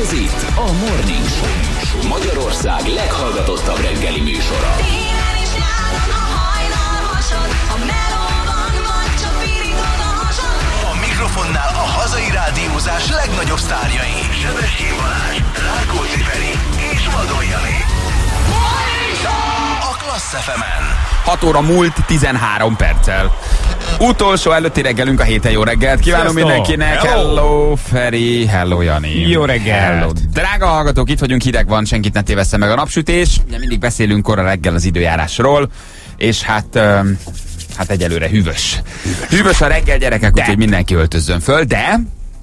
Ez itt a Morning Show, Magyarország leghallgatottabb reggeli műsora. Télen is nyáron a hajnal hasad, a melóban vagy csak pirítod a hasad. A mikrofonnál a hazai rádiózás legnagyobb sztárjai. Sebestyén Balázs, Rákóczi Feri és Vadon Jani. A Klassz FM-en. 6 óra múlt 13 perccel. Utolsó előtti reggelünk a héten. Jó reggelt kívánom mindenkinek. Hello Feri, hello Jani. Jó reggelt. Hello. Drága hallgatók, itt vagyunk, hideg van, senkit ne tévessze meg a napsütés. Ugye mindig beszélünk kora reggel az időjárásról, és hát egyelőre hűvös. Hűvös a reggel, gyerekek, úgyhogy mindenki öltözzön föl, de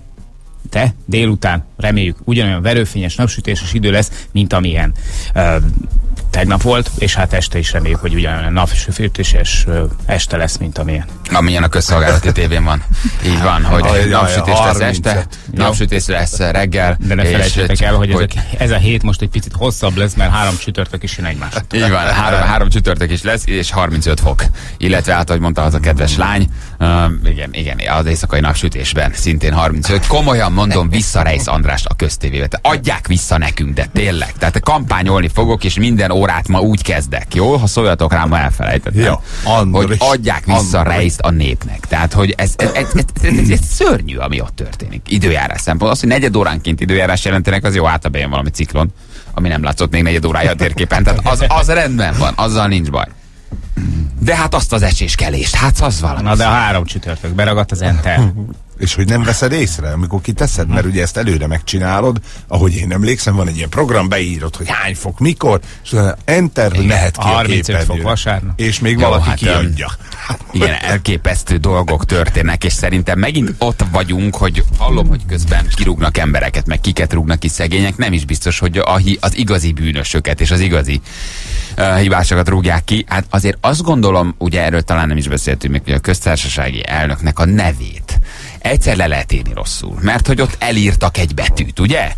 délután reméljük ugyanolyan verőfényes, napsütéses idő lesz, mint amilyen tegnap volt, és hát este is reméljük, hogy ugyanolyan napsütéses este lesz, mint amilyen. Amilyen a közszolgálati tévén van. Így van, hogy napsütés lesz este, napsütés lesz reggel. De ne felejtsétek el, hogy ez a hét most egy picit hosszabb lesz, mert 3 csütörtök is jön egymást. Így van, 3 csütörtök is lesz, és 35 fok. Illetve hát, ahogy mondta az a kedves lány, igen, az éjszakai napsütésben szintén 35. Komolyan mondom, visszarejsz Andrást a köztévébe. Adják vissza nekünk, de tényleg. Tehát kampányolni fogok, és minden órát ma úgy kezdek, jó? Ha szóljatok rám, ma elfelejtettem. Ja, hogy adják vissza Reiszt a népnek. Tehát, hogy ez szörnyű, ami ott történik. Időjárás szempont. Az, hogy negyed óránként időjárás jelentenek, az jó, általában jön valami ciklon, ami nem látszott még negyed órája a térképen. Tehát az rendben van, azzal nincs baj. De hát azt az eséskelést, hát az valami. Na de a 3 csütörtök, beragadt az enter. És hogy nem veszed észre, amikor kiteszed, mert ugye ezt előre megcsinálod, ahogy én emlékszem, van egy ilyen program, beírod, hogy hány fok, mikor, és utána enter, hogy mehet ki a 35 fok vasárnap. és még valaki kiadja. Igen, elképesztő dolgok történnek, és szerintem megint ott vagyunk, hogy hallom, hogy közben kirúgnak embereket, meg kiket rúgnak ki szegények, nem is biztos, hogy az igazi bűnösöket és az igazi hibásokat rúgják ki. Hát azért azt gondolom, ugye erről talán nem is beszéltünk még, hogy a köztársasági elnöknek a nevét egyszer le lehet írni rosszul, mert hogy ott elírtak egy betűt, ugye?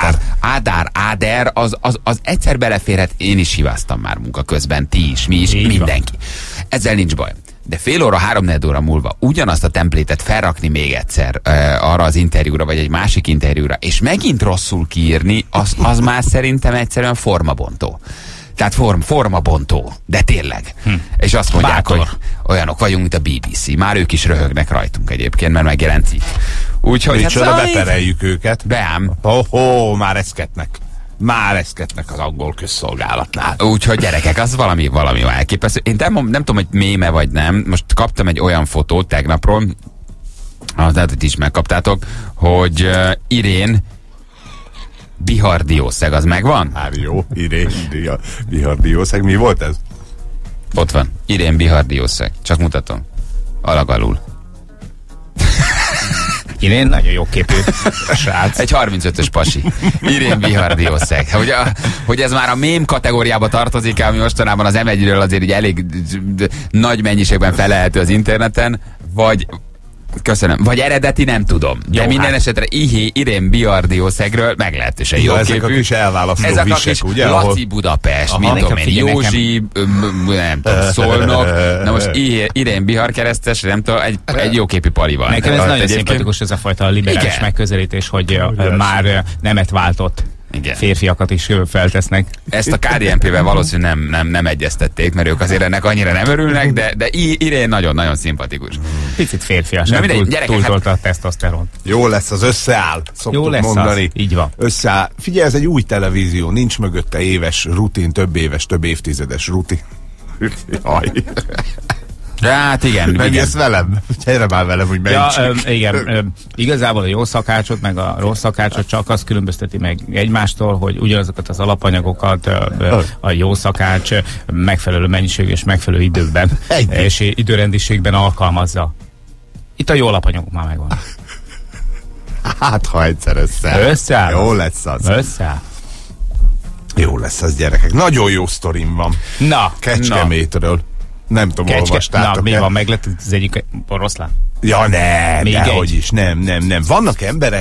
Áder, az egyszer beleférhet, én is hibáztam már munka közben, ti is, mi is, mindenki. Ezzel nincs baj. De fél óra, 3-4 óra múlva ugyanazt a templétet felrakni még egyszer arra az interjúra, vagy egy másik interjúra, és megint rosszul kiírni, az már szerintem egyszerűen formabontó. Tehát formabontó, de tényleg. És azt mondják, hogy olyanok vagyunk, mint a BBC. Már ők is röhögnek rajtunk egyébként, mert megjelent itt. Úgyhogy micsoda, bepereljük őket. Beám. Már eszkednek az angol közszolgálatnál. Úgyhogy gyerekek, az valami elképesztő. Én nem tudom, hogy méme vagy nem. Most kaptam egy olyan fotót tegnapról, tehát is megkaptátok, hogy Irén Bihar-Diószeg, az megvan? Hát jó, Irén Bihar-Diószeg, mi volt ez? Ott van, Irén Bihar-Diószeg. Csak mutatom. Alagalul. Irén nagyon jó képű srác. Egy 35-ös pasi. Irén Bihar-Diószeg. Hogy ez már a mém kategóriába tartozik, ami mostanában az M1-ről azért így elég nagy mennyiségben felelhető az interneten, vagy eredeti, nem tudom. De jó, minden esetre Irén Bihar-Diószegről meglehetősen jó képű. Ezek a kis elválasztó ezek visek, a kis ugye? Laci Budapest, mint tudom én, Józsi, nem tudom, Szolnok. Na most Irén Bihar keresztes, nem tudom, egy jó képű palival. Nekem ez nagyon szimpatikus, ez a fajta liberális megközelítés, hogy már nemet váltott. Igen. Férfiakat is feltesznek. Ezt a KDNP-vel valószínűleg nem egyeztették, mert ők azért ennek annyira nem örülnek, de Irén nagyon-nagyon szimpatikus. Picit férfias, túltolta a tesztoszteron. Jó lesz, az összeáll, szoktuk mondani. Az, így van. Összeáll. Figyelj, ez egy új televízió, nincs mögötte éves rutin, több évtizedes rutin. Hát igen. Megjössz velem? Gyere már velem, hogy mentsük. Igen, igazából a jó szakácsot, meg a rossz szakácsot csak azt különbözteti meg egymástól, hogy ugyanazokat az alapanyagokat a jó szakács megfelelő mennyiség és megfelelő időben és időrendiségben alkalmazza. Itt a jó alapanyagok már megvan. Hát, ha egyszer összeáll. Jó lesz az. Összeáll. Jó lesz az, gyerekek. Nagyon jó sztorim van. Na. Kecskemétről. Nem tudom, olvastátok. Na, mi van, meg lett az egyik oroszlán? Ja, nem, dehogy is, nem. Vannak emberek.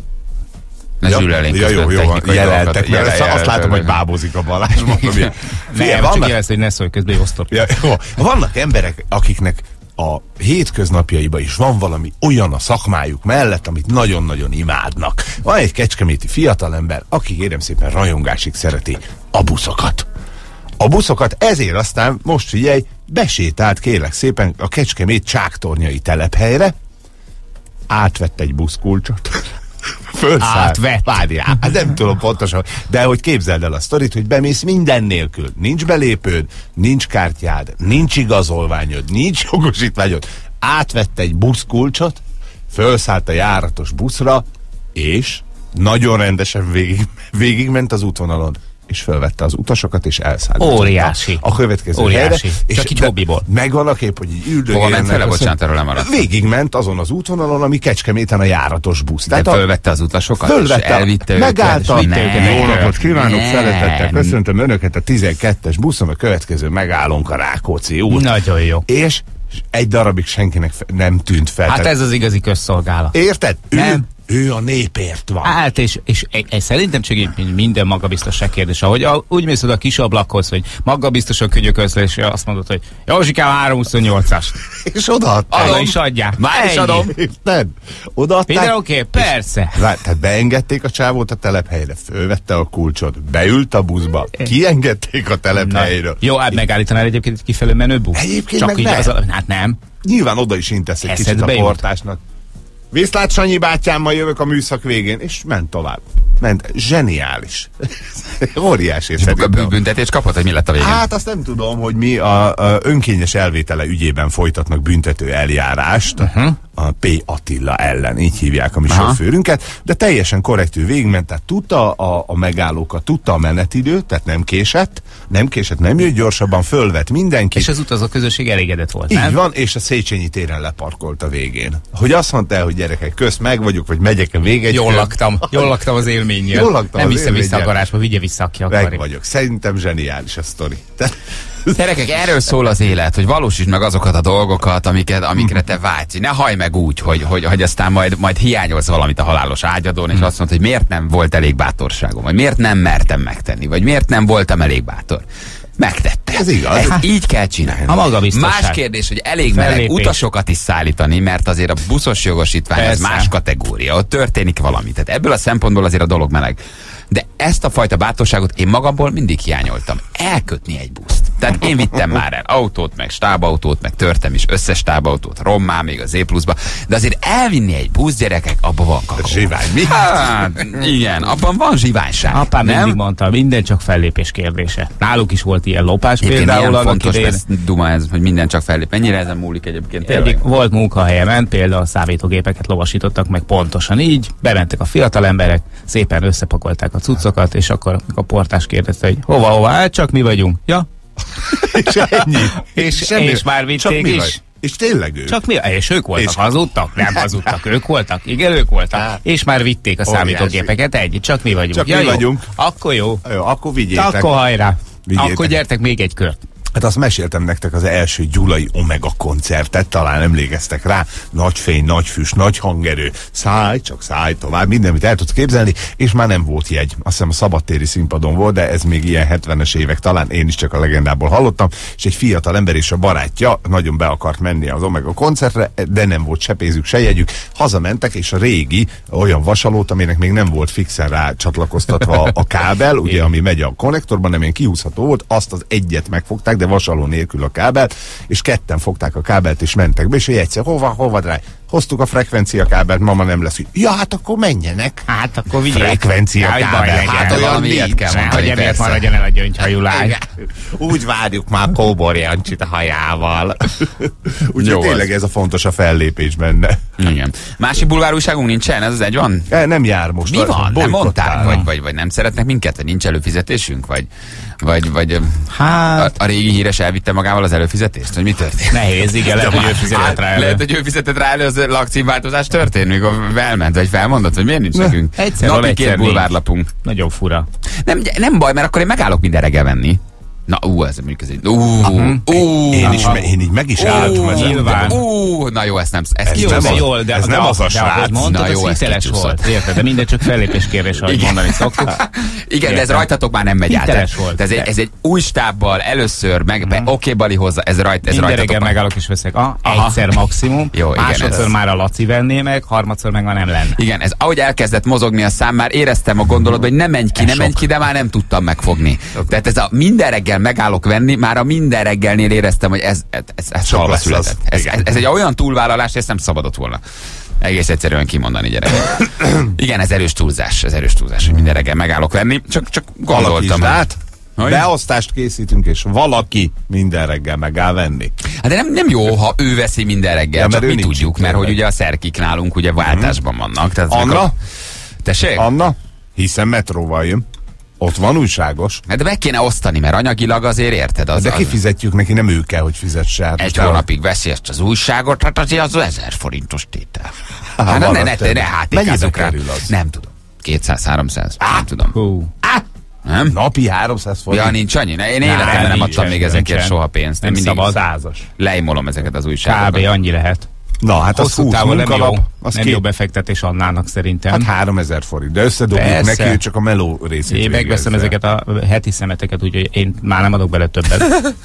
Jó, jelentek, mert azt látom, hogy bábozik a Balázs. Nem, csak jelez, hogy ne szólj közben, osztott. Vannak emberek, akiknek a hétköznapjaiban is van valami olyan a szakmájuk mellett, amit nagyon-nagyon imádnak. Van egy kecskeméti fiatalember, aki kérem szépen rajongásig szereti a buszokat. A buszokat, ezért aztán most figyelj, besétált kérlek szépen a Kecskemét csáktornyai telephelyre, átvett egy buszkulcsot. Fölszállt. Átvett. Várjál, hát nem tudom pontosan, de hogy képzeld el a sztorit, hogy bemész minden nélkül. Nincs belépőd, nincs kártyád, nincs igazolványod, nincs jogosítványod. Átvett egy buszkulcsot, fölszállt a járatos buszra, és nagyon rendesen végigment az útvonalon, és fölvette az utasokat, és elszállt. Óriási. A következő Óriási. helyre. Csak így hobbiból. Megvan a kép, hogy így Hova üldögélnek. ment fele? Bocsánat, erről lemaradt. Végigment azon az útvonalon, ami Kecskeméten a járatos busz. De fölvette az utasokat, és elvitte őket. megállta. és nem. Jó napot kívánok, Nem. szeretettel köszöntöm Önöket a 12-es buszon, a következő megállónk a Rákóczi út. Nagyon jó. És egy darabig senkinek nem tűnt fel. Hát Tehát- ez az igazi közszolgálat. Érted? Nem. Ő a népért van. Hát, és szerintem csak így minden magabiztosság kérdés. Ahogy úgy mész oda a kis ablakhoz, hogy magabiztosan könyöközle, és azt mondod, hogy Józsikám 328-as. És odaadták. Oda is adják. Már is Ennyi. adom. Érted? Odaadták. Minden oké? Persze. Tehát beengedték a csávót a telephelyre, fölvette a kulcsot, beült a buszba, kiengedték a telephelyről. Jó, hát megállítanál egyébként egy kifelé menő busz? Egyébként csak meg így nem. Hát nem. Nyilván oda is intesz egy kicsit Eszedbe a jut. portásnak. Viszlát, Sanyi bátyámmal jövök a műszak végén, és ment tovább. Ment. Zseniális. Óriási. És akkor szerintem. büntetést kapott, hogy mi lett a végén? Hát azt nem tudom, hogy mi a önkényes elvétele ügyében folytatnak büntető eljárást a P. Attila ellen, így hívják a mi sofőrünket, de teljesen korrektül végigment, tehát tudta a megállókat, tudta a menetidőt, tehát nem késett, nem jött gyorsabban, fölvett mindenkit. És az utazó közösség elégedett volt, Így nem? van, és a Széchenyi téren leparkolt a végén. Hogy azt mondta el, hogy gyerekek, közt meg vagyok, vagy megyek a végegy. Jól laktam az élménnyel. Jól laktam nem az viszem vissza a élménnyel. garázsba, vigye vissza, aki Meg akarja. vagyok. Szerintem zseniális a sztori. Gyerekek, erről szól az élet, hogy valósítsd meg azokat a dolgokat, amikre te vágysz. Ne hajj meg úgy, hogy aztán majd hiányolsz valamit a halálos ágyadon, és azt mondod, hogy miért nem volt elég bátorságom, vagy miért nem mertem megtenni, vagy miért nem voltam elég bátor. Megtette. Ez igaz. Ezt így kell csinálni. A magabiztosság. Más kérdés, hogy elég meleg Fellépés. utasokat is szállítani, mert azért a buszos jogosítvány az Persze. más kategória, ott történik valami. Tehát ebből a szempontból azért a dolog meleg. De ezt a fajta bátorságot én magamból mindig hiányoltam. Elkötni egy buszt. Tehát én vittem már el autót, meg stábautót, meg törtem is összes stábautót, rommá, még az E+-ba. De azért elvinni egy busz, gyerekek, abban van kakó. Zsivány, mi? Hát, igen, abban van zsiványság. Apám nem? mindig mondta, minden csak fellépés kérdése. Náluk is volt ilyen lopás Egyébként például ilyen annak fontos, idején. ez duma ez, hogy minden csak fellép. Mennyire ezen múlik egyébként tényleg? Egyik volt munkahelyemen, például számítógépeket lovasítottak meg pontosan így, bementek a fiatal emberek, szépen összepakolták a cuccokat, és akkor a portás kérdezte, hogy hova, hát csak mi vagyunk. Ja, És ennyi. és már vitték Csak mi is. vagy? És tényleg ő. Csak mi? És ők voltak, És- hazudtak? Nem hazudtak, ők voltak. Igen, ők voltak. Á. És már vitték a Óriási. számítógépeket, egy, csak mi vagyunk. Csak mi jó. vagyunk. Akkor jó. Jó, akkor vigyétek. Akkor hajrá. Vigyétek. Akkor gyertek még egy kört. Hát azt meséltem nektek az első gyulai Omega koncertet, talán emlékeztek rá. Nagy fény, nagy füst, nagy hangerő. Szállj, csak szállj tovább, minden, amit el tudsz képzelni, és már nem volt jegy. Azt hiszem a szabadtéri színpadon volt, de ez még ilyen 70-es évek, talán én is csak a legendából hallottam, és egy fiatal ember és a barátja nagyon be akart menni az Omega koncertre, de nem volt se pénzük, se jegyük. Hazamentek, és a régi olyan vasalót, aminek még nem volt fixen rá csatlakoztatva a kábel, ugye, ami megy a konnektorban, nem ilyen kihúzható volt, azt az egyet megfogták, de vasaló nélkül a kábelt, és ketten fogták a kábelt, és mentek be, és hogy egyszer, hova dráj? Hoztuk a frekvenciakábelt, mama nem lesz. Ja, hát akkor menjenek. Hát akkor vigyék. Frekvenciakábel, hát olyan valami ilyet nincs. kell mondani, Hogy emiatt persze. maradjon el a gyöngyhajú lány. Igen. Úgy várjuk már Kóbor Jancsit a hajával. Úgyhogy Jó tényleg az. ez a fontos a fellépés benne. Igen. Másik bulvárújságunk nincsen? Ez az egy van? Nem jár most. Mi van? Nem mondták? Bolykottálnak. Vagy nem szeretnek minket? Vagy nincs előfizetésünk? Vagy Hát, a régi híres elvitte magával az előfizetést? Vagy mi történt? nehéz, igen, lehet, hogy ő fizetett rá elő. Lehet, hogy ő fizetett rá elő, az lakcímváltozás történt, mikor elment, vagy felmondott, hogy miért nincs nekünk? egyszer van, Napi egyszer 2 nincs. bulvárlapunk. Nagyon fura. Nem baj, mert akkor én megállok minden reggel venni. Na, ez mondjuk ez egy... Én így meg is álltam ezen. nyilván. Na jó, ez nem... Jó, nem de az- jól, de, ez nem az a de srác. ahogy mondtad, Na jó, az ez hiteles kicsúszott. volt, érted? De minden csak fellépés kérdés, ahogy mondani szoktuk. Igen, de ez Értem. rajtatok már nem megy át. Hiteles volt, Tehát de- ez egy új stábbal először, oké, Bali hozzá, ez Minden rajtatok reggel már. megállok és veszek. Aha. Egyszer maximum, Jó, igen, másodszor ez- már a Laci venné meg, harmadszor meg már nem lenne. Igen, ez ahogy elkezdett mozogni a szám, már éreztem a gondolatban, hogy nem menj ki, de már nem tudtam megfogni. Tehát ez a minden reggel megállok venni, már a minden reggelnél éreztem, hogy ez Sok halva lesz az. született. Ez egy olyan túlvállalás, hogy ezt nem szabadott volna egész egyszerűen kimondani, gyerekek. Igen, ez erős túlzás, hogy minden reggel megállok venni, csak gondoltam. Hát, Hogy? beosztást készítünk, és valaki minden reggel megáll venni. Hát de nem jó, ha ő veszi minden reggel, Ja, csak mert ő mi nincs tudjuk, itt, mert hogy tényleg. ugye a szerkik nálunk ugye váltásban vannak. Tehát Anna? Tessék? Anna? Hiszen metróval jön. Ott van újságos. Hát de meg kéne osztani, mert anyagilag azért érted. Az, De az kifizetjük neki, nem ő kell, hogy fizesse. Hát egy most el- hónapig veszi ezt az újságot, hát azért az 1000 forintos tétel. Há, Hát van ne ott hátékázzuk mennyibe rá. kerül az? Nem tudom. 200-300. Nem tudom. Hú. Nem? Napi 300 forint. Ja, nincs annyi. Én életemben nem adtam még ezekért nincsen. soha pénzt. Nem Én mindig szabad. Százas. leimolom ezeket az Kb. újságokat. annyi lehet. Na, hát az Hosszú 20 távon nem jó, munkalap, az nem két- jó befektetés Annának szerintem. Hát 3000 forint, de összedobjuk Persze. neki, ő csak a meló részét Én megveszem végezze. ezeket a heti szemeteket, úgyhogy én már nem adok bele többet.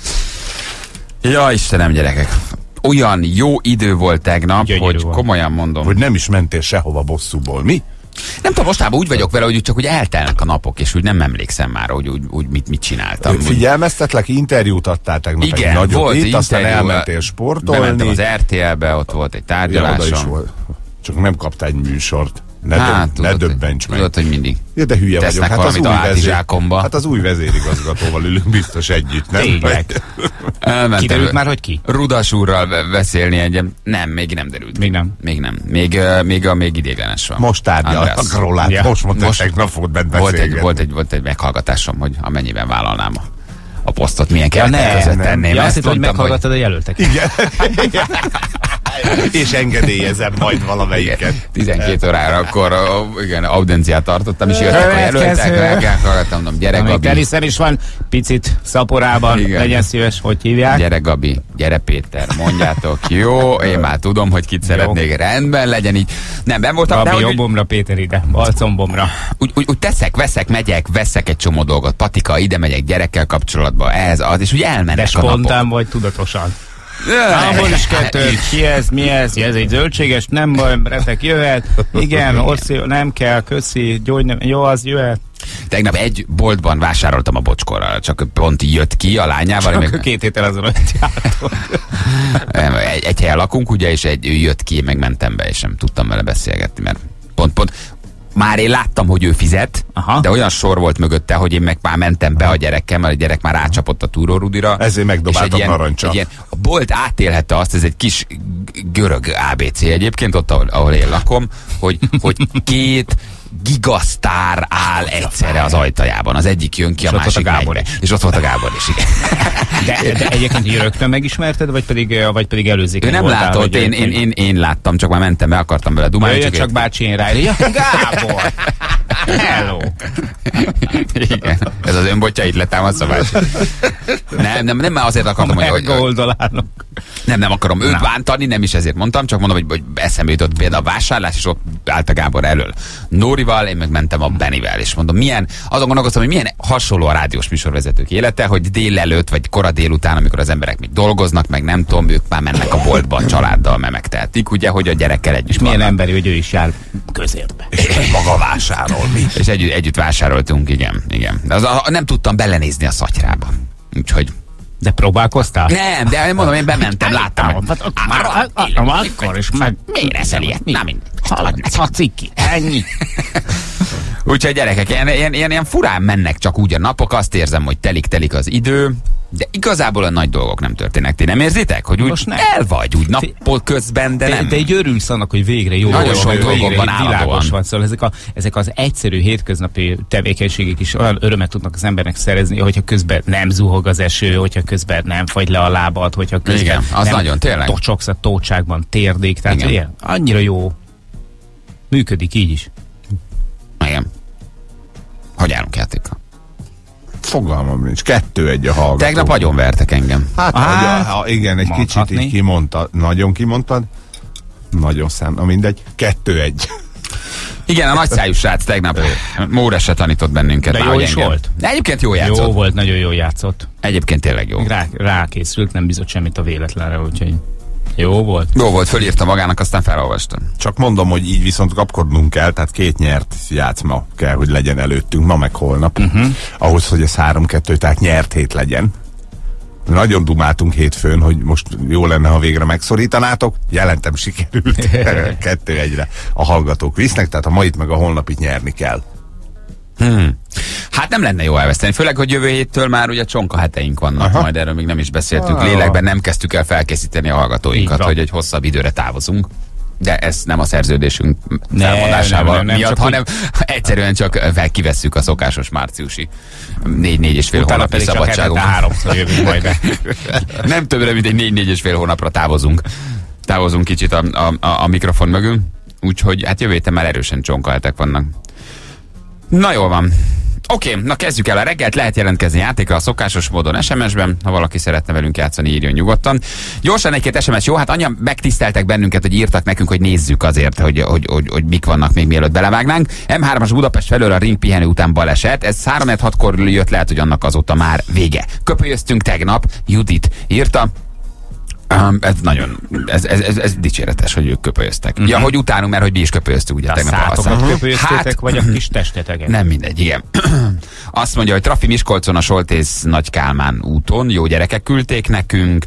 Ja, Istenem, gyerekek. Olyan jó idő volt tegnap, Gyönyörű hogy volt. komolyan mondom. Hogy nem is mentél sehova bosszúból, mi? Nem tudom, mostában úgy vagyok vele, hogy csak úgy eltelnek a napok, és úgy nem emlékszem már, hogy úgy mit csináltam. Figyelmeztetlek, interjút adtál tegnap egy Igen, nagyot volt itt, aztán interjú, elmentél sportolni. Bementem az RTL-be, ott volt egy Ja, oda is tárgyalásom. volt. Csak nem kaptál egy műsort. Ne, Hát, ne döbbents meg. tudod, hogy mindig. Ja, de hülye tesznek vagyok. valamit a hátizsákomba. Hát az új vezérigazgatóval ülünk biztos együtt, nem? Tényleg. Elmentem Kiderült már, hogy ki? Rudas úrral beszélni egyen. Nem, még nem derült. Még nem. Még nem. Még idéglenes van. Most tárgyalnak András. róla. Ja. Most mondta, Most- tegnap volt bent Volt beszélgetni. egy meghallgatásom, hogy amennyiben vállalnám a posztot, milyen Ja, keretek között tenném. Ja, azt Ezt hittem, hogy mondtam, meghallgattad a jelöltek. Igen. És engedélyezem majd valamelyiket. 12 órára akkor igen, audenciát tartottam, és jöttek a jelöltek, meghallgattam, mondom, gyere Amíg Gabi, teniszen is van, picit szaporában, Igen. legyen szíves, hogy hívják. gyere Gabi, gyere Péter, mondjátok, jó, én már tudom, hogy kit szeretnék, rendben legyen így. Nem, ben voltam, de Gabi hogy jobbomra, Péter ide, balcombomra. úgy teszek, veszek egy csomó dolgot, patika, ide megyek gyerekkel kapcsolatba, ez, az, és úgy De elmennek a spontán napok. vagy tudatosan. Jaj. Abból is kettő, ki ez, mi ez, ez egy zöldséges, nem baj, retek jöhet, igen, orszí, nem kell, köszi, gyógy, nem, jó, az jöhet. Tegnap egy boltban vásároltam a bocskorral, csak pont jött ki a lányával. Csak 2 héttel azon, hogy jártok. egy helyen lakunk, ugye, és ő jött ki, meg mentem be, és nem tudtam vele beszélgetni, mert pont már én láttam, hogy ő fizet, Aha. de olyan sor volt mögötte, hogy én meg már mentem be a gyerekkel, mert a gyerek már rácsapott a túrórudira. Ezért megdobáltak narancsal. A bolt átélhette azt, ez egy kis görög ABC egyébként, ott, ahol én lakom, hogy 2 gigasztár áll egyszerre az ajtajában. Az egyik jön ki, a ott volt másik a Gábor megy be. is. És ott volt a Gábor is, igen. De egyébként rögtön megismerted, vagy pedig előzékeny Ő nem voltál, látott, hogy én láttam, csak már mentem be, akartam vele dumálni. Jöjjön csak bácsi, én rájön. Ja, Gábor! Hello! Igen, ez az önbotja itt letámasztva bácsi. Nem azért akartam, hogy oldalánok. nem akarom őt bántani, nem is ezért mondtam, csak mondom, hogy eszembe jutott például a vásárlás, és ott állt a Gábor elől. Nórival, én meg mentem a Bennivel, és mondom, azon gondolkoztam, hogy milyen hasonló a rádiós műsorvezetők élete, hogy délelőtt, vagy kora délután, amikor az emberek még dolgoznak, meg nem tudom, ők már mennek a boltba a családdal, mert megtehetik, ugye, hogy a gyerekkel együtt Milyen vannak. emberi, hogy ő is jár közérbe. És maga vásárol, mi? És együtt vásároltunk, igen. De nem tudtam belenézni a szatyrába. Úgyhogy De próbálkoztál? nem, de én mondom, én bementem, láttam. Akkor is meg... Miért eszel ilyet? Na mindegy. Ha ciki, ennyi. Úgyhogy gyerekek, ilyen furán mennek csak úgy a napok, azt érzem, hogy telik az idő, de igazából a nagy dolgok nem történnek. Ti nem érzitek, hogy úgy Most nem. el vagy, úgy napok közben, de nem. De így örülsz annak, hogy végre jó. Nagyon sok végre dolgok van világos állandóan. van. Szóval ezek az egyszerű hétköznapi tevékenységek is olyan örömet tudnak az embernek szerezni, hogyha közben nem zuhog az eső, hogyha közben nem fagy le a lábad, hogyha közben Igen, az nem nagyon, tényleg. tocsogsz a tócságban, térdik. Tehát Igen. ilyen, annyira jó. Működik így is. Igen. Hogy állunk játékkal? Fogalmam nincs. 2-1 a hallgató. Tegnap agyonvertek engem. Hát, igen, egy kicsit így kimondta. Nagyon kimondtad? Nagyon mindegy. 2-1. Igen, a nagyszájú srác tegnap Móra se tanított bennünket. De jó is volt. De egyébként jó játszott. Jó volt, nagyon jó játszott. Egyébként tényleg jó. Rákészült, nem bizott semmit a véletlenre, úgyhogy jó volt. Jó volt, fölírta magának, aztán felolvastam. Csak mondom, hogy így viszont kapkodnunk kell, tehát 2 nyert játszma kell, hogy legyen előttünk, ma meg holnap. Ahhoz, hogy ez 3-2, tehát nyert hét legyen. Nagyon dumáltunk hétfőn, hogy most jó lenne, ha végre megszorítanátok. Jelentem, sikerült. 2-1-re a hallgatók visznek, tehát a mait meg a holnapit nyerni kell. Hát nem lenne jó elveszteni, főleg, hogy jövő héttől már ugye csonka heteink vannak, majd erről még nem is beszéltünk. Lélekben nem kezdtük el felkészíteni a hallgatóinkat, hogy egy hosszabb időre távozunk. De ez nem a szerződésünk felmondásával miatt, hanem egyszerűen csak kivesszük a szokásos márciusi 4-4,5 hónapi szabadságunk. Háromszor jövünk majd. Nem többre, mint egy 4-4,5 hónapra távozunk kicsit a mikrofon mögül, úgyhogy hát jövő héten már erősen csonkahetek vannak. Na jól van. Oké, na kezdjük el a reggelt, lehet jelentkezni játékra a szokásos módon SMS-ben, ha valaki szeretne velünk játszani, írjon nyugodtan. Gyorsan egy-két SMS, jó? Hát annyian megtiszteltek bennünket, hogy írtak nekünk, hogy nézzük azért, hogy mik vannak még mielőtt belevágnánk. M3-as Budapest felől a ring pihenő után baleset, ez 3-6-kor jött, lehet, hogy annak azóta már vége. Köpölyöztünk tegnap, Judit írta. Ez nagyon, ez dicséretes, hogy ők köpölyöztek. Ja, hogy utánunk, mert hogy mi is köpölyöztük ugye tegnap. A szátokat köpölyöztétek, vagy a kis testeteket? Nem mindegy, igen. Azt mondja, hogy Trafi Miskolcon a Soltész Nagy Kálmán úton, jó gyerekek küldték nekünk,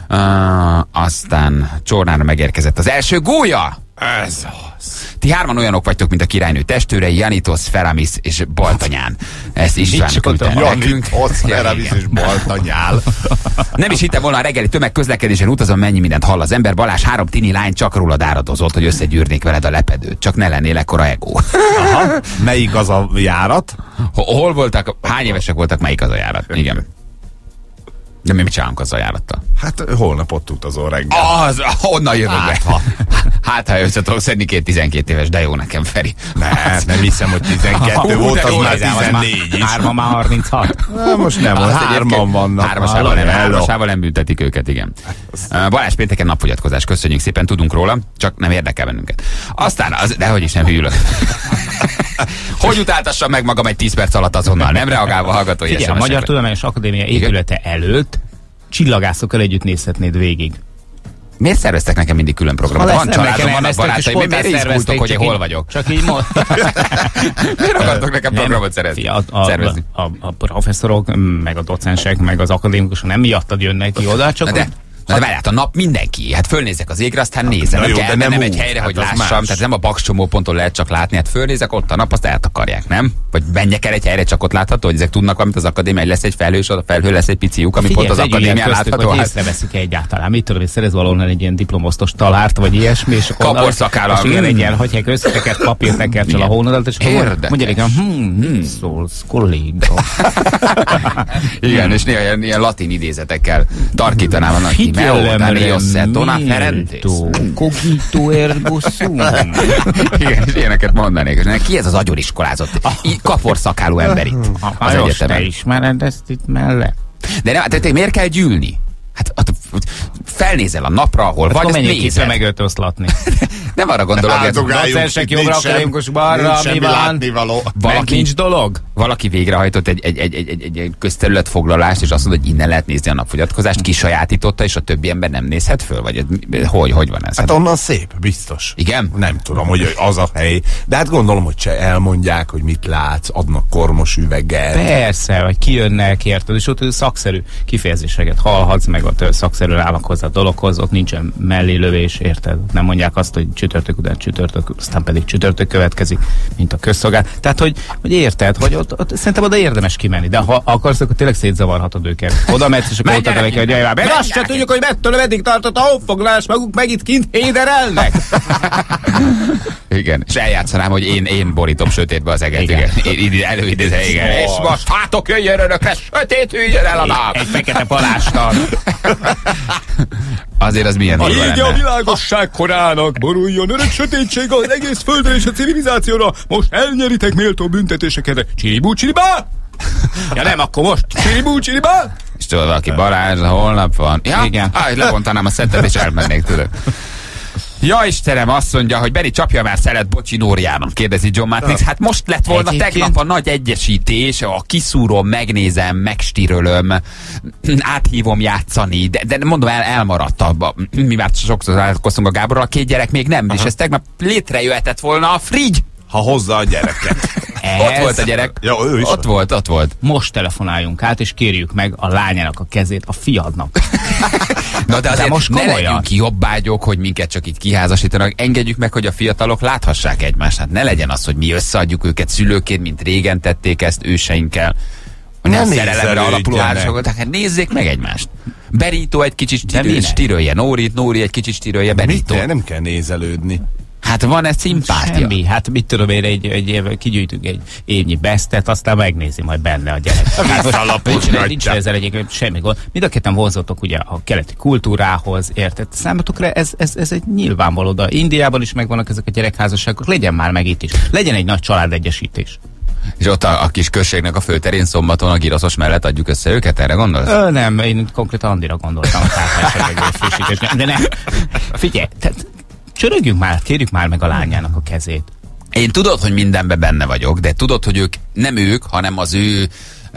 aztán Csornára megérkezett az első gólya! Ez az. Ti 3 olyanok vagytok, mint a királynő testőrei, Janitos, Feramis és Baltanyán. Ezt István küldte nekünk. Janitos, Feramis és Baltanyán. Nem is hittem volna, a reggeli tömegközlekedésen utazom, mennyi mindent hall az ember. Balázs, 3 tini lány csak rólad áradozott, hogy összegyűrnék veled a lepedőt. Csak ne lennél ekkora ego. Aha. Melyik az a járat? Hol voltak, hány évesek voltak, melyik az a járat? Igen. De mi mit csinálunk azzal a járattal? Hát holnap ott utazol reggel. Honnan jövök be? Hát, ha össze tudok szedni 12 éves, de jó nekem, Feri. Nem hiszem, hogy 12 volt, az már 14 is. 3 már 36. Na, most nem, 3-an vannak. 3-asával nem büntetik őket, igen. Balázs, pénteken napfogyatkozás, köszönjük szépen, tudunk róla, csak nem érdekel bennünket. Aztán, dehogy is nem hűlök. Hogy utáltassam meg magam egy 10 perc alatt azonnal, nem reagálva hallgatói SMS-ekre. A Magyar Tudományos Akadémia épülete előtt csillagászokkal együtt nézhetnéd végig. Miért szerveztek nekem mindig külön programot? Van családom, vannak barátaim, miért izgultok, hogy én hol vagyok? Csak így miért akartok nekem programot szervezni? A professzorok, meg a docensek, meg az akadémikusok nem miattad jönnek ki oda, csak... De várját, a nap mindenki. Hát fölnézek az égre, aztán nézem. Nem egy helyre, hogy lássam. Tehát nem a bakscsomóponton lehet csak látni. Hát fölnézek, ott a nap, azt eltakarják, nem? Vagy menjek el egy helyre, csak ott látható, hogy ezek tudnak valamit az akadémia, hogy lesz egy felhő, és a felhő lesz egy pici lyuk, ami pont az akadémián látható. Hogy észreveszik egyáltalán. Mit tudom, hogy szerez valahol egy ilyen diplomosztos talárt, vagy ilyesmi, és akkor kaporszakállal. Igen, egy ilyen hagyják összeteket, papírtekercsel a hónadat, és akkor mondják, szólsz, kolléga. Igen, és néha ilyen latin idézetekkel tarkítanám annak. Cogito ergo sum. Igen, és ilyeneket mondanék. Ki ez az agyoniskolázott? Kaporszakáló ember itt az egyetemen. Te ismered ezt itt mellett? De nem, tehát miért kell gyűlni? Hát felnézel a napra, ahol vagy, ezt nézel. Megöltözlatni. Nem arra gondolok, hogy docensek jobbra, akadémikus balra, mi van? Nincs dolog? Valaki végrehajtott egy közterületfoglalást, és azt mondta, hogy innen lehet nézni a napfogyatkozást, kisajátította, és a többi ember nem nézhet föl? Vagy hogy van ez? Hát onnan szép, biztos. Igen? Nem tudom, hogy az a hely. De hát gondolom, hogy se elmondják, hogy mit látsz, adnak kormos üveget. Persze, vagy kijönnek, érted, és ott szakszerű kifejezéseket hallhatsz, meg ott szakszerűen állnak hozzá a dologhoz, ott nincsen mellélövés, érted? Nem mondják azt, hogy csütörtök után csütörtök, aztán pedig csütörtök következik, mint a közszolgálat. Tehát, hogy érted, hogy ott szerintem oda érdemes kimenni, de ha akarsz, akkor tényleg szétzavarhatod őket. Oda mehetsz, és akkor ott adod neki, hogy jaj, meg azt se tudjuk, hogy mettől meddig tartott a honfoglás, maguk meg itt kint héderelnek. Igen, és eljátszanám, hogy én borítom sötétbe az eget. Igen. Én előidézem, igen. És most hátok jöjjön önökre, sötét üljön el a nap. Egy fekete palástal. Azért az milyen durva lenne. Így a világosság korának boruljon örök sötétség az egész földre és a civilizációra. Most elnyeritek méltó büntetéseket. Csiribú, csiribá! Ja nem, akkor most. Csiribú. És tudod, valaki Balázs, holnap van. Ja, Igen. Lebontanám a szettet, és elmennék, tudod. Ja, Istenem, azt mondja, hogy Beri csapja már szelet Bocsi Nóriának, kérdezi John Matrix. Hát most lett volna tegnap a nagy egyesítés, a kiszúrom, megnézem, megstírölöm, áthívom játszani, de mondom, elmaradt mi már sokszor találkoztunk a Gáborral, a 2 gyerek még nem, és ez tegnap létrejöhetett volna a frigy. Ha hozza a gyereket. Ott volt a gyerek. Ja, ő is. Ott volt. Most telefonáljunk át, és kérjük meg a lányának a kezét a fiadnak. Na de azért most ne komolyan. legyünk jobbágyok, hogy minket csak itt kiházasítanak. Engedjük meg, hogy a fiatalok láthassák egymást. Hát ne legyen az, hogy mi összeadjuk őket szülőként, mint régen tették ezt őseinkkel. Nem szerelemre alapuló házasságot. Hát nézzék meg egymást. Berító egy kicsit stírölje Nóri egy kicsit stírölje Berító. Nem kell nézelődni. Hát van ez szimpátia. Semmi, hát mit tudom én, kigyűjtünk egy évnyi besztet, aztán megnézi majd benne a gyerek. Nincs ezzel egyébként semmi gond. Mind a ketten vonzotok ugye a keleti kultúrához, érted? Számotokra ez egy nyilvánvaló, de Indiában is megvannak ezek a gyerekházasságok, legyen már meg itt is. Legyen egy nagy családegyesítés. És ott a kis községnek a főterén szombaton a giroszos mellett adjuk össze őket, erre gondolsz? Nem, én konkrétan Andira gondoltam a társadalmi. De nem. Figyelj, csörögjünk már, kérjük már meg a lányának a kezét. Én tudod, hogy mindenben benne vagyok, de tudod, hogy nem ők, hanem az ő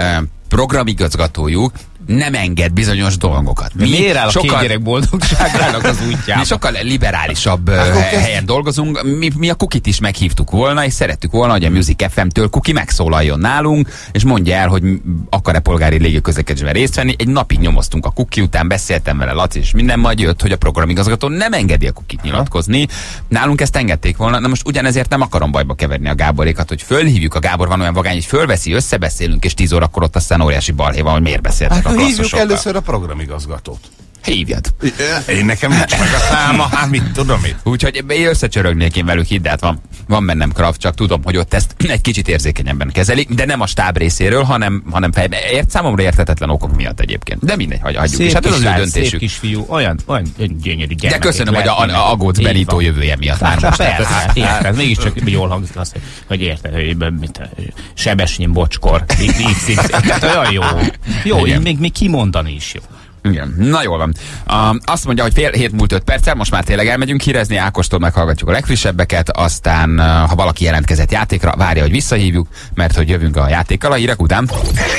programigazgatójuk nem enged bizonyos dolgokat. Miért áll a 2 gyerek boldogságának az útjában? Mi sokkal liberálisabb helyen dolgozunk. Mi a Kukit is meghívtuk volna, és szerettük volna, hogy a Music FM-től Kuki megszólaljon nálunk, és mondja el, hogy akar-e polgári légiközlekedésben részt venni. Egy napig nyomoztunk a Kuki után, beszéltem vele, Laci, és minden, majd jött, hogy a programigazgató nem engedi a Kukit nyilatkozni. Nálunk ezt engedték volna, na most ugyanezért nem akarom bajba keverni a Gáborékat, hogy fölhívjuk, a Gábor van olyan vagány, hogy fölveszi, összebeszélünk, és 10 órakor ott aztán óriási balhé van, hogy miért beszéltek a hívjuk először a programigazgatót. Hívjad. Én nekem nincs meg a száma, hát mit tudom én. Úgyhogy én összecsörögnék én velük, hidd, de hát van bennem kraft, csak tudom, hogy ott ezt egy kicsit érzékenyebben kezelik, de nem a stáb részéről, hanem fejben. Számomra érthetetlen okok miatt egyébként. De mindegy, hagyjuk. És hát ez az ő döntésük. Szép kisfiú, olyan gyönyörű gyermek. De köszönöm, hogy aggódsz Benito jövője miatt már most. Persze, érted, mégiscsak jól hangzik azt, hogy érted, hogy Sebestyén Bocskor, tehát olyan jó. Jó, még kimondani is jó. Igen, na jól van. Azt mondja, hogy 6:07 most már tényleg elmegyünk hírezni, Ákostól meghallgatjuk a legfrissebbeket, aztán ha valaki jelentkezett játékra, várja, hogy visszahívjuk, mert hogy jövünk a játékkal a hírek után.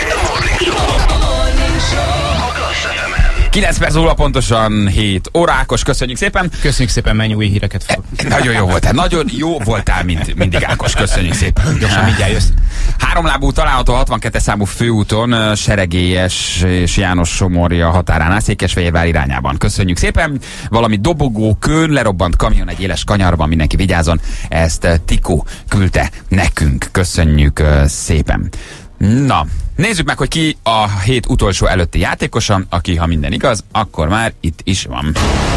9 perc múlva pontosan 7 órákos, köszönjük szépen. Köszönjük szépen, menj új híreket fel. Nagyon jó voltál, nagyon jó voltál, mint mindig Ákos, köszönjük szépen. Gyorsan mindjárt jössz. 3 lábú található 62 számú főúton, Seregélyes és János Somorja határánál, Székesfehérvár irányában. Köszönjük szépen. Valami dobogó kőn, lerobbant kamion egy éles kanyarban, mindenki vigyázzon. Ezt Tikó küldte nekünk. Köszönjük szépen. Na, nézzük meg, hogy ki a hét utolsó előtti játékosa, aki, ha minden igaz, akkor már itt is van.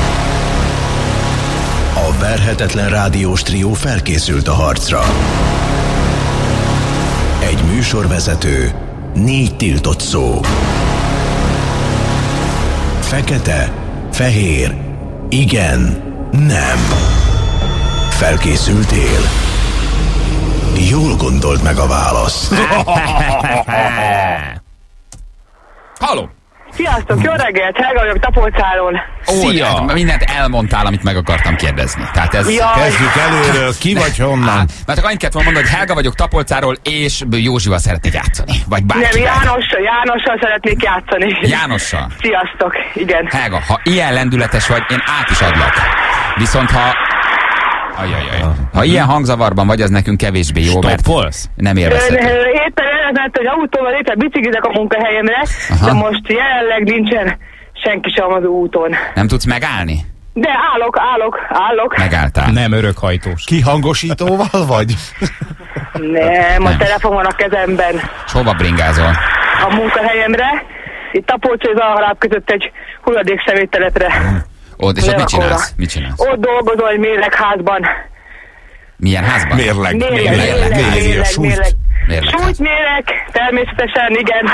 A verhetetlen rádiós trió felkészült a harcra. Egy műsorvezető, 4 tiltott szó. Fekete, fehér, igen, nem. Felkészültél? Jól gondold meg a választ. Halló! Sziasztok, jó reggelt, Helga vagyok Tapolcáról. Szia! Hát mindent elmondtál, amit meg akartam kérdezni. Tehát ez... Jaj. Kezdjük előről, ki vagy honnan? Mert csak annyit kellett volna mondani, hogy Helga vagyok Tapolcáról, és Józsival szeretnék játszani. Vagy bárkivel. Nem, Jánossal szeretnék játszani. Jánossal. Sziasztok, igen. Helga, ha ilyen lendületes vagy, én át is adlak. Viszont ha... Ha ilyen hangzavarban vagy, az nekünk kevésbé jó, mert nem élvezhető. Éppen elment, hogy autóval éppen biciklizek a munkahelyemre, de most jelenleg nincsen senki sem az úton. Nem tudsz megállni? De állok. Megálltál. Nem örökhajtós. Kihangosítóval vagy? Nem, a telefon van a kezemben. És hova bringázol? A munkahelyemre, itt Tapolca és Zalaharáp között egy hulladékszeméttelepre. Ott, és ott mit csinálsz? Ott dolgozol egy mérlegházban. Milyen házban? Mérleg. Mérleg. Mérlegház. Sújtméreg, természetesen, igen.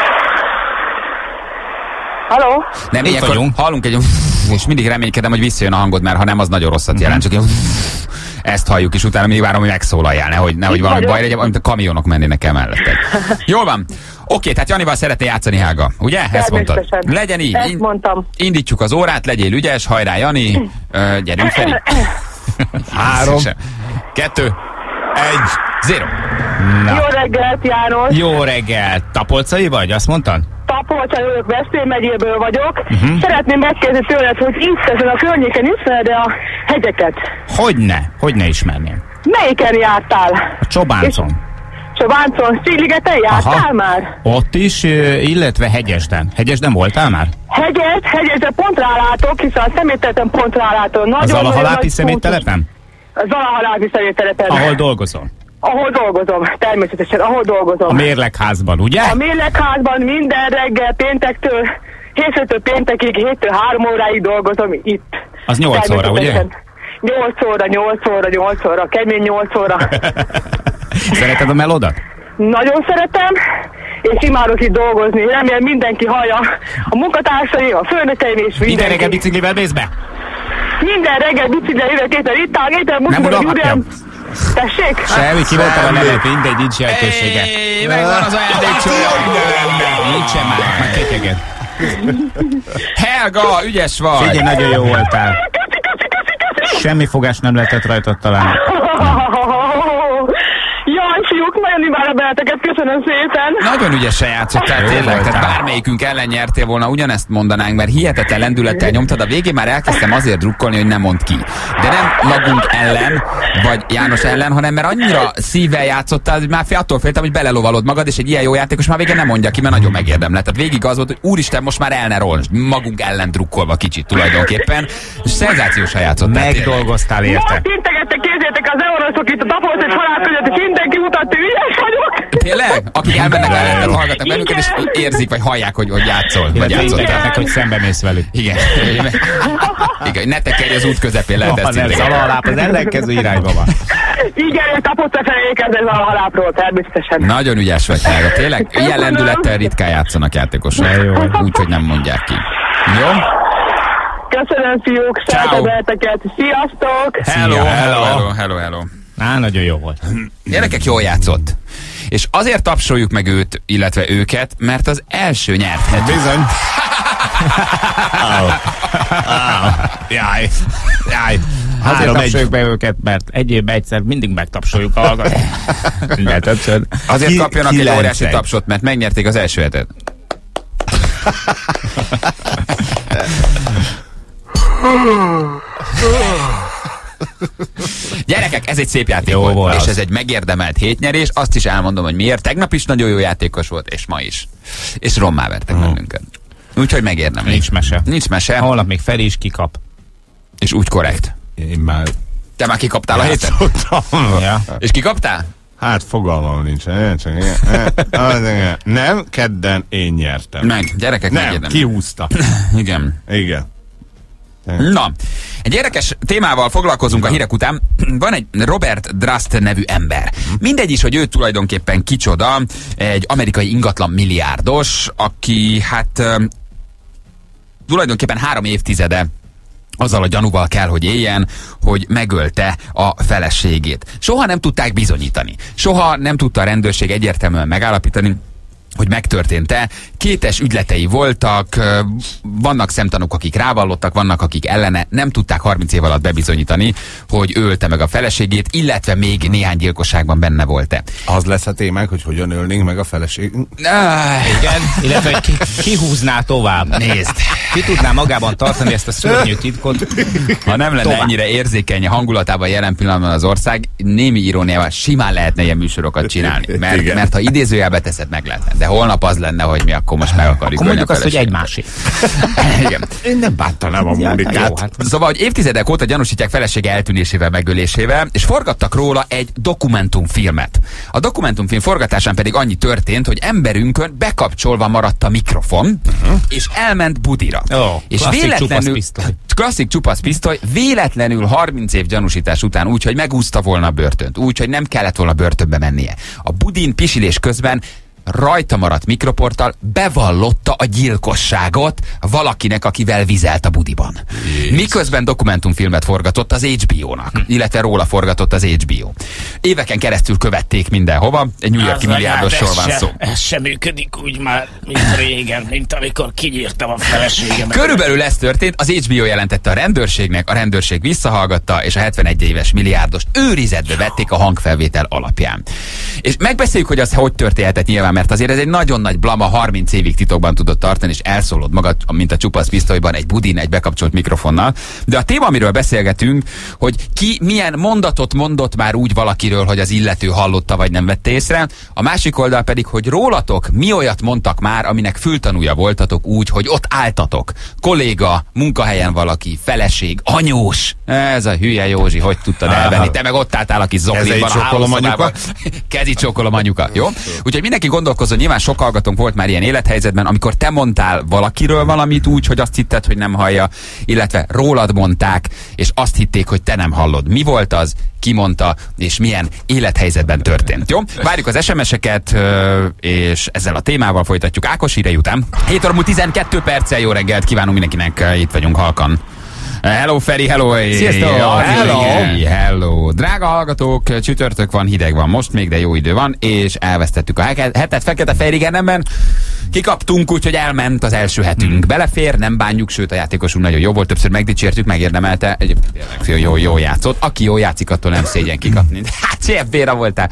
Halló? Nem, ilyenkor hallunk egy... És mindig reménykedem, hogy visszajön a hangod, mert ha nem, az nagyon rosszat jelent. Csak ezt halljuk, és utána mindig várom, hogy megszólaljál, nehogy valami baj legyen, amit a kamionok mennének el melletted. Jól van. Oké, tehát Janival szeretné játszani, Helga. Ugye? Ezt mondtad. Természetesen. Legyen így. Ezt mondtam. Indítjuk az órát, legyél ügyes, hajrá Jani. Gyerünk Feri. 3, 2, 1. 0. Jó reggelt, János! Jó reggel. Tapolcai vagy, azt mondtad? Tapolcsai vagyok, Veszprém megyéből vagyok. Szeretném megkérdezni tőled, hogy itt ezen a környéken ismered-e a hegyeket? Hogyne ismerném. Melyiken jártál? A Csobáncon. Csobáncon, Szigligeten jártál már? Ott is, illetve Hegyesden. Hegyesden voltál már? Hegyesre pont rálátok, hiszen a szemétteleten pont rálátok. A Zalahalápi szeméttelepen? A Zalahalápi szeméttelepen. Ahol dolgozol? Ahol dolgozom, természetesen, ahol dolgozom. A mérlegházban, ugye? A mérlegházban minden reggel, péntektől, hétfőtől péntekig, 7-től 3 óráig dolgozom itt. Az 8 óra, ugye? 8 óra, kemény 8 óra. Szereted a melódat? Nagyon szeretem, és imádok itt dolgozni. Remélem mindenki hallja, a munkatársaim, a főnökeim és mindenki. Minden reggel biciklivel mész be? Minden reggel biciklivel jövök, étel, Nem munkában, tessék? Semmi, kimondtam a nevet, mindegy, nincs jelentősége. Megvan az ajándékcsomag. Nincsen már ketyeged. Helga, ügyes vagy. Figyelj, nagyon jó voltál. Semmi fogás nem lehetett rajtad talán. Jaj, fiúk, nagyon imádom beleteket, köszönöm szépen. Nagyon ügyesen játszottál, tényleg. Tehát bármelyikünk ellen nyertél volna, ugyanezt mondanánk, mert hihetetlen lendülettel nyomtad. A végén már elkezdtem azért drukkolni, hogy nem mondd ki. De nem magunk ellen, vagy János ellen, hanem mert annyira szívvel játszottál, hogy már attól féltem, hogy belelovalod magad, és egy ilyen jó játékos már végén nem mondja ki, mert nagyon megérdemlett. Tehát végig az volt, hogy úristen, most már el ne roll, magunk ellen drukkolva kicsit tulajdonképpen. És szenzációsan játszottál. Megdolgoztál érte. Most integettek, kézzétek az euroszok itt a Tapolc és halál között, és mindenki mutat, hogy ügyes vagyok. Tényleg? Akik elmennek melletted, hallgatnak bennünket, és érzik, vagy hallják, hogy játszol. Vagy játszottál. hogy szembe mész velük. Igen. Igen, ne tekerj az út közepén, lehet ezt Ez Zalahaláp az ellenkező irányba van. Igen, és Tapolcra felé kezdve a halápról, természetesen. Nagyon ügyes vagy, Helga. Tényleg ilyen lendülettel ritkán játszanak játékosok. Úgyhogy nem mondják ki. Jó? Köszönöm, fiúk, szeretem beleteket. Sziasztok! Hello. Á, nagyon jó volt. Gyerekek, jól játszott. És azért tapsoljuk meg őt, illetve őket, mert az első nyert. Bizony. Jaj. Azért tapsoljuk be őket, mert egy évben egyszer mindig megtapsoljuk a hallgatókat. Azért kapjanak egy 9. óriási tapsot, mert megnyerték az első hetet. Gyerekek, ez egy szép játék jó volt, és az. ez egy megérdemelt hétnyerés. Azt is elmondom, hogy miért. Tegnap is nagyon jó játékos volt, és ma is. És rommá vertek bennünket. Úgyhogy megérdemli. Nincs mese. Holnap még Feri is kikap. És úgy korrekt. Én már Te már kikaptál a héten? Ja. És kikaptál? Hát fogalmam nincs. Nem, kedden én nyertem. Meg, gyerekek, Nem, megérdemli. kihúzta. Igen. Igen. Na, egy érdekes témával foglalkozunk a hírek után. Van egy Robert Drust nevű ember. Mindegy is, hogy ő tulajdonképpen kicsoda, egy amerikai ingatlan milliárdos, aki hát tulajdonképpen 3 évtizede azzal a gyanúval kell, hogy éljen, hogy megölte a feleségét. Soha nem tudták bizonyítani. Soha nem tudta a rendőrség egyértelműen megállapítani, hogy megtörtént-e. Kétes ügyletei voltak, vannak szemtanúk, akik rávallottak, vannak, akik ellene. Nem tudták 30 év alatt bebizonyítani, hogy ő ölte meg a feleségét, illetve még néhány gyilkosságban benne volt-e. Az lesz a témánk, hogy hogyan ölnénk meg a feleségünk. Igen, illetve hogy ki húzná tovább. Nézd! Ki tudná magában tartani ezt a szörnyű titkot? Ha nem lenne tovább. ennyire érzékeny a hangulatában jelen pillanatban az ország, némi iróniával simán lehetne ilyen műsorokat csinálni. Mert ha idézőjelbe teszed, meg lehetne. De holnap az lenne, hogy mi akkor most meg akarjuk Akkor ölni a mondjuk azt, hogy feleséget. egymásé. Igen. Én nem bántanám a Mónikát. Hát. Szóval, hogy évtizedek óta gyanúsítják felesége eltűnésével, megölésével, és forgattak róla egy dokumentumfilmet. A dokumentumfilm forgatásán pedig annyi történt, hogy emberünkön bekapcsolva maradt a mikrofon, és elment budira. És klasszik csupaszpisztoly. Klasszik csupaszpisztoly, véletlenül 30 év gyanúsítás után úgy, hogy megúszta volna a börtönt, úgy, hogy nem kellett volna börtönbe mennie. A budin pisilés közben rajta maradt mikroporttal bevallotta a gyilkosságot valakinek, akivel vizelt a budiban. Miközben dokumentumfilmet forgatott az HBO-nak, illetve róla forgatott az HBO. Éveken keresztül követték mindenhova, egy New York-i milliárdosról van szó. Ez sem működik úgy már, mint régen, mint amikor kinyírtam a feleségemet. Körülbelül ez történt, az HBO jelentette a rendőrségnek, a rendőrség visszahallgatta, és a 71 éves milliárdost őrizetbe vették a hangfelvétel alapján. És megbeszéljük, hogy az hogy történhetett nyilván, mert azért ez egy nagyon nagy blama, 30 évig titokban tudod tartani, és elszólod magad, mint a csupasz pisztolyban egy budin, egy bekapcsolt mikrofonnal. De a téma, amiről beszélgetünk, hogy ki milyen mondatot mondott már úgy valakiről, hogy az illető hallotta vagy nem vette észre, a másik oldal pedig, hogy rólatok mi olyat mondtak már, aminek fültanúja voltatok úgy, hogy ott álltatok. Kolléga, munkahelyen valaki, feleség, anyós. Ez a hülye Józsi, hogy tudtad elvenni? Te meg ott álltál a kis zokniban, a hálószobában. Kezi csókolom anyuka, jó? Úgyhogy mindenki gondolkozzon, nyilván sok hallgatónk volt már ilyen élethelyzetben, amikor te mondtál valakiről valamit úgy, hogy azt hitted, hogy nem hallja, illetve rólad mondták, és azt hitték, hogy te nem hallod. Mi volt az? Ki mondta, és milyen élethelyzetben történt. Jó? Várjuk az SMS-eket, és ezzel a témával folytatjuk Ákos hírei után. 7 óra múlt 12 perccel, jó reggelt kívánunk mindenkinek, itt vagyunk halkan. Hello Feri, hello! Sziasztok! Hello! Drága hallgatók, csütörtök van, hideg van most még, de jó idő van, és elvesztettük a hetet Fekete-Fejrigenemben. Kikaptunk, úgyhogy elment az első hetünk. Belefér, nem bánjuk, sőt a játékosunk nagyon jó volt, többször megdicsértük, megérdemelte. Jó játszott. Aki jó játszik, attól nem szégyen kikapni. Hát CFB-ra voltál.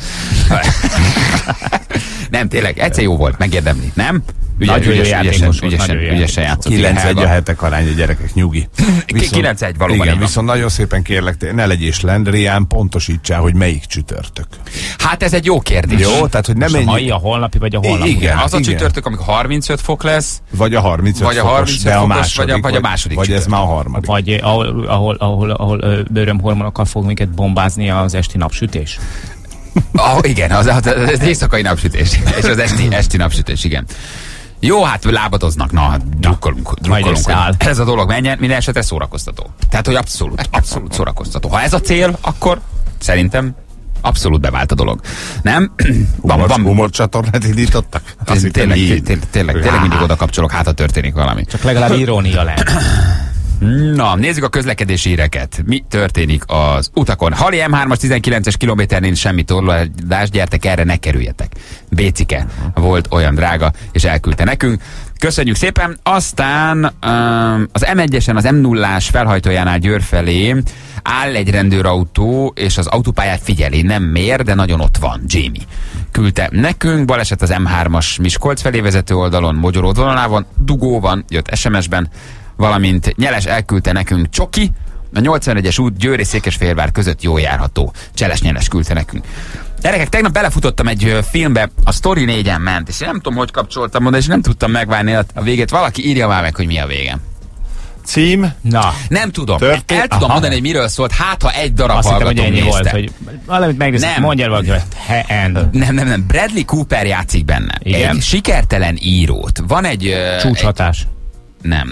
Nem, tényleg, egyszer jó volt, megérdemli, nem? Ügyesen játszott. 9-1 a hetek arány, a gyerekek, nyugi. 9-1 valóban. Igen, viszont nagyon szépen kérlek, ne legyél slendrián, pontosítsál, hogy melyik csütörtök. Hát ez egy jó kérdés. Jó, tehát hogy nem a mai, a holnapi, vagy a holnapi. Igen, az a csütörtök, amikor 35 fok lesz. Vagy a 35 fokos, de a második. Vagy a második vagy ez már a harmadik. Vagy ahol bőrömhormonokkal fog minket bombázni az esti napsütés. Igen, az éjszakai napsütés. És az esti napsütés, igen. Jó, hát lábadoznak, na, drukkolunk. Ez a dolog menjen, minden esetre szórakoztató. Tehát, hogy abszolút szórakoztató. Ha ez a cél, akkor szerintem abszolút bevált a dolog. Nem? Humorcsatornát indítottak? Tényleg mindig oda kapcsolok, hát ha történik valami. Csak legalább irónia lehet. Na, nézzük a közlekedési híreket. Mi történik az utakon? Hali M3-as 19-es kilométernél semmi torlódás, gyertek erre, ne kerüljetek. Bécike volt olyan drága, és elküldte nekünk. Köszönjük szépen. Aztán az M1-esen, az M0-ás felhajtójánál Győr felé áll egy rendőrautó, és az autópályát figyeli. Nem mér, de nagyon ott van. Jamie küldte nekünk. Baleset az M3-as Miskolc felé vezető oldalon, Mogyoró vonalában, dugó van, jött SMS-ben, valamint Nyeles elküldte nekünk Csoki, a 81-es út Győr és Székesfehérvár között jól járható. Cseles Nyeles küldte nekünk. Gyerekek, tegnap belefutottam egy filmbe, a Story 4-en ment, és én nem tudom, hogy kapcsoltam oda, és nem tudtam megvárni a végét. Valaki írja már meg, hogy mi a vége. Cím? Na. Nem tudom. El tudom mondani, hogy miről szólt, hát ha egy darab hallgató nézte. Volt, hogy valamit megnéztem, mondjál valaki, hogy Nem. Bradley Cooper játszik benne. Igen. Egy sikertelen írót. Van egy... Csúcshatás. Nem.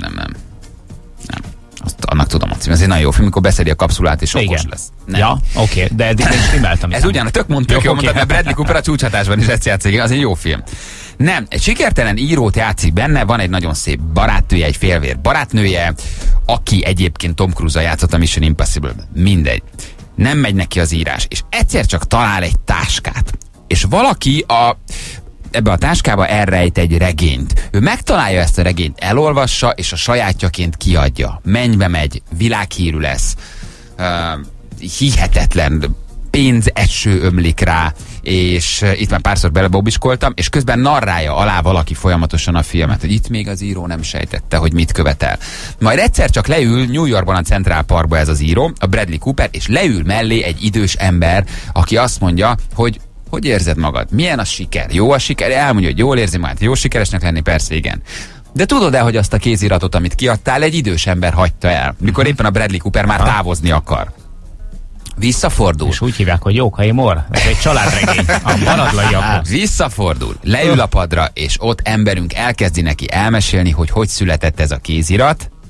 Annak tudom a cím. Ez egy nagyon jó film, amikor beszedi a kapszulát, és okos lesz. Nem. Ja, oké, de eddig én stimmeltem. Ez ugyan, tök mondtad, mert Bradley Cooper a Csúcshatásban is ezt játszik, az egy jó film. Nem, egy sikertelen írót játszik benne, van egy nagyon szép barátnője, egy félvér barátnője, aki egyébként Tom Cruise-a játszott a Mission Impossible-ben. Mindegy. Nem megy neki az írás, és egyszer csak talál egy táskát. És valaki ebbe a táskába elrejt egy regényt. Ő megtalálja ezt a regényt, elolvassa, és a sajátjaként kiadja. Mennybe megy, világhírű lesz, hihetetlen pénzeső ömlik rá, és itt már párszor belebobiskoltam, és közben narrálja alá valaki folyamatosan a filmet, hogy itt még az író nem sejtette, hogy mit követel. Majd egyszer csak leül New Yorkban a Central Parkba ez az író, a Bradley Cooper, és leül mellé egy idős ember, aki azt mondja, hogy érzed magad? Milyen a siker? Jó a siker? Elmondja, hogy jól érzi magad. Jó sikeresnek lenni? Persze, igen. De tudod-e, hogy azt a kéziratot, amit kiadtál, egy idős ember hagyta el, mikor éppen a Bradley Cooper már távozni akar? Visszafordul. És úgy hívják, hogy Jókai Mor. Ez egy családregény. A maradlaiakhoz. Visszafordul, leül a padra, és ott emberünk elkezdi neki elmesélni, hogy született ez a kézirat,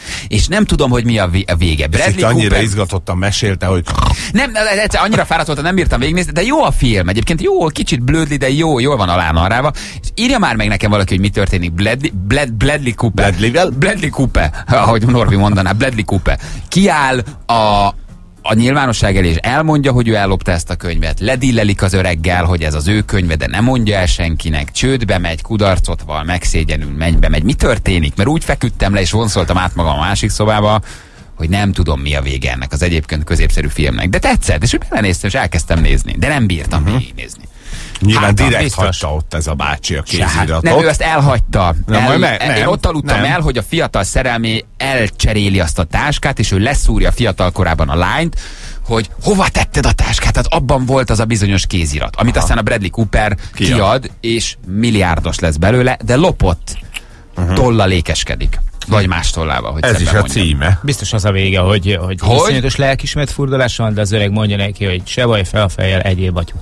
És nem tudom, hogy mi a vége. És itt annyira izgatottan mesélte, hogy... Nem, annyira fáradt voltam, nem bírtam végignézni, de jó a film. Egyébként jó, kicsit blödli, de jól van alá narrálva. És írja már meg nekem valaki, hogy mi történik. Bradley Cooper. Bradley Cooper, ahogy Norbi mondaná, Bradley Cooper. Kiáll a nyilvánosság elé, és elmondja, hogy ő ellopta ezt a könyvet, ledillelik az öreggel, hogy ez az ő könyve, de nem mondja el senkinek, csődbe megy, kudarcot val, megszégyenül, mennybe megy. Mi történik? Mert úgy feküdtem le, és vonszoltam át magam a másik szobába, hogy nem tudom, mi a vége ennek az egyébként középszerű filmnek. De tetszett, és úgy belenéztem, és elkezdtem nézni. De nem bírtam végignézni. Nyilván direkt hagyta ott ez a bácsi a kéziratot. Nem, ő ezt elhagyta. Én ott aludtam el, hogy a fiatal szerelmé elcseréli azt a táskát, és ő leszúrja fiatal korában a lányt, hogy hova tetted a táskát? Tehát abban volt az a bizonyos kézirat, amit aztán a Bradley Cooper kiad, és milliárdos lesz belőle, de lopott tollal lékeskedik. Vagy más tollával, hogy ez is a címe. Biztos az a vége, hogy iszonyatos lelkismert furdalás van, de az öreg mondja neki, hogy se baj, fel a fejjel, egyél batyú.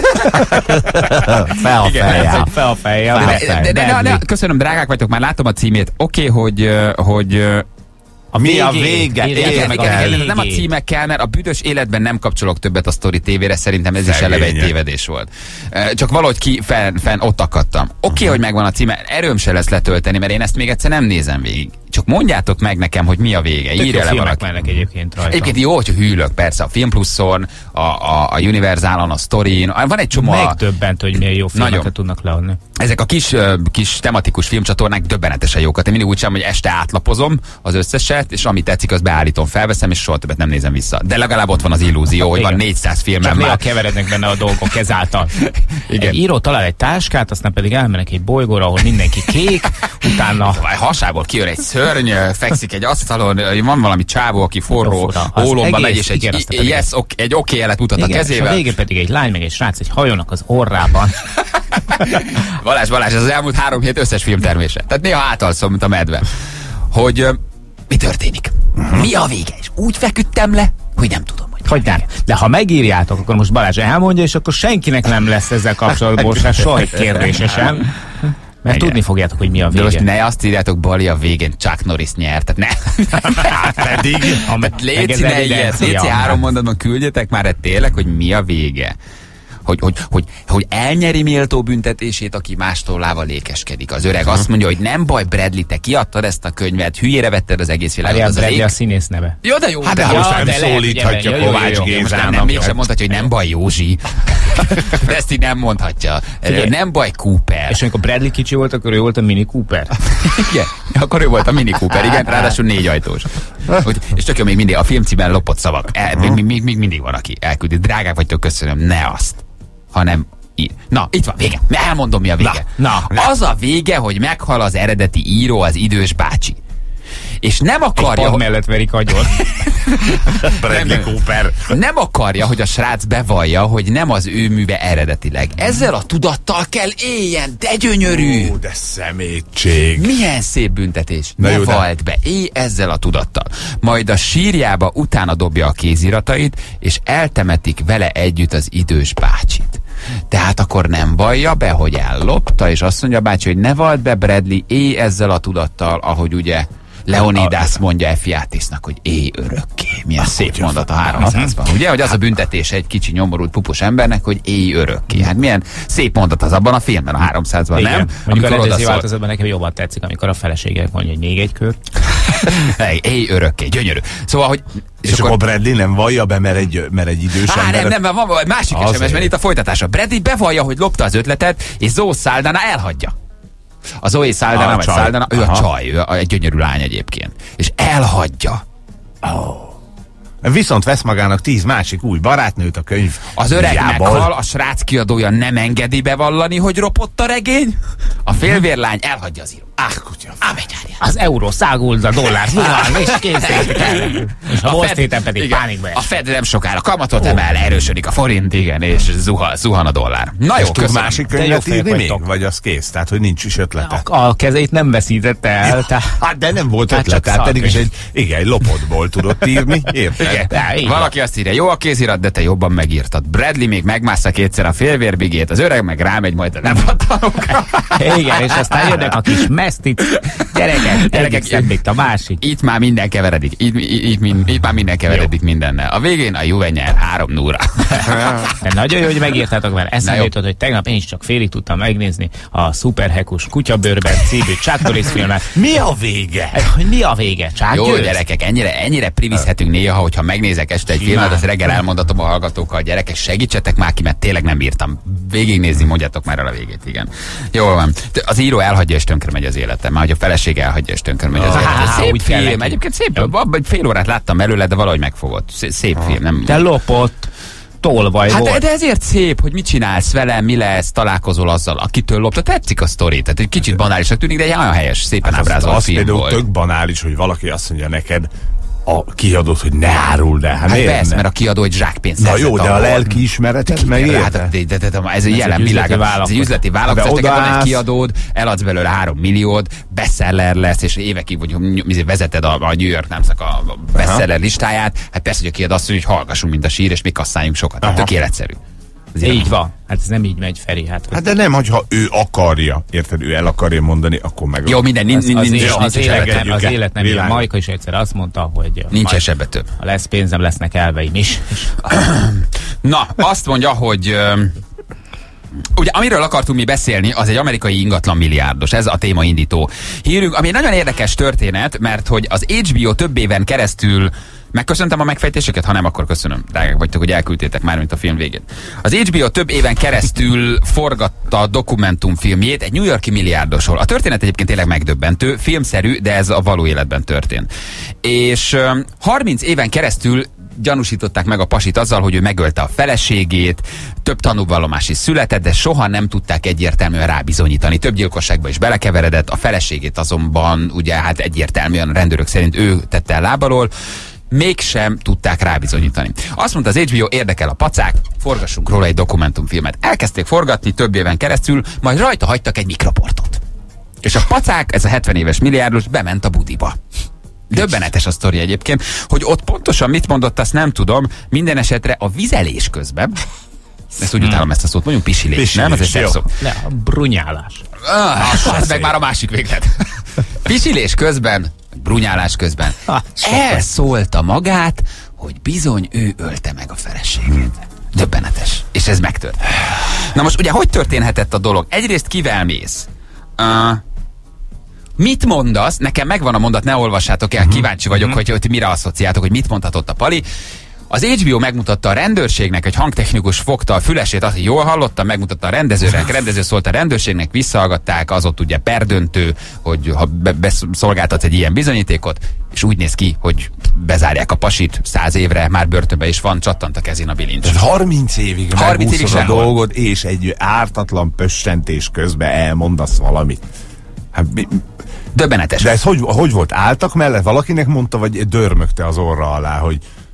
Fel a fejjel. Köszönöm, drágák vagytok, már látom a címét. Oké, hogy mi a vége? Nem a címek kell, mert a büdös életben nem kapcsolok többet a Story TV-re, szerintem ez is eleve egy tévedés volt. Csak valahogy fenn ott akadtam. Oké, hogy megvan a címe, erőm se lesz letölteni, mert én ezt még egyszer nem nézem végig. Csak mondjátok meg nekem, hogy mi a vége. Írja le valaki. Egyébként rajta. Egyébként jó, hogy hűlök, persze, a Film Pluszon, a Universalon, a Storyn, van egy csomó... Megdöbbent, hogy milyen jó filmeket tudnak leadni. Ezek a kis tematikus filmcsatornák döbbenetesen jókat. Én mindig úgy sem, hogy este átlapozom az összeset, és ami tetszik, azt beállítom, felveszem, és soha többet nem nézem vissza. De legalább ott van az illúzió, hogy van 400 filmem már. Csak keverednek benne a dolgok ezáltal. Igen. Egy író talál egy táskát, aztán pedig elmennek egy bolygóra, ahol mindenki kék, utána... Hasából kijön egy szörny, fekszik egy asztalon, van valami csávó, aki forró ólomba megy, és egy oké jelet mutat a kezével. És a végén pedig egy lány meg egy srác egy hajónak az orrában. Balázs, ez az elmúlt 3 hét összes filmtermése. Tehát néha átalszom, mint a medve. Hogy mi történik? Mi a vége? És úgy feküdtem le, hogy nem tudom, hogy nem. De ha megírjátok, akkor most Balázs elmondja, és akkor senkinek nem lesz ezzel kapcsolatból soha egy kérdése sem. Mert tudni fogjátok, hogy mi a vége. De most ne azt írjátok, Bali, a végén Chuck Norris nyert. Tehát ne. Pedig. Léci, ne ilyet. Léci 3 mondatban küldjetek már tényleg, hogy mi a vége. Hogy elnyeri méltó büntetését, aki más tollával lékeskedik. Az öreg azt mondja, hogy nem baj, Bradley, te kiadtad ezt a könyvet, hülyére vetted az egész világot. Az Bradley a színész neve. Jó, de jó. Hát de most nem szólíthatja Kovács Gézának. Nem, mégsem mondhatja, hogy nem baj, Józsi. De ezt így nem mondhatja. Nem baj, Cooper. És amikor Bradley kicsi volt, akkor ő volt a Mini Cooper. Igen, akkor ő volt a Mini Cooper, igen, ráadásul 4 ajtós. És tök jó, még mindig a filmcímben lopott szavak. Még mindig van, aki elküldi. Drágák vagytok, köszönöm, ne azt. Hanem na, itt van, vége. Elmondom, mi a vége. Na. Az a vége, hogy meghal az eredeti író, az idős bácsi. És nem akarja... Egy pad mellett verik agyon. Bradley Cooper. Nem akarja, hogy a srác bevallja, hogy nem az ő műve eredetileg. Ezzel a tudattal kell éljen, de gyönyörű. De szemétség. Milyen szép büntetés. Ne valld be, élj ezzel a tudattal. Majd a sírjába utána dobja a kéziratait, és eltemetik vele együtt az idős bácsit. Tehát akkor nem vallja be, hogy ellopta, és azt mondja a bácsi, hogy ne valld be, Bradley, élj ezzel a tudattal, ahogy ugye Leonidas mondja Ephialtésznak, hogy élj örökké. Milyen szép mondat a 300-ban. Ugye, hogy az a büntetés egy kicsi nyomorult pupus embernek, hogy élj örökké. Hát milyen szép mondat az abban a filmben, a 300-ban, nem? Mondjuk a rendező változatban nekem jobban tetszik, amikor a feleségek mondja, hogy még egy kör. Élj örökké, gyönyörű. Szóval, hogy és akkor Bradley nem vallja be, mert egy idős ember... Nem, van másik SMS, mert itt a folytatása. Bradley bevallja, hogy lopta az ötletet, és Zoe Saldana elhagyja. A Zoe Saldana, vagy Saldana, ő a csaj, ő egy gyönyörű lány egyébként. És elhagyja. Viszont vesz magának 10 másik új barátnőt a könyv. Az öreg meghal, a srác kiadója nem engedi bevallani, hogy ropott a regény. A félvérlány elhagyja az író. Kutya. Az euró száguld, a dollár zuhan, és készítik. És a Wall Street-en pedig pánikba. A Fed nem sokára kamatot emel, erősödik a forint, igen, és zuhan a dollár. Na jó, tud másik könyvet írni még? Vagy az kész? Tehát, hogy nincs is ötlete. A kezeit nem veszítette el. Hát de nem volt ötlet, tehát pedig is egy lopottból tudott írni. Valaki azt írja, jó a kézirat, de te jobban megírtad. Bradley még megmássza kétszer a félvérbigét, az öreg meg rámegy majd a lepattanókra. Igen, és aztán jönnek a kis ezt itt, gyerekek, szebbik a másik. Itt már minden keveredik. Itt már minden keveredik mindennel. A végén a Juve nyer 3-0-ra. De nagyon jó, hogy megírtátok, mert eszembe jutott, hogy tegnap én is csak félig tudtam megnézni a Szuperhekus Kutyabőrben című Chuck Norris filmet. Mi a vége? Hogy mi a vége? Chuck Jó, győz? gyerekek, ennyire primizhetünk néha, hogyha megnézek este egy filmet, azt reggel elmondatom a hallgatókkal, gyerekek, segítsetek már ki, mert tényleg nem bírtam végignézni, mondjátok már el a végét, igen. Jól van. Az író elhagyja és tönkre megy az élete, már hogy a feleség elhagyja és tönkre megy az élete. Szép úgy kell film, neki. egyébként szép, fél órát láttam belőle, de valahogy megfogott. Szép film, nem? Te lopott, tolvaj Hát volt. de ezért szép, hogy mit csinálsz vele, mi lesz, találkozol azzal, akitől lopta. Tetszik a sztori, tehát egy kicsit banálisnak tűnik, de egy olyan helyes, szépen ábrázolt Az film például volt. tök banális, hogy valaki azt mondja neked, a kiadót, hogy ne áruld el. Hát Hát miért persze, ne? mert a kiadó egy zsákpénzt Na szerzett jó, de a abból. lelki ismeretet meg Hát, érte? ez egy jelen üzleti világ. Ez egy vállalkozás. üzleti vállalkozás. De Neked van egy odaállsz- kiadód, eladsz belőle 3 milliót, bestseller lesz, és évekig vagy vezeted a New York Times-nak a bestseller listáját. Hát persze, hogy a kiadó azt mondja, hogy hallgassunk, mint a sír, és mi kasszáljunk sokat. Hát tök életszerű. Így van. Hát ez nem így megy, Feri. Hát de nem, hogyha ő akarja, érted, ő el akarja mondani, akkor meg... Jó, minden, Az nincs élet engedjük az el. élet nem ilyen. Világos. Majka is egyszer azt mondta, hogy nincs majd, esetben több. ha lesz pénzem, lesznek elveim is. Na, azt mondja, hogy ugye amiről akartunk mi beszélni, az egy amerikai ingatlan milliárdos. Ez a téma indító hírünk, ami egy nagyon érdekes történet, mert hogy az HBO több éven keresztül megköszöntem a megfejtéseket, ha nem, akkor köszönöm. Drágák vagytok, hogy elküldtétek már, mint a film végén. Az HBO több éven keresztül forgatta dokumentumfilmjét egy New York-i milliárdosról. A történet egyébként tényleg megdöbbentő, filmszerű, de ez a való életben történt. És 30 éven keresztül gyanúsították meg a pasit azzal, hogy ő megölte a feleségét, több tanúvallomás is született, de soha nem tudták egyértelműen rábizonyítani. Több gyilkosságba is belekeveredett, a feleségét azonban ugye hát egyértelműen a rendőrök szerint ő tette el lábalól, mégsem tudták rábizonyítani. Azt mondta az HBO, érdekel a pacák, forgassunk róla egy dokumentumfilmet. Elkezdték forgatni több éven keresztül, majd rajta hagytak egy mikroportot. És a pacák, ez a 70 éves milliárdos, bement a budiba. Döbbenetes a sztori egyébként, hogy ott pontosan mit mondott, azt nem tudom, minden esetre a vizelés közben, ezt úgy utálom ezt a szót, mondjunk pisilés, nem? Ez egy szép jó. szó. Ne, a brunyálás. Ez meg már a másik véglet. Pisilés közben, brunyálás közben elszólta magát, hogy bizony ő ölte meg a feleségét. Döbbenetes. És ez megtörtént. Na most ugye hogy történhetett a dolog? Egyrészt kivel mész? Mit mondasz? Nekem megvan a mondat, ne olvassátok el, kíváncsi vagyok, hogy mire asszociáltok, hogy mit mondhatott a Pali. Az HBO megmutatta a rendőrségnek, egy hangtechnikus fogta a fülesét, azt, hogy jól hallottam, megmutatta a rendezőnek, a rendező szólt a rendőrségnek, visszahallgatták, az ott ugye perdöntő, hogy ha beszolgáltatsz egy ilyen bizonyítékot, és úgy néz ki, hogy bezárják a pasit 100 évre, már börtönbe is van, csattant a kezén a bilincs. Tehát 30 évig 30 évig megúszod a sehol. dolgod, és egy ártatlan pössentés közben elmondasz valamit. Hát, Döbbenetes. de ez hogy volt? Álltak mellett? Valakinek mondta, vagy dörmögte az orra alá, hogy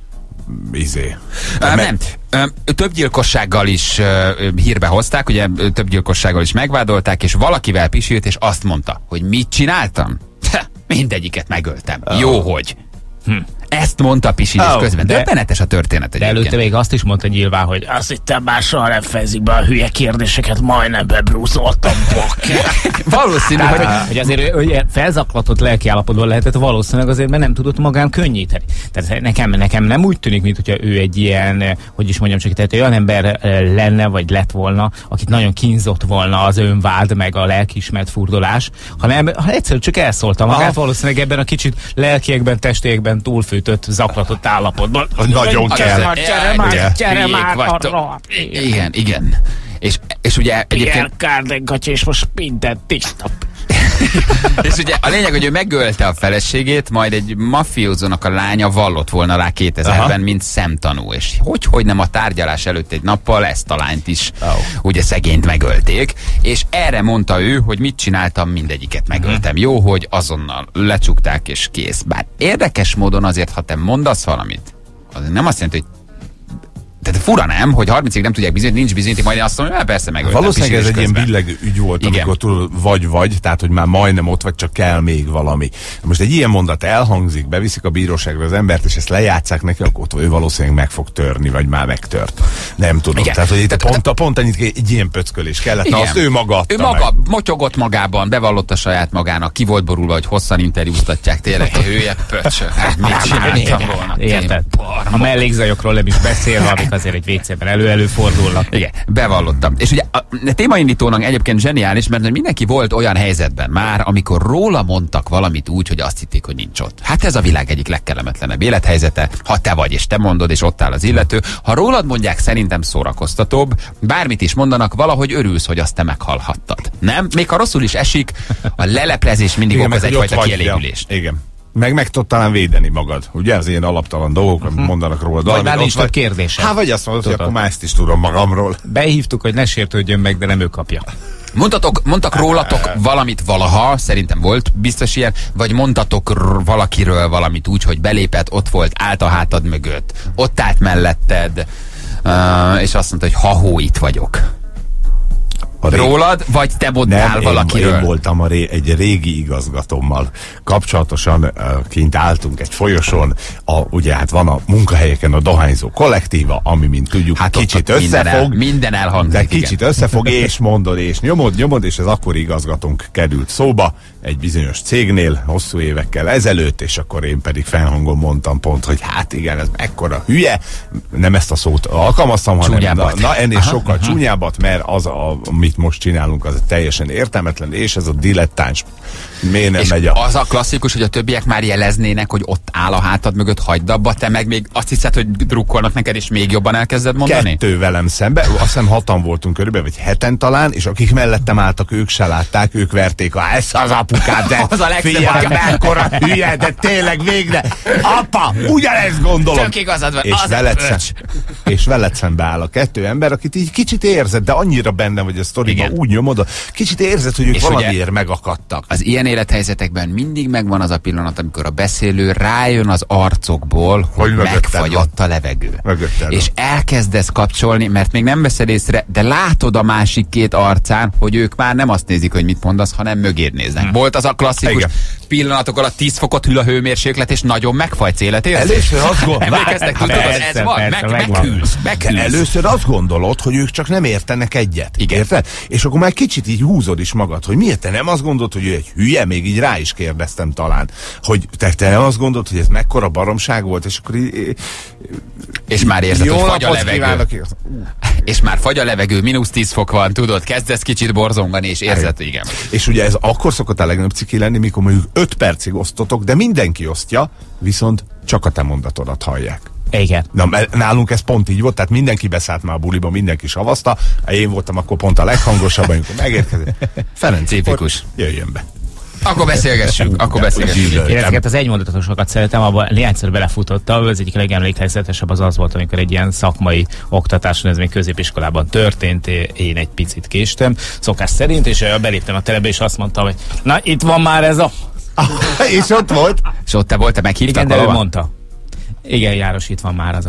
Nem. Több gyilkossággal is hírbe hozták, ugye több gyilkossággal is megvádolták, és valakivel pisilt, és azt mondta, hogy mit csináltam? Mindegyiket megöltem. Jó, hogy. Ezt mondta a pisilés közben. de- Döbbenetes a történet De előtte egyébként. még azt is mondta nyilván, hogy azt hittem már soha nem fejezik be a hülye kérdéseket, majdnem bebrúzoltam, bakker. Valószínű, hogy hogy azért hogy felzaklatott lelkiállapotban lehetett valószínűleg azért, mert nem tudott magán könnyíteni. Tehát nekem nem úgy tűnik, mint hogyha ő egy ilyen, hogy is mondjam csak, tehát olyan ember lenne, vagy lett volna, akit nagyon kínzott volna az önvád, meg a lelkiismert furdalás, hanem egyszerűen csak elszólta magát, valószínűleg ebben a kicsit lelkiekben, testékben túlfűtött, zaklatott állapotban. Nagyon kell. Gyere már vagytok. arra. Igen. És ugye egyébként Pierre Cardin és most minden tiszta. és ugye a lényeg, hogy ő megölte a feleségét, majd egy mafiózónak a lánya vallott volna rá 2000-ben, mint szemtanú. És hogy nem a tárgyalás előtt egy nappal ezt a lányt is, ugye szegényt megölték. És erre mondta ő, hogy mit csináltam, mindegyiket megöltem. Jó, hogy azonnal lecsukták és kész. Bár érdekes módon azért, ha te mondasz valamit, az nem azt jelenti, hogy Hát fura nem, hogy 30-ig nem tudják bizonyítani, nincs bizonyíték, majd én azt mondom, hogy persze megöltem. Valószínűleg ez egy ilyen pisilés közben. billegő ügy volt, Igen. amikor túl vagy, tehát hogy már majdnem ott vagy, csak kell még valami. Most egy ilyen mondat elhangzik, beviszik a bíróságra az embert, és ezt lejátszák neki, akkor ő valószínűleg meg fog törni, vagy már megtört. Nem tudom. Igen. Tehát, hogy itt pont annyit egy ilyen pöckölés kellett, na azt ő maga adta Ő maga motyogott magában, bevallotta saját magának, ki volt borulva, hogy hosszan interjúztatják, tényleg hülye pöcsök. Hát mit csináltam volna? Érted? A mellékzajokról nem is beszélve, amik azért egy WC-ben előfordulnak. Igen, bevallottam. És ugye a témaindítónak egyébként zseniális, mert mindenki volt olyan helyzetben már, amikor róla mondtak valamit úgy, hogy azt hitték, hogy nincs ott. Hát ez a világ egyik legkellemetlenebb élethelyzete, ha te vagy, és te mondod, és ott áll az illető. Ha rólad mondják, szerintem szórakoztatóbb, bármit is mondanak, valahogy örülsz, hogy azt te meghallhattad. Nem? Még ha rosszul is esik, a leleplezés mindig okoz egyfajta kielégülést. Igen. Meg tudod talán védeni magad. Ugye az ilyen alaptalan dolgok, amit mondanak róla. Vagy már nincs több kérdése. Hát vagy azt mondod, hogy akkor már ezt is tudom magamról. Behívtuk, hogy ne sértődjön meg, de nem ő kapja. Mondtak rólatok valamit valaha, szerintem volt biztos ilyen, vagy mondtatok valakiről valamit úgy, hogy belépett, ott volt, állt a hátad mögött, ott állt melletted, és azt mondta, hogy ha-hó, itt vagyok. Rólad, vagy te mondtál valakiről? Én voltam egy régi igazgatómmal kapcsolatosan, kint álltunk egy folyosón, ugye hát van a munkahelyeken a dohányzó kollektíva, ami, mint tudjuk, hát kicsit ott összefog. Minden elhangzik. De kicsit összefog, és mondod, és nyomod, és az akkori igazgatónk került szóba egy bizonyos cégnél hosszú évekkel ezelőtt, és akkor én pedig fennhangon mondtam pont, hogy hát igen, ez mekkora hülye, nem ezt a szót alkalmaztam, hanem ennél sokkal csúnyábbat, mert az, amit most csinálunk, az teljesen értelmetlen, és ez a dilettáns miért nem és megy az a klasszikus, hogy a többiek már jeleznének, hogy ott áll a hátad mögött, hagyd abba, te meg még azt hiszed, hogy drukkolnak neked, és még jobban elkezded mondani? 2 velem szembe, azt hiszem 6-an voltunk körülbelül, vagy 7-en talán, és akik mellettem álltak, ők se látták, ők verték, ez az apukád, de az a legszebb figyelj, mekkora hülye, de tényleg végre, apa, ugyanezt gondolom. Tök igazad van, és veled szembe áll a 2 ember, akit így kicsit érzed, de annyira benne vagy a sztoriban, úgy nyomod, kicsit érzed, hogy ők és valamiért megakadtak. Az ilyen élethelyzetekben mindig megvan az a pillanat, amikor a beszélő rájön az arcokból, hogy megfagyott a levegő. És elkezdesz kapcsolni, mert még nem veszed észre, de látod a másik 2 arcán, hogy ők már nem azt nézik, hogy mit mondasz, hanem mögéd néznek. Volt az a klasszikus pillanatok alatt 10 fokot hűl a hőmérséklet, és nagyon megfagysz életérzés. Először azt emlékeztek, tudod, ez van, megkülsz. Először azt gondolod, hogy ők csak nem értenek egyet. Igen. Érted? És akkor már kicsit így húzod is magad, hogy miért te nem azt gondolod, hogy ő egy hülye, még így rá is kérdeztem talán, hogy te nem azt gondolod, hogy ez mekkora baromság volt, és akkor és már érzed, hogy fagy a levegő. És már fagy a levegő, -10 fok van, tudod, kezdesz kicsit borzongani, és érzed, igen. És ugye ez akkor szokott a legnagyobb ciki lenni, mikor mondjuk 5 percig osztotok, de mindenki osztja, viszont csak a te mondatodat hallják. Igen. Na, nálunk ez pont így volt, tehát mindenki beszállt már a buliba, mindenki savazta, én voltam akkor pont a leghangosabb, amikor megérkezett. Ferenc, tipikus. Jöjjön be. Akkor beszélgessünk, Én ezeket az egymondatosokat szeretem, abban néhányszor belefutottam, az egyik legemlékezetesebb az volt, amikor egy ilyen szakmai oktatáson, ez még középiskolában történt, én egy picit késtem, szokás szerint, és beléptem a terembe, és azt mondtam, hogy na, itt van már ez a... És ott volt? És ott te volt, te meghívtak? Igen, de ő mondta. Igen, János, itt van már az a...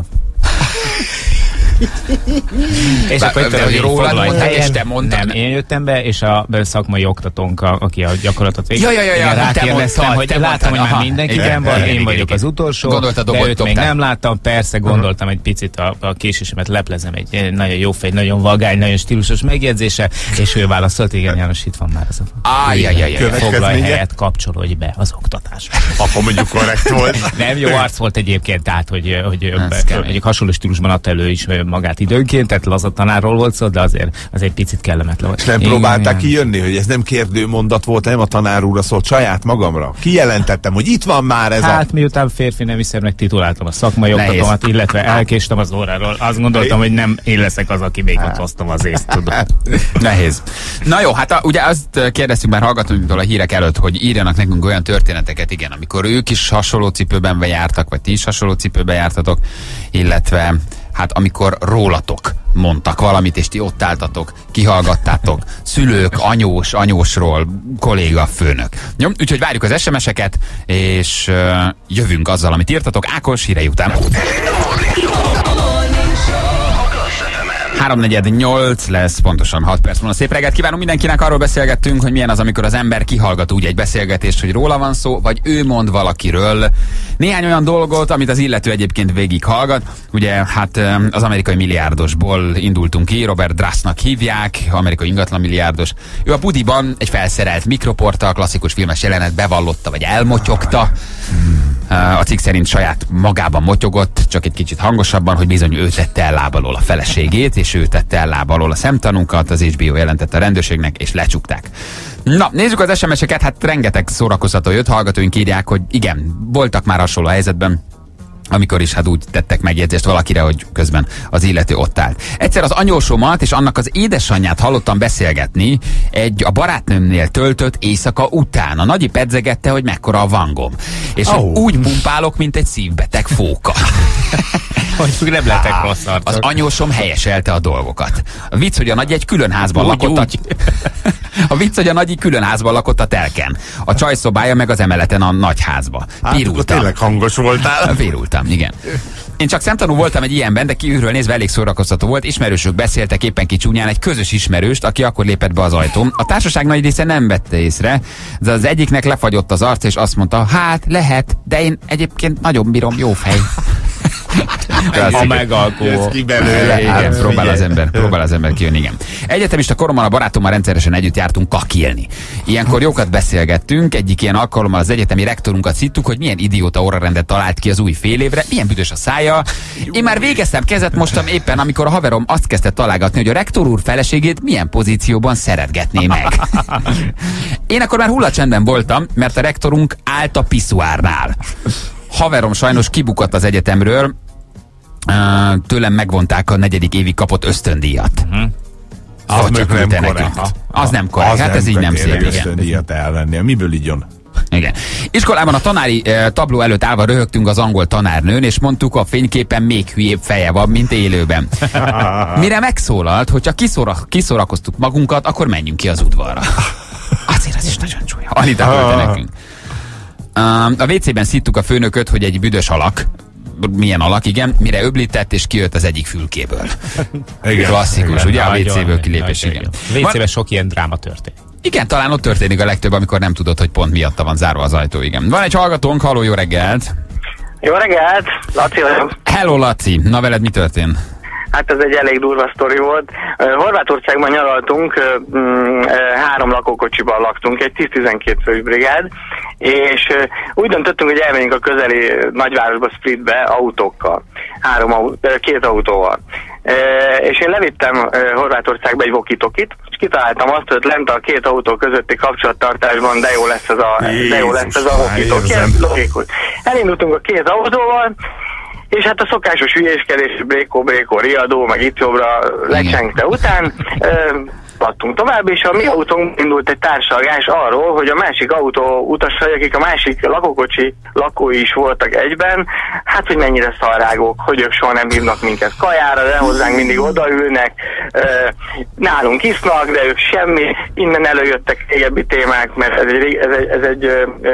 És akkor itt hogy rólad mondták, és te mondtad? Nem, én jöttem be, és a szakmai oktatónk, aki a gyakorlatot végig. Rákérdeztem, hogy látom, hogy már mindenkiben van, én vagyok az utolsó, de őt még nem láttam, persze gondoltam egy picit a késésemet leplezem egy nagyon jó fej, nagyon vagány, nagyon stílusos megjegyzése, és ő válaszolt, igen, János, itt van már az a foglalj helyet, kapcsolódj be az oktatásba. Akkor mondjuk korrekt volt. Nem jó arc volt egyébként, tehát, hogy egy hasonló stílusban adta elő is magát időnként, tehát laza tanárról volt szó, de azért picit kellemetlen volt. És nem próbálták kijönni, hogy ez nem kérdőmondat volt, nem a tanár úrra szólt, saját magamra. Kijelentettem, hogy itt van már ez Hát miután férfi nemiszerűnek tituláltam a szakmai oktatómat, illetve elkéstem az óráról, azt gondoltam, hogy nem én leszek az, aki még ott hoztam az észt, tudom. Nehéz. Na jó, hát ugye azt kérdeztük már hallgatóinktól a hírek előtt, hogy írjanak nekünk olyan történeteket, igen, amikor ők is hasonló cipőben jártak, vagy ti is hasonló cipőben jártatok, illetve hát amikor rólatok mondtak valamit, és ti ott álltatok, kihallgattátok, szülők, anyósról, kolléga, főnök. Jó, úgyhogy várjuk az SMS-eket, és jövünk azzal, amit írtatok. Ákos, hírei után. 3:48 lesz, pontosan 6 perc múlva. Szép reggelt kívánunk mindenkinek, arról beszélgettünk, hogy milyen az, amikor az ember kihallgat úgy egy beszélgetést, hogy róla van szó, vagy ő mond valakiről néhány olyan dolgot, amit az illető egyébként végighallgat. Ugye, hát az amerikai milliárdosból indultunk ki, Robert Drassnak hívják, amerikai ingatlan milliárdos. Ő a budiban egy felszerelt mikroporttal, klasszikus filmes jelenet bevallotta, vagy elmotyogta. A cikk szerint saját magában motyogott, csak egy kicsit hangosabban, hogy bizony ő tette el láb alól a feleségét, és ő tette el láb alól a szemtanúnkat, az HBO jelentette a rendőrségnek, és lecsukták. Na, nézzük az SMS-eket, hát rengeteg szórakoztató jött, hallgatóink írják, hogy igen, voltak már hasonló helyzetben, amikor is hát úgy tettek megjegyzést valakire, hogy közben az illető ott állt. Egyszer az anyósomat és annak az édesanyját hallottam beszélgetni a barátnőmnél töltött éjszaka után. A nagyi pedzegette, hogy mekkora a vangom. És úgy pumpálok, mint egy szívbeteg fóka. Hogy nem lettek rossz arcok. Az anyósom helyeselte a dolgokat. A vicc, hogy a nagy egy külön házban lakott. A vicc, hogy a nagyi külön házban lakott a telken. A csajszobája meg az emeleten a nagy házba. Hát, tényleg hangos voltál. Virultam, igen. Én csak szemtanú voltam egy ilyenben, de kívülről nézve elég szórakoztató volt. Ismerősök beszéltek éppen kicsúnyán egy közös ismerőst, aki akkor lépett be az ajtón. A társaság nagy része nem vette észre, de az egyiknek lefagyott az arc, és azt mondta, hát lehet, de én egyébként nagyon bírom, jó fej. A megalkó. Igen, próbál az ember kijönni, igen. Egyetemista koromban a barátommal rendszeresen együtt jártunk kakilni. Ilyenkor jókat beszélgettünk, egyik ilyen alkalommal az egyetemi rektorunkat szittuk, hogy milyen idióta órarendet talált ki az új fél évre, milyen büdös a szája. Én már végeztem, kezet mostam éppen, amikor a haverom azt kezdte találgatni, hogy a rektor úr feleségét milyen pozícióban szeretgetné meg. Én akkor már hullacsendben voltam, mert a rektorunk állt a piszuárnál. Haverom sajnos kibukott az egyetemről, tőlem megvonták a 4. évig kapott ösztöndíjat. Az nem korrekt. Az nem korrekt, hát ez így nem szép. Ösztöndíjat elvenni, miből így jön? Igen. Iskolában a tanári tabló előtt állva röhögtünk az angol tanárnőn, és mondtuk, a fényképen még hülyébb feje van, mint élőben. Mire megszólalt, hogyha kiszorakoztuk magunkat, akkor menjünk ki az udvarra. Azért az is nagyon csúnya. Anita küldte nekünk. A WC-ben szittuk a főnököt, hogy egy büdös alak, milyen alak, igen, mire öblített, és kijött az egyik fülkéből. Igen, klasszikus, ugye? A WC-ből kilépés, igen. WC-ben sok ilyen dráma történik. Igen, talán ott történik a legtöbb, amikor nem tudod, hogy pont miatta van zárva az ajtó, igen. Van egy hallgatónk, halló, jó reggelt! Jó reggelt, Laci vagyok. Hello, Laci, na veled mi történt? Hát ez egy elég durva sztori volt. Horvátországban nyaraltunk, 3 lakókocsiban laktunk, egy 10-12 fős brigád, és úgy döntöttünk, hogy elmenjünk a közeli nagyvárosba, Splitbe autókkal, 2 autóval. És én levittem Horvátországba egy walkie-talkie-t, és kitaláltam azt, hogy lent a 2 autó közötti kapcsolattartásban de jó lesz ez a walkie-talkie. Logikus. Elindultunk a 2 autóval, és hát a szokásos hülyéskedés, brékó, riadó, meg itt jobbra lecsengte után, adtunk tovább, és a mi autónk indult egy társalgás arról, hogy a másik autó utasai, akik a másik lakókocsi lakói is voltak egyben, hát hogy mennyire szarrágok, hogy ők soha nem hívnak minket kajára, de hozzánk mindig odaülnek, nálunk isznak, de ők semmi, innen előjöttek régebbi témák, mert ez egy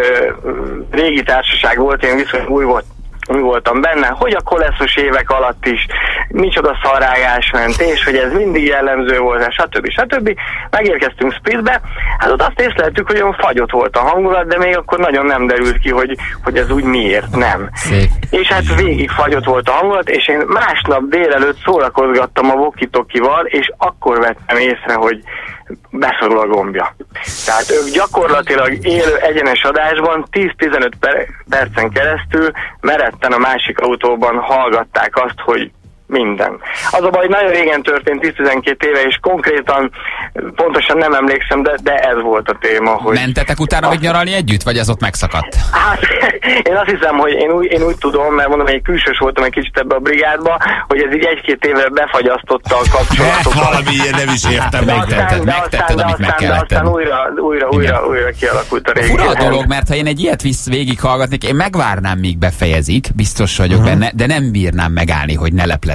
régi társaság volt, én viszonylag új voltam benne, hogy a koleszos évek alatt is micsoda szarrágás ment, és hogy ez mindig jellemző volt, stb. Megérkeztünk Splitbe, hát ott azt észleltük, hogy olyan fagyott volt a hangulat, de még akkor nagyon nem derült ki, hogy ez úgy miért nem. Szép. És hát végig fagyott volt a hangulat, és én másnap délelőtt szórakozgattam a walkie-talkie-val, és akkor vettem észre, hogy beszorul a gombja. Tehát ők gyakorlatilag élő egyenes adásban 10-15 percen keresztül meretten a másik autóban hallgatták azt, hogy minden. Az a baj, hogy nagyon régen történt, 10-12 éve, és konkrétan pontosan nem emlékszem, de ez volt a téma. Hogy mentetek utána még nyaralni együtt, vagy ez ott megszakadt? Hát, én azt hiszem, hogy én úgy tudom, mert mondom, hogy külsős voltam egy kicsit ebbe a brigádba, hogy ez így 1-2 évre befagyasztotta a kapcsolatokat. Valami ilyen nem is értem. Megtetted, amit meg kellett tenni. Újra kialakult a régi. Fura a dolog, mert ha én egy ilyet végighallgatnék, én megvárnám, míg befejezik, biztos vagyok benne, de nem bírnám megállni, hogy ne leplezzem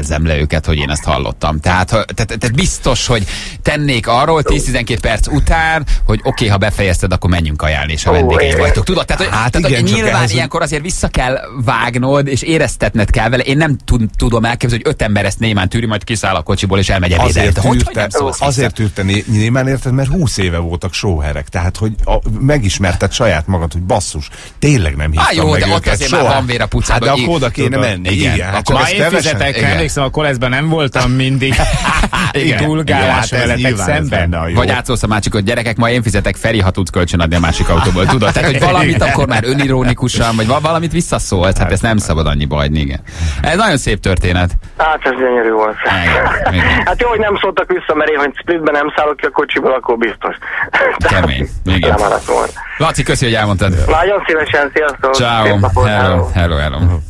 kérdezzem le őket, hogy én ezt hallottam. Tehát biztos, hogy tennék arról 10-12 perc után, hogy oké, ha befejezted, akkor menjünk ajánlni, és a vendégeim vagytok. Tudod, tehát igen, nyilván ehhez, ilyenkor azért vissza kell vágnod, és éreztetned kell vele. Én nem tudom elképzelni, hogy 5 ember ezt némán tűri, majd kiszáll a kocsiból, és elmegy ebédelni. Azért tűrte némán, érted, mert 20 éve voltak sóherek, tehát hogy megismerted saját magad, hogy basszus, tényleg nem hittem jó, meg de ott azért már van vér a pucában. Hát de akkor oda kéne menni. Igen. Hát ma én fizetek, emlékszem, a koleszben nem voltam mindig túlgálás veletek szemben. Vagy átszólsz a másikot, gyerekek, ma én fizetek, Feri, ha tudsz kölcsönadni a másik autóból, tudod? Tehát, hogy valamit akkor már önironikusan, vagy valamit visszaszólt, hát ezt nem szabad annyiba hagyni, igen. Ez nagyon szép történet. Hát ez gyönyörű volt. Igen. Hát jó, hogy nem szóltak vissza, mert én, hogy splitben nem szállok ki a kocsiból, akkor biztos. Kemény. Igen. Laci, köszi, hogy elmondtad. Nagyon szívesen, sziasztok. Ciao. Hello.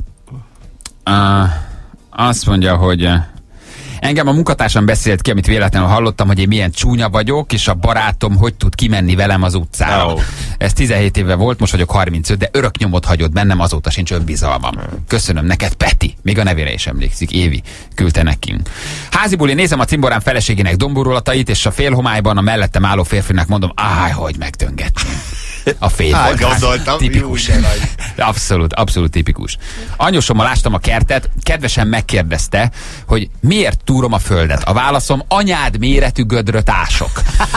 Azt mondja, hogy engem a munkatársam beszélt ki, amit véletlenül hallottam, hogy én milyen csúnya vagyok, és a barátom hogy tud kimenni velem az utcára. Oh. Ez 17 éve volt, most vagyok 35, de örök nyomot hagyott bennem, azóta sincs önbizalmam. Köszönöm neked, Peti. Még a nevére is emlékszik. Évi küldte nekünk. Házibuli, nézem a cimborám feleségének domborulatait, és a félhomályban a mellettem álló férfinak mondom, hogy megdöngetni. A gondoltam, tipikus. Abszolút tipikus. Anyósommal ástam a kertet, kedvesen megkérdezte, hogy miért túrom a földet. A válaszom, anyád méretű gödröt ások.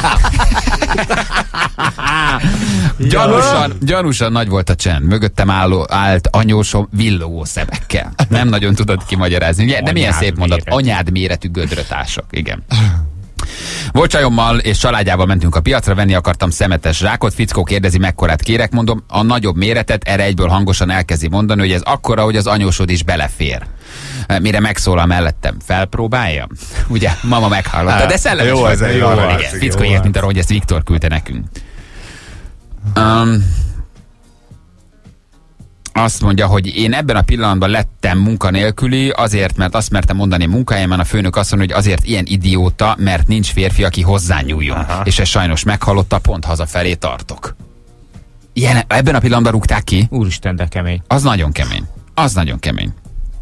Gyanúsan nagy volt a csend. Mögöttem állt anyósom villogó szemekkel. Nem nagyon tudod kimagyarázni. De milyen szép mondat. Anyád méretű gödröt ások. Igen. Volt csajommal és családjával mentünk a piacra, venni akartam szemetes zsákot, fickó kérdezi, mekkorát kérek, mondom, a nagyobb méretet, erre egyből hangosan elkezdi mondani, hogy ez akkora, hogy az anyósod is belefér. Mire megszólal mellettem, felpróbálja? Ugye, mama meghallotta, de szellemes jó, ez jó. Fickó ért, mint arra, hogy ezt Viktor küldte nekünk. Azt mondja, hogy én ebben a pillanatban lettem munkanélküli, azért, mert azt mertem mondani munkahelyemen, a főnök azt mondja, hogy azért ilyen idióta, mert nincs férfi, aki hozzányúljon. Aha. És ez sajnos meghallotta, pont hazafelé tartok. Ebben a pillanatban rúgták ki? Úristen, de kemény. Az nagyon kemény.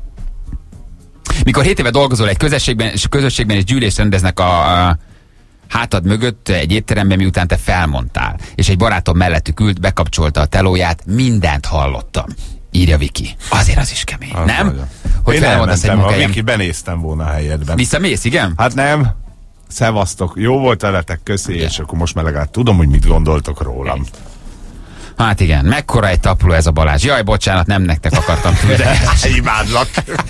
Mikor 7 éve dolgozol egy közösségben és gyűlést rendeznek a hátad mögött egy étteremben, miután te felmondtál, és egy barátom mellettük ült, bekapcsolta a telóját, mindent hallottam. Írja Viki. Azért az is kemény, az nem? Nagyon. Hogy én elmentem, ha Viki, benéztem volna a helyedben. Visszamész, igen? Hát nem. Szevasztok. Jó volt veletek, köszi, igen. És akkor most már legalább tudom, hogy mit gondoltok rólam. Hát igen, mekkora egy tapló ez a Balázs. Jaj, bocsánat, nem nektek akartam küldeni. Imádlak.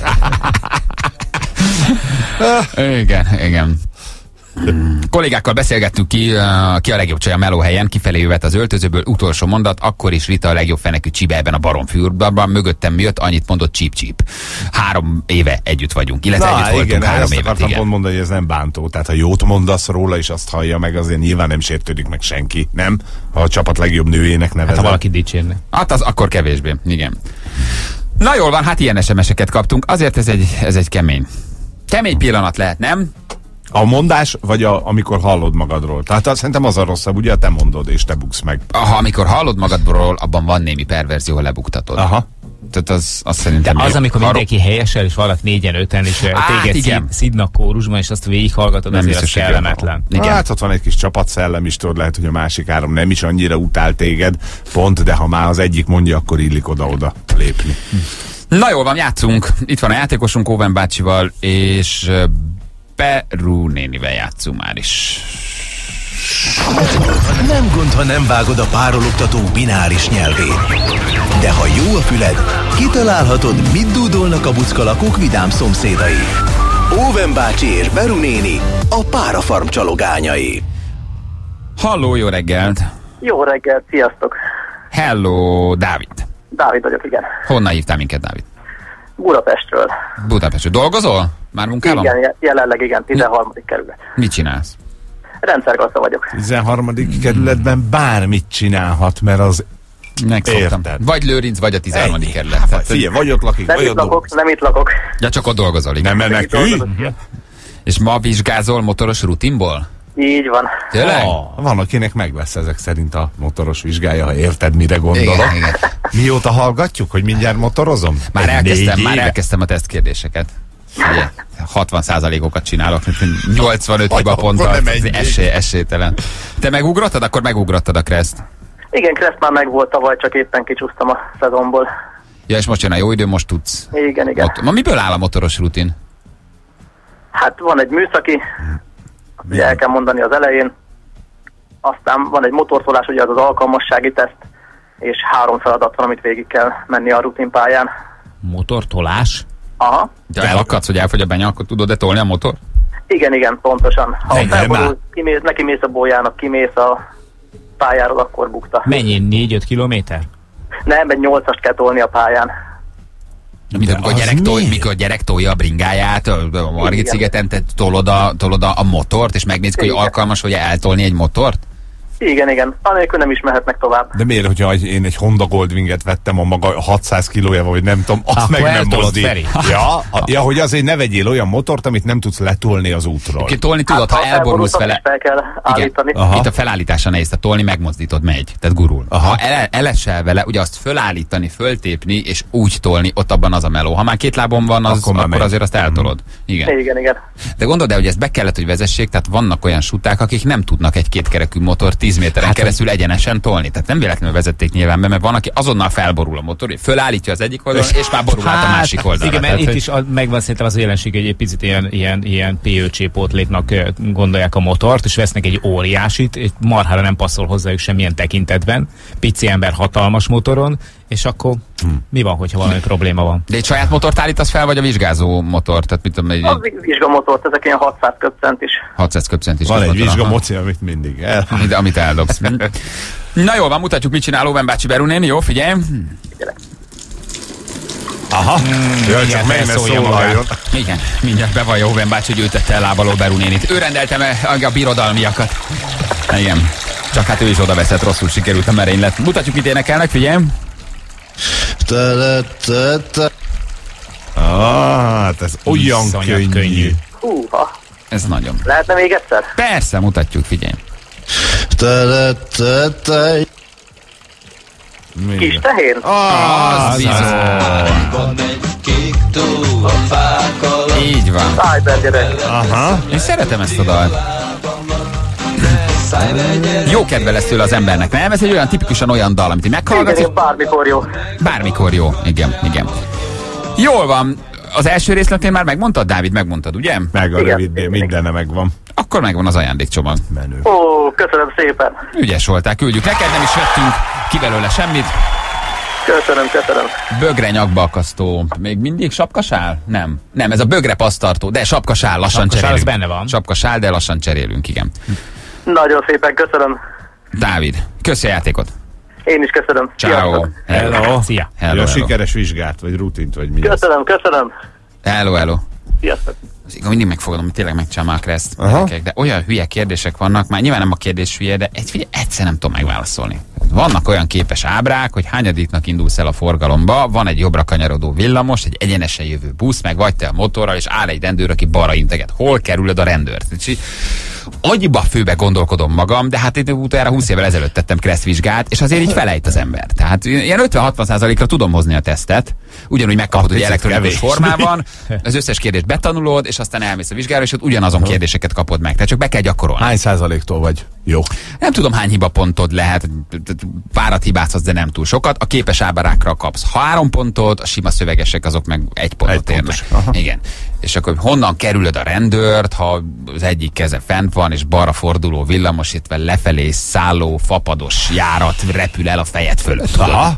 Igen. Kollégákkal beszélgettük ki a legjobb csaj a melóhelyen, kifelé jövet az öltözőből, utolsó mondat, akkor is Rita a legjobb fenekű csibe ebben a baromfűrban, mögöttem jött, annyit mondott csíp-csíp. 3 éve együtt vagyunk, illetve együtt voltunk 3 évet. Akartam mondani, hogy ez nem bántó, tehát ha jót mondasz róla, és azt hallja meg, azért nyilván nem sértődik meg senki, nem? Ha a csapat legjobb nőjének nevezed. Hát ha valaki dicsérne. Hát az akkor kevésbé, igen. Na jól van, hát ilyen SMS-eket kaptunk, azért ez egy kemény pillanat lehet, nem? A mondás, vagy amikor hallod magadról? Tehát szerintem az a rosszabb, ugye, te mondod, és te buksz meg. Aha, amikor hallod magadról, abban van némi perverzió, ha lebuktatod. Aha. Tehát az szerintem de az, amikor mindenki helyesel, és valak 4-5-en, és téged szidnak kórusban, és azt végighallgatod, nem azért az kellemetlen. Hát ott van egy kis csapatszellem is, tudod, lehet, hogy a másik 3 nem is annyira utál téged, pont, de ha már az egyik mondja, akkor illik oda-oda lépni. Na jól van, játszunk. Itt van a játékosunk Óven bácsival, és Peru nénivel játszunk már is. Nem gond, ha nem vágod a párologtató bináris nyelvét. De ha jó a füled, kitalálhatod, mit dúdolnak a buckalakók vidám szomszédai. Óven bácsi és Beru néni, a párafarm csalogányai. Halló, jó reggelt! Jó reggelt, sziasztok! Hello, Dávid. Dávid vagyok, igen. Honnan hívtál minket, Dávid? Budapestről. Dolgozol? Már munkában? Igen, jelenleg igen, 13. kerület. Mit csinálsz? Rendszergazda vagyok. 13. kerületben bármit csinálhat, mert az megszoktam. Érted. Vagy Lőrinc, vagy a 13. kerület. Hát, figyelj, vagy ott lakik, vagy ott nem itt lakok. Ja, csak ott dolgozol, igen. Nem menekülj? És ma vizsgázol motoros rutinból? Így van. Tényleg? Van, akinek meg lesz ezek szerint a motoros vizsgája, ha érted, mire gondolok. Igen. Mióta hallgatjuk, hogy mindjárt motorozom? Már elkezdtem a tesztkérdéseket. Figyelj, 60%-okat csinálok, 85 hibaponttal, esélytelen. Te megugrottad? Akkor megugrottad a Kreszt. Igen, Kreszt már megvolt tavaly, csak éppen kicsúsztam a szezonból. Ja, és most jön a jó idő, most tudsz. Igen. Ma miből áll a motoros rutin? Hát van egy műszaki, ugye el kell mondani az elején, aztán van egy motortolás, ugye az alkalmassági teszt, és 3 feladat van, amit végig kell menni a rutinpályán. Motortolás? Aha. Ha elakadsz, hogy elfogy a benya, akkor tudod-e tolni a motor? Igen, pontosan. Ha felborul, neki mész a bójának, kimész a pályáról, akkor bukta. Mennyi? 4-5 kilométer? Nem, egy 8-ast kell tolni a pályán. Mikor a gyerek tolja a bringáját, a Margit-szigeten, te tolod a motort, és megnézzük, hogy alkalmas, hogy eltolni egy motort? Igen. Anélkül nem is mehetnek tovább. De miért, hogyha én egy Honda Goldwinget vettem a maga 600 kilójával, vagy nem tudom, azt meg nem mozdít. Ja, hogy azért ne vegyél olyan motort, amit nem tudsz letolni az útról. Ki tolni tudod, ha elborulsz vele. Fel kell állítani. Itt a felállítása nehéz, tehát tolni megmozdítod, megy, tehát gurul. Ha elesel vele, ugye azt fölállítani, föltépni, és úgy tolni, ott abban az a meló. Ha már 2 lábon van, akkor azért azt eltolod. Igen. De gondold el, hogy ezt be kellett, hogy vezessék, tehát vannak olyan suták, akik nem tudnak egy 2 kerekű motor 10 méteren keresztül egyenesen tolni. Tehát nem véletlenül vezették nyilván be, mert van, aki azonnal felborul a motor, fölállítja az egyik oldalon, és már borul át a másik oldalra. Igen, mert itt is megvan szerintem az a jelenség, hogy egy picit ilyen PÖC pótléknak gondolják a motort, és vesznek egy óriásit, marhára nem passzol hozzájuk semmilyen tekintetben, pici ember hatalmas motoron, és akkor mi van, hogyha valami probléma van? De egy saját motort állítasz fel, vagy a vizsgázó motor? Tehát mit tudom, a vizsgamotort, ezek ilyen 600 köbcent is. 600 köbcent is. Van egy vizsgamoci, amit mindig amit eldobsz. Na jól van, mutatjuk, mit csinál Óven bácsi Beru néni, jó, figyelj! Aha, csak meg ne szólaljon. Igen, mindjárt bevallja Óven bácsi, hogy ő tette el lábaló Beru nénit. Ő rendeltem a birodalmiakat. Igen, csak hát ő is oda veszett, rosszul sikerült a merénylet. Mutatjuk, mit énekelnek, figyelj! Hát ez olyan könnyű. Húha. Ez nagyon. Lehetne még egyszer? Persze, mutatjuk, figyelj. Kis tehén? Az bizony. Így van. Szájbergerek. Aha. Én szeretem ezt a dalt. Jó kedve lesz tőle az embernek, nem? Ez egy olyan tipikusan olyan dal, amit meghallgatsz. Igen, bármikor jó. Bármikor jó, igen. Jól van. Az első részletén már megmondtad, Dávid? Megmondtad, ugye? Meg a rövid, mindenne megvan. Akkor megvan az ajándékcsomag. Menő. Ó, köszönöm szépen. Ügyes voltál, küldjük neked, nem is vettünk ki belőle semmit. Köszönöm. Bögre nyakbalkasztó. Még mindig sapkasál? Nem, ez a bögre pasztartó, de sapkasál, lassan cserélünk. Az benne van. Sapkasál, de lassan cserélünk, igen. Nagyon szépen köszönöm. Dávid, köszi a játékot. Én is köszönöm. Ciao. Hello. Szia. Hello. Sikeres vizsgát, vagy rutint, vagy mi. Köszönöm. Hello. Sziasztok. Mindig megfogadom, hogy tényleg megcsinálom a Kreszt, de olyan hülye kérdések vannak, már nyilván nem a kérdés hülye, de egyszer nem tudom megválaszolni. Vannak olyan képes ábrák, hogy hányadiknak indulsz el a forgalomba, van egy jobbra kanyarodó villamos, egy egyenesen jövő busz, meg vagy te a motorral, és áll egy rendőr, aki balra integet. Hol kerülöd a rendőrt? Annyiba főbe gondolkodom magam, de hát itt utána 20 évvel ezelőtt tettem Kreszt-vizsgát, és azért így felejt az ember. Tehát ilyen 50-60%-ra tudom hozni a tesztet, ugyanúgy megkapod, hogy elektronikus formában, az összes kérdést betanulod, és aztán elmész a vizsgára, és ott ugyanazon kérdéseket kapod meg. Tehát csak be kell gyakorolni. Hány százaléktól vagy jó? Nem tudom, hány hibapontod lehet, párat hibázhatsz, de nem túl sokat. A képes ábrákra kapsz 3 pontot, a sima szövegesek azok meg 1 pontot érnek. Igen. És akkor honnan kerülöd a rendőrt, ha az egyik keze fent van, és balra forduló villamos, itt lefelé szálló, fapados járat repül el a fejed fölött. Aha.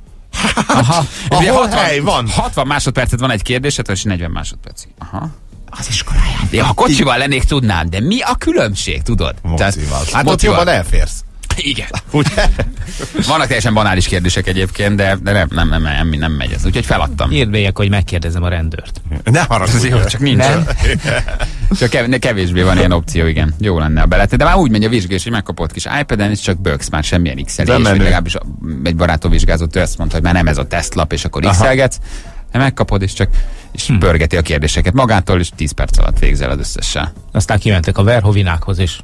Ahol hely van. 60 másodpercet van egy kérdésed, és 40 másodpercig. Aha. Az iskoláján. Ja, ha kocsival lennék, tudnám, de mi a különbség, tudod? Hát ott jobban elférsz. Igen. Vannak teljesen banális kérdések egyébként, de nem megy ez. Úgyhogy feladtam. Írd bélyek, hogy megkérdezem a rendőrt. Ne haragudj. Jó, csak nincs. Csak kevésbé van ilyen opció, igen. Jó lenne a belet. De már úgy megy a vizsgás, hogy megkapott kis iPad-en, és csak böksz, már semmilyen X-elés. Vagy legalábbis egy barátom vizsgázott, ő azt mondta, hogy már nem ez a tesztlap, és akkor X-elgetsz. Megkapod, és csak pörgeti a kérdéseket magától, és 10 perc alatt végzel az összessel. Aztán kimentek a Verhovinákhoz, és...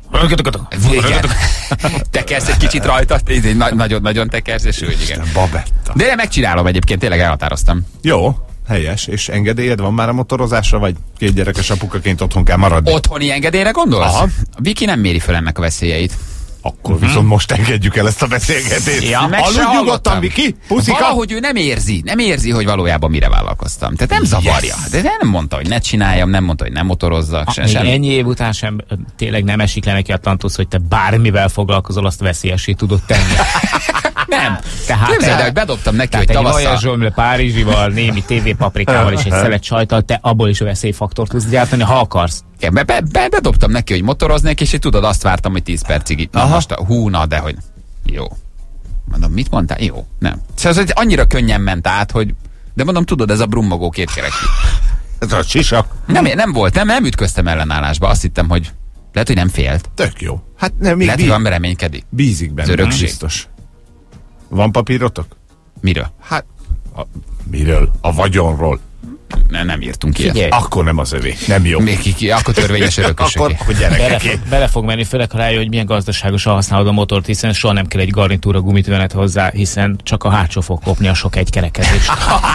Tekersz egy kicsit rajta, nagyon tekersz, és úgy, igen. Babetta. De megcsinálom egyébként, tényleg elhatároztam. Jó. helyes. És engedélyed van már a motorozásra, vagy kétgyerekes apukaként otthon kell maradni? Otthoni engedélyre gondolsz? Aha. A Viki nem méri fel ennek a veszélyeit. Akkor viszont most engedjük el ezt a beszélgetést. Ja, meg se Aludj hallottam. nyugodtan, Viki! Puszika! Valahogy ő nem érzi, hogy valójában mire vállalkoztam. Tehát nem zavarja. De nem mondta, hogy ne csináljam, nem mondta, hogy nem motorozzak. Még ennyi év után sem tényleg nem esik le neki a tantusz, hogy te bármivel foglalkozol, azt veszélyessé tudod tenni. Nem. Tehát Képzeld el, hogy bedobtam neki, hogy egy tavasszal... Vajas Zsomle Párizsival, némi tévépaprikával és egy szelet sajttal, te abból is veszélyfaktort tudsz gyártani, ha akarsz. Bedobtam neki, hogy motoroznék, és tudod, azt vártam, hogy 10 percig. Na most, de hogy... Jó. Mondom, mit mondtál? Jó. Nem. Szóval ez annyira könnyen ment át, hogy... De mondom, tudod, ez a brummogó kétkerekű. Ez a sisak. Nem ütköztem ellenállásba. Azt hittem, hogy lehet, hogy nem félt. Tök jó. Hát nem, még Lehet, hogy van reménykedik. bízik benne. Az örökség. Biztos. Van papírotok? Miről? Hát, miről? A vagyonról. Nem írtunk ilyet. Figyelj. Akkor nem az övé. Nem jó. Még akkor törvényes örökösöké. Akkor gyerekeké. Bele fog menni, főleg ha rájön, hogy milyen gazdaságosan használod a motort, hiszen soha nem kell egy garnitúra gumitvenet hozzá, hiszen csak a hátsó fog kopni a sok egykerekezést.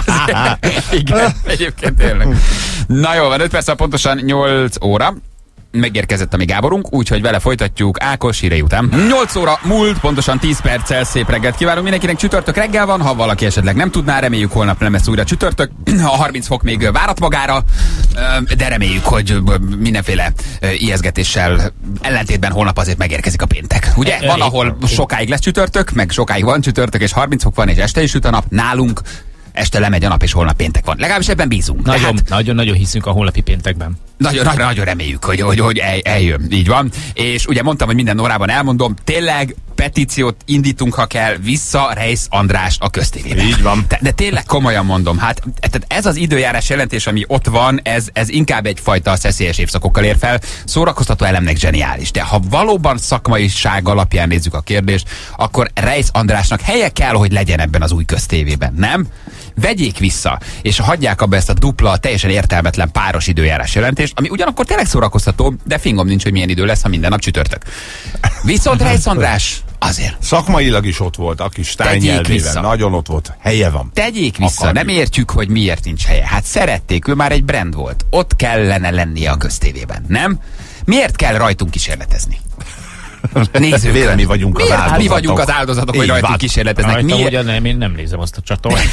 Igen, egyébként tényleg. Na jó, van 5 perc, pontosan 8 óra. Megérkezett a mi Gáborunk, úgyhogy vele folytatjuk Ákos hírei után. 8 óra múlt, pontosan 10 perccel szép reggelt kívánunk mindenkinek. Csütörtök reggel van, ha valaki esetleg nem tudná, reméljük holnap nem lesz újra csütörtök. A 30 fok még várat magára, de reméljük, hogy mindenféle ijeszgetéssel ellentétben holnap azért megérkezik a péntek. Ugye? Van, ahol sokáig lesz csütörtök, meg sokáig van csütörtök, és 30 fok van, és este is süt a nap. Nálunk este lemegy a nap, és holnap péntek van. Legalábbis ebben bízunk. Nagyon hiszünk a holnapi péntekben. Nagyon reméljük, hogy eljön. Így van. És ugye mondtam, hogy minden órában elmondom, tényleg petíciót indítunk, ha kell, vissza Reisz András a köztévébe. Így van. De tényleg komolyan mondom, hát ez az időjárás jelentés, ami ott van, ez inkább egyfajta szeszélyes évszakokkal ér fel, szórakoztató elemnek zseniális. De ha valóban szakmaiság alapján nézzük a kérdést, akkor Reisz Andrásnak helye kell, hogy legyen ebben az új köztévében, nem? Vegyék vissza, és hagyják abba ezt a dupla, teljesen értelmetlen páros időjárás jelentést, ami ugyanakkor tényleg szórakoztató, de fingom nincs, hogy milyen idő lesz, ha minden nap csütörtök. Viszont Reisz András azért. Szakmailag is ott volt, a kis tájnyelvével. Nagyon ott volt. Helye van. Tegyék vissza, Akarjuk. nem értjük, hogy miért nincs helye. Hát szerették, ő már egy brand volt. Ott kellene lennie a köztévében, nem? Miért kell rajtunk kísérletezni? Nézzük. Véle mi vagyunk az áldozatok. Mi vagyunk az áldozatok, hogy Így rajtunk van. kísérleteznek. Én nem nézem azt a csatornát.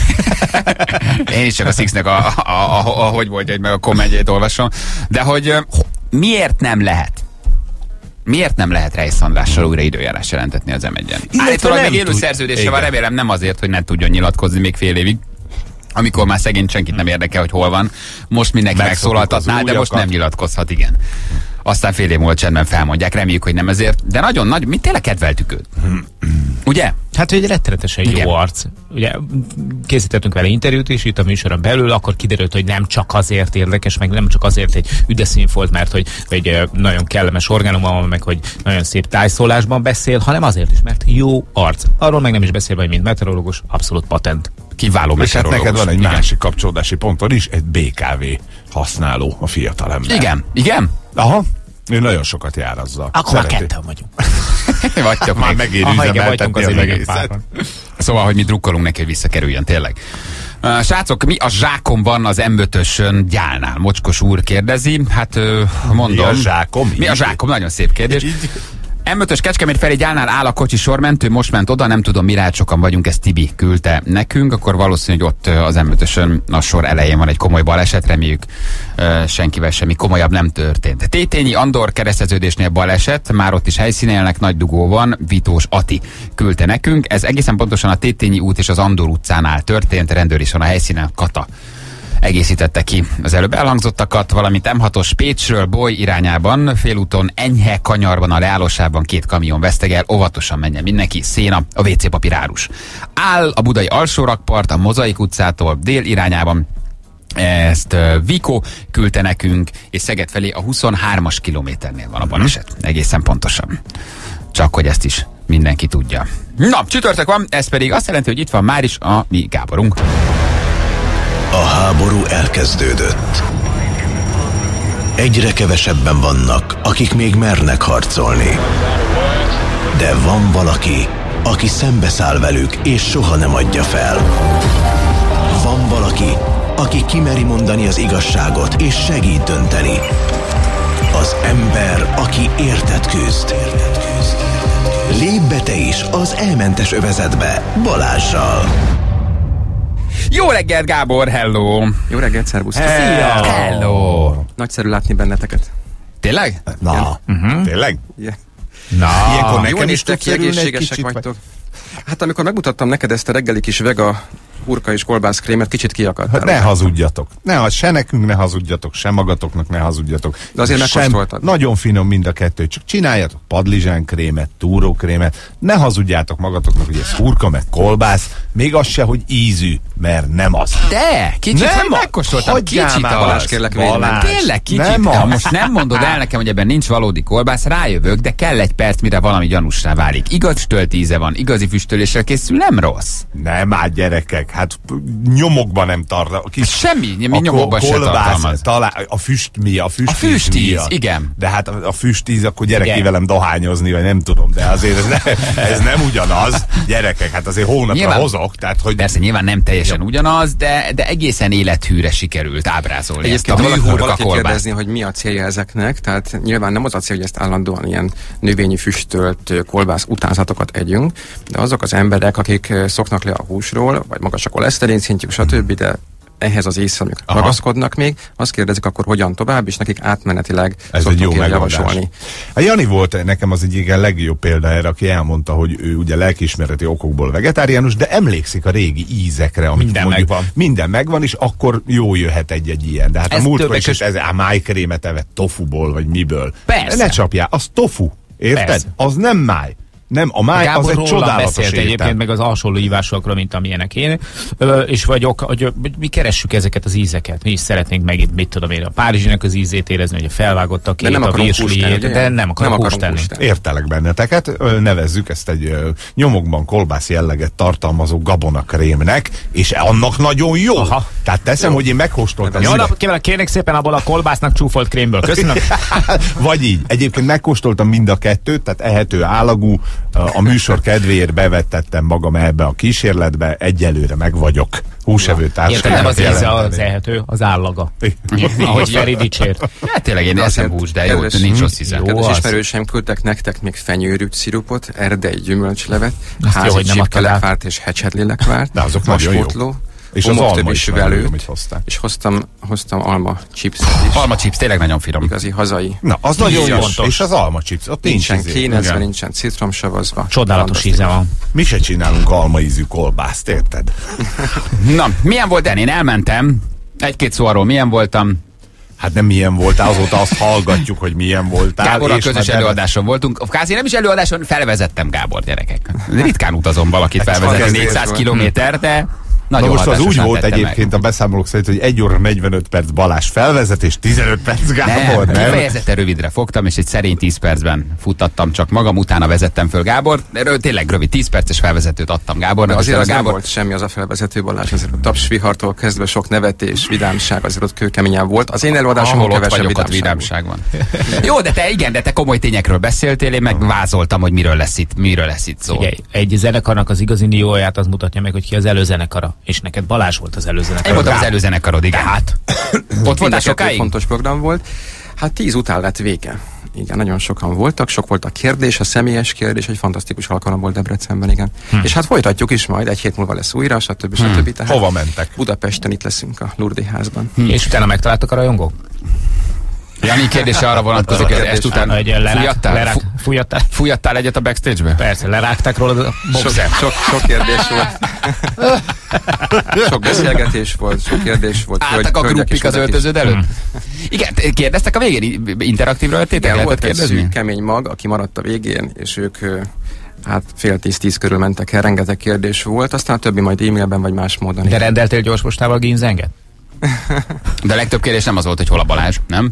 Én is csak a Sixnek hogy volt, meg a kommentjét olvasom. De hogy miért nem lehet? Miért nem lehet Reisz Andrással újra időjárás jelentetni az M1-en? Állítólag még élő szerződése van, remélem nem azért, hogy ne tudjon nyilatkozni még fél évig. Amikor már szegény senkit nem érdekel, hogy hol van. Most mindenki megszólaltatná, de most nem nyilatkozhat, igen. Aztán fél év múlva csendben felmondják, reméljük, hogy nem ezért. De nagyon nagy, mi tényleg kedveltük őt. Ugye? Hát, hogy rettenetesen Igen. jó arc. Ugye készítettünk vele interjút is itt a műsoron belül, akkor kiderült, hogy nem csak azért érdekes, meg nem csak azért egy üde színfolt, mert hogy nagyon kellemes orgánuma van, meg hogy nagyon szép tájszólásban beszél, hanem azért is, mert jó arc. Arról meg nem is beszélve, hogy mint meteorológus, abszolút patent. Kiváló És hát meteorológus. neked van egy Igen. másik kapcsolódási pontod is, egy BKV használó a fiatalember. Igen? Aha. Ő nagyon sokat jár azzal. Akkor már Szereti. ketten vagyunk. Vagytok Már még. megéri Aha, igen, üzemeltetni vagyunk az azért még egy egészet. páran. Szóval, hogy mi drukkolunk neki, hogy visszakerüljön, tényleg. Srácok, mi a zsákon van az M5-ösön Gyálnál? Mocskos úr kérdezi. Hát mondom. Mi a zsákom? Mi a zsákom? Nagyon szép kérdés. M5-ös Kecskemét felé Gyálnál áll a kocsi sormentő, most ment oda, nem tudom mi rá, sokan vagyunk, ezt Tibi küldte nekünk, akkor valószínű, hogy ott az M5-ösön a sor elején van egy komoly baleset, reméljük senkivel semmi komolyabb nem történt. Tétényi Andor kereszteződésnél baleset, már ott is helyszínelnek, nagy dugó van, Vitós Ati küldte nekünk, ez egészen pontosan a Tétényi út és az Andor utcánál történt, rendőr is van a helyszínen, Kata egészítette ki az előbb elhangzottakat, valamint M6-os Pécsről Boly irányában, félúton enyhe kanyarban a leállósában 2 kamion vesztegel, óvatosan menjen mindenki, széna, a WC papír árus. Áll a budai alsórakpart a Mozaik utcától dél irányában, ezt Vikó küldte nekünk, és Szeged felé a 23-as kilométernél van a baleset, egészen pontosan. Csak hogy ezt is mindenki tudja. Na, csütörtök van, ez pedig azt jelenti, hogy itt van már is a mi Gáborunk. A háború elkezdődött. Egyre kevesebben vannak, akik még mernek harcolni. De van valaki, aki szembeszáll velük, és soha nem adja fel. Van valaki, aki kimeri mondani az igazságot és segít dönteni. Az ember, aki érted küzd. Lépj be te is az elmentes övezetbe Balázssal. Jó reggelt, Gábor, hello! Jó reggelt, szervusztok! Szia! Hello! Nagyszerű látni benneteket. Tényleg? Na, tényleg? Yeah. Na, ilyenkor Jól nekem is néztek tudsz ki, örülni egy egészségesek kicsit, vagytok. Hát amikor megmutattam neked ezt a reggeli kis vega hurka és kolbászkrémet, kicsit kiakadtál. Hát ne hazudjatok. Se nekünk ne hazudjatok, se magatoknak ne hazudjatok. De azért megkóstoltad. Nagyon finom mind a kettő. Csak csináljatok padlizsánkrémet, túrókrémet. Ne hazudjátok magatoknak, hogy ez hurka meg kolbász. Még az se, hogy ízű, mert nem az. De! Kicsit, Nem, hogy megkóstoltam. hagyjál Kicsit már, Balázs, kérlek, Balázs. Tényleg kicsit. Nem Ha az. most nem mondod el nekem, hogy ebben nincs valódi kolbász, rájövök, de kell egy perc, mire valami gyanúsá válik. Igaz töltíze van, igazi füstöléssel készül, nem rossz. Nem már gyerekek, hát nyomokban nem tart. Semmi, mi nyomokban se tartalmaz. A füst mi? A füstíz, igen. De hát a füstíz, akkor gyere Igen. ki velem dohányozni, vagy nem tudom, de azért ez nem ugyanaz. Gyerekek, hát azért hónapra Nyilván. hozok, tehát hogy... Persze nyilván nem teljesen ugyanaz, de egészen élethűre sikerült ábrázolni ezt a Egyébként műhurka valaki kolbászt. kérdezni, hogy mi a célja ezeknek, tehát nyilván nem az a cél, hogy ezt állandóan ilyen növényi füstölt kolbász utánzatokat együnk, de azok az emberek, akik szoknak le a húsról, vagy magas a koleszterin szintjük, stb., de ehhez az észre ragaszkodnak még, azt kérdezik akkor hogyan tovább, és nekik átmenetileg Ez egy jó szoktunk megoldás. javasolni. A Jani volt nekem az egyik legjobb példa erre, aki elmondta, hogy ő ugye lelkiismereti okokból vegetáriánus, de emlékszik a régi ízekre, amit Minden mondjuk, megvan. Minden megvan, és akkor jó jöhet egy ilyen. De hát Ez a múltkor többek is ez a májkrémet evett tofuból, vagy miből. Persze. Ne csapjál, az tofu, érted? Persze. Az nem máj. Nem, a máj az Gábor egy rólam csodálatos beszélt étel. egyébként meg az hasonló ívásokról, mint amilyenek én, és vagyok, hogy mi keressük ezeket az ízeket. Mi is szeretnénk megint, mit tudom én, a párizsinek az ízét érezni, hogy a felvágottakét, De nem a akarunk húst tenni, virsliét, ugye? de nem akarunk húst tenni. húst tenni. Értelek benneteket, nevezzük ezt egy nyomokban kolbász jelleget tartalmazó gabonakrémnek, és annak nagyon jó. Aha. Tehát teszem, hogy én megkóstoltam. Jó napot kérnek szépen abból a kolbásznak csúfolt krémből. Köszönöm. Vagy így. Egyébként megkóstoltam mind a kettőt, tehát ehető állagú, a műsor kedvéért bevettettem magam ebbe a kísérletbe, egyelőre meg vagyok. Húsevő Érted, nem az íze társadalmat az ehető, az állaga. jelenteni. Ahogy Feri dicsért. Hát tényleg én eszem hús, de jó, kedves- nincs rossz íze. Jó. Kedves az. ismerőseim, küldtek nektek még fenyőrült szirupot, erdei gyümölcslevet, Azt jó, házi hogy nem adtad át. csipkelekvárt és hecsedlélekvárt, De azok nagyon jók. vaspotló, És az homoktövi alma is nagyon jó, süvelőt, amit hoztál. és hoztam alma chipset is. Alma chips, tényleg nagyon finom. Igazi hazai. Na, az nagyon jó. fontos. És az alma chips, ott nincs Nincsen izé. kénezve, Igen. nincsen citromsavazva. Csodálatos íze van. Mi se csinálunk almaízű kolbászt, érted? Na, milyen volt, én elmentem. Egy-két szó arról milyen voltam. Hát nem milyen voltál, azóta azt hallgatjuk, hogy milyen voltál. Gáborral és közös már előadáson voltunk. Kázi nem is előadáson, felvezettem Gábor, gyerekek. Ritkán utazom valakit felvezetni csak 400 ezért kilométer, de Na nagyon most az úgy hatásosan volt tette egyébként meg. a beszámolók szerint, hogy 1 óra 45 perc Balázs felvezet, és 15 perc Gábor, Nem, nem? kifejezetten rövidre fogtam, és egy szerény 10 percben futtattam csak magam, utána vezettem föl Gábor. Tényleg rövid 10 perces felvezetőt adtam Gábornak. De azért az aztán nem volt semmi az a felvezető, Balázs, azért a tapsvihartól kezdve sok nevetés, vidámság, azért ott kőkeményen volt. Az én előadásomon Ahol ott kevesebb vagyok, ott vidámság volt. vidámság van. Jó, de te komoly tényekről beszéltél, én meg vázoltam, hogy miről lesz itt szó. Figyelj, egy zenekarnak az igazi nióját az mutatja meg, hogy ki az előzenekara. És neked Balázs volt az előzenekara. Én voltam az előzenekarod, igen. Tehát. Ott Mind a voltál kettő sokáig? fontos program volt. Hát 10 után lett vége. Igen, nagyon sokan voltak, sok volt a kérdés, a személyes kérdés, egy fantasztikus alkalom volt Debrecenben, igen. És hát folytatjuk is majd, 1 hét múlva lesz újra, stb. Tehát Hova mentek? Budapesten itt leszünk a Lourdes házban. És utána megtaláltak a rajongók? Jani kérdése arra vonatkozik, hogy ezt után Hogy fújattál? fújattál egyet a backstage-be? Persze, lerágták rólad a boxer. Sok kérdés volt. Sok beszélgetés volt, sok kérdés volt. Álltak a hölgyek és gruppik az urak is. öltöződ előtt? Igen, kérdeztek a végén? Interaktívra lettétek? Igen, Lehetett volt egy kérdezni? szűk, kemény mag, aki maradt a végén, és ők hát fél 10 körül mentek el, rengeteg kérdés volt, aztán a többi majd e-mailben vagy más módon. De rendeltél gyorspostával ginzenget? De a legtöbb kérdés nem az volt, hogy hol a Balázs, nem?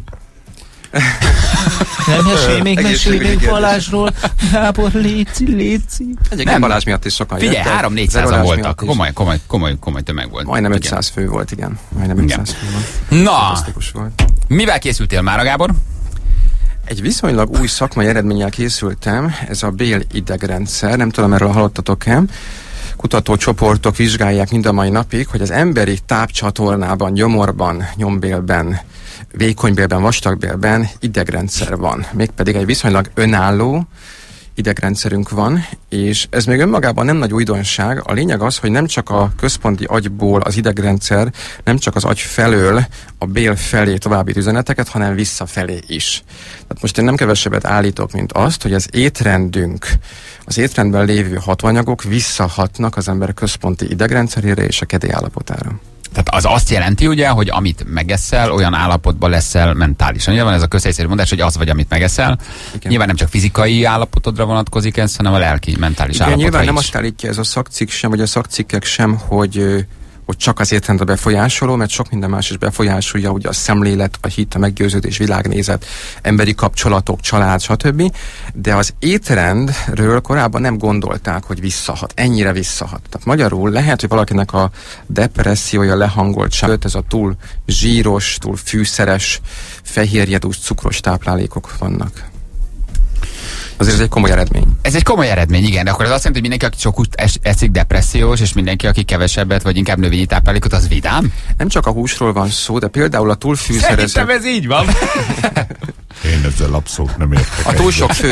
Nem mesélj még, Egészségügyi mesélj még kérdés. Balázsról. Gábor, léci. Egyébként Nem. Balázs miatt is sokan Figyelj, jöttek. 3-400-an Zerolás voltak. miatt is. Komoly tömeg volt. Majdnem Igen. 500 fő volt, igen. Majdnem Igen. 500 fő volt. Na, Fantasztikus volt. mivel készültél már, Gábor? Egy viszonylag új szakmai eredménnyel készültem, ez a bél-idegrendszer, nem tudom, erről hallottatok-e. kutatócsoportok vizsgálják mind a mai napig, hogy az emberi tápcsatornában, gyomorban, nyombélben, vékonybélben, vastagbélben idegrendszer van. Mégpedig egy viszonylag önálló idegrendszerünk van, és ez még önmagában nem nagy újdonság. A lényeg az, hogy nem csak a központi agyból az idegrendszer, nem csak az agy felől a bél felé továbbít üzeneteket, hanem visszafelé is. Tehát most én nem kevesebbet állítok, mint azt, hogy az étrendünk, az étrendben lévő hatóanyagok visszahatnak az ember központi idegrendszerére és a kedély állapotára. Tehát az azt jelenti ugye, hogy amit megeszel, olyan állapotban leszel mentálisan. Nyilván ez a közhelyszerű mondás, hogy az vagy, amit megeszel. Igen. Nyilván nem csak fizikai állapotodra vonatkozik ez, hanem a lelki, mentális állapotra nyilván is. Nem azt állítja ez a szakcikk sem, vagy a szakcikkek sem, hogy csak az étrendre befolyásoló, mert sok minden más is befolyásolja, ugye a szemlélet, a hit, a meggyőződés, világnézet, emberi kapcsolatok, család, stb. De az étrendről korábban nem gondolták, hogy visszahat, ennyire visszahat. Tehát magyarul lehet, hogy valakinek a depressziója, lehangoltság, ez a túl zsíros, túl fűszeres, fehérjedús, cukros táplálékok vannak. Azért ez egy komoly eredmény. Ez egy komoly eredmény, igen, de akkor az azt jelenti, hogy mindenki, aki csak húst eszik, depressziós, és mindenki, aki kevesebbet, vagy inkább növényi táplálékot, az vidám? Nem csak a húsról van szó, de például a túlfűszerezett... Szerintem ez így van. Én ezzel abszolút nem értek. A túl sok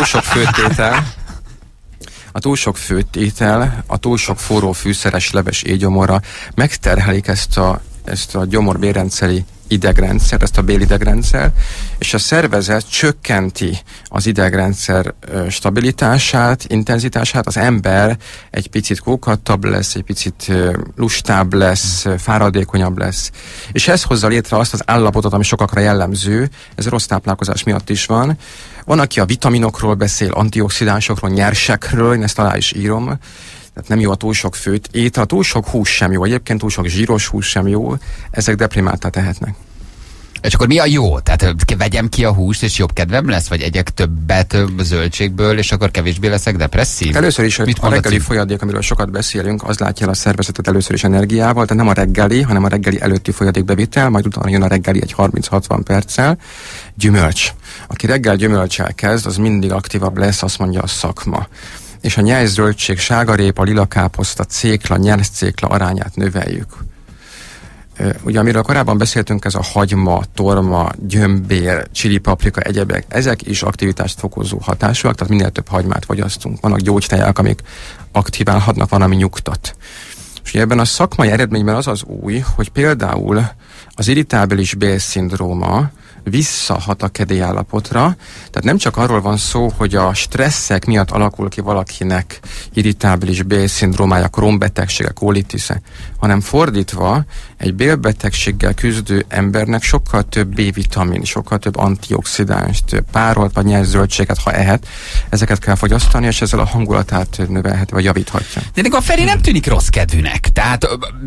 főtétel, a túl sok forró fűszeres leves éjgyomorra megterhelik ezt a gyomor-bélrendszeri idegrendszer, ezt a bélidegrendszer, és a szervezet csökkenti az idegrendszer stabilitását, intenzitását, az ember egy picit kókattabb lesz, egy picit lustább lesz, fáradékonyabb lesz. És ez hozza létre azt az állapotot, ami sokakra jellemző, ez a rossz táplálkozás miatt is van. Van, aki a vitaminokról beszél, antioxidánsokról, nyersekről, én ezt alá is írom. Tehát nem jó a túl sok főt étel, a túl sok hús sem jó, egyébként túl sok zsíros hús sem jó, ezek deprimáltá tehetnek. És akkor mi a jó? Tehát vegyem ki a húst, és jobb kedvem lesz? Vagy egyek többet zöldségből, és akkor kevésbé leszek depresszív? Először is a reggeli folyadék, amiről sokat beszélünk, az látja el a szervezetet először is energiával, tehát nem a reggeli, hanem a reggeli előtti folyadékbevitel, majd utána jön a reggeli egy 30-60 perccel. Gyümölcs. Aki reggel gyümölccsel kezd, az mindig aktívabb lesz, azt mondja a szakma. És a nyers zöldség, sárgarépa, lilakáposzta, cékla, nyers cékla arányát növeljük. Ugye amiről korábban beszéltünk, ez a hagyma, torma, gyömbér, csili paprika, egyebek, ezek is aktivitást fokozó hatásúak, tehát minél több hagymát fogyasztunk. Vannak gyógyteják, amik aktiválhatnak, van, ami nyugtat. És ugye ebben a szakmai eredményben az az új, hogy például az irritábilis bélszindróma visszahat a kedélyállapotra, tehát nem csak arról van szó, hogy a stresszek miatt alakul ki valakinek irritábilis bélszindrómája, Crohn-betegsége, kolitisze, hanem fordítva egy bélbetegséggel küzdő embernek sokkal több B-vitamin, sokkal több antioxidánst, párolt vagy nyers zöldséget, ha ehet, ezeket kell fogyasztani, és ezzel a hangulatát növelheti, vagy javíthatja. De a Feri nem tűnik rossz kedvűnek, tehát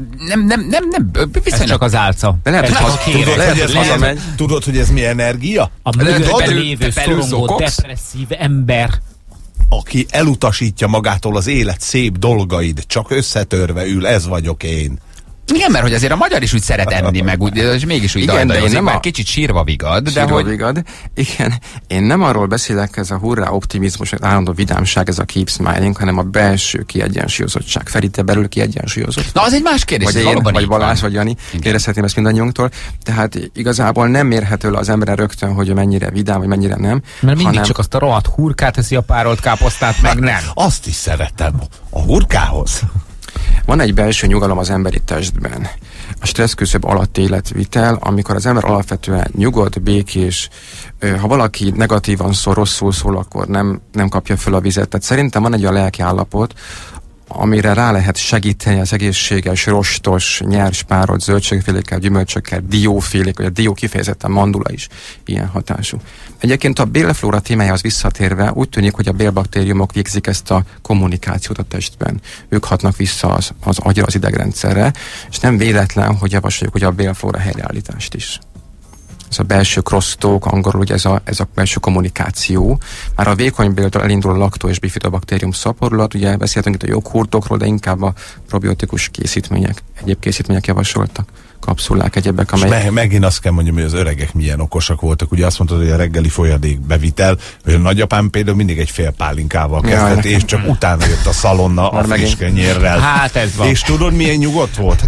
nem ez csak az álca. De lehet, hogy tudod, hogy ez mi energia? A mögötte lévő szorongó, depresszív ember, aki elutasítja magától az élet szép dolgaid, csak összetörve ül, ez vagyok én. Igen, mert hogy azért a magyar is úgy szeret enni, meg úgy, és mégis úgy dajdajozik, már kicsit sírva vigad. Vigad. Igen, én nem arról beszélek, ez a hurrá optimizmus, állandó vidámság, ez a keep smiling, hanem a belső kiegyensúlyozottság. Feri, te belül kiegyensúlyozott? Na, az egy más kérdés. Vagy én, vagy Balázs, vagy Jani, kérdezhetném ezt mindannyiunktól. Tehát igazából nem mérhető le az emberre rögtön, hogy mennyire vidám, vagy mennyire nem. Mert mindig csak azt a rohadt hurkát teszi, a párolt káposztát, meg nem. Azt is szeretem. A hurkához. Van egy belső nyugalom az emberi testben. A stressz küszöb alatt életvitel, amikor az ember alapvetően nyugodt, békés, ha valaki negatívan szól, rosszul szól, akkor nem kapja föl a vizet. Tehát szerintem van egy olyan lelki állapot, amire rá lehet segíteni az egészséges, rostos, nyers párolt zöldségfélékkel, gyümölcsökkel, diófélék, vagy a dió kifejezetten mandula is ilyen hatású. Egyébként a bélflóra témájához visszatérve úgy tűnik, hogy a bélbaktériumok végzik ezt a kommunikációt a testben. Ők hatnak vissza az agyra, az idegrendszerre, és nem véletlen, hogy javasoljuk, hogy a bélflóra helyreállítást is. Ez a belső cross-talk, angolul ugye ez a belső kommunikáció. Már a vékony béltől elindul a laktó- és bifidobakterium szaporulat, ugye beszéltünk itt a joghurtokról, de inkább a probiotikus készítmények, egyéb készítmények javasoltak. kapszulák, egyebek, amelyek... Megint azt kell mondjam, hogy az öregek milyen okosak voltak. Ugye azt mondtad, hogy a reggeli folyadék bevitel, hogy a nagyapám például mindig egy fél pálinkával kezdett, és csak utána jött a szalonna a friss kenyérrel. Hát ez van. És tudod, milyen nyugodt volt?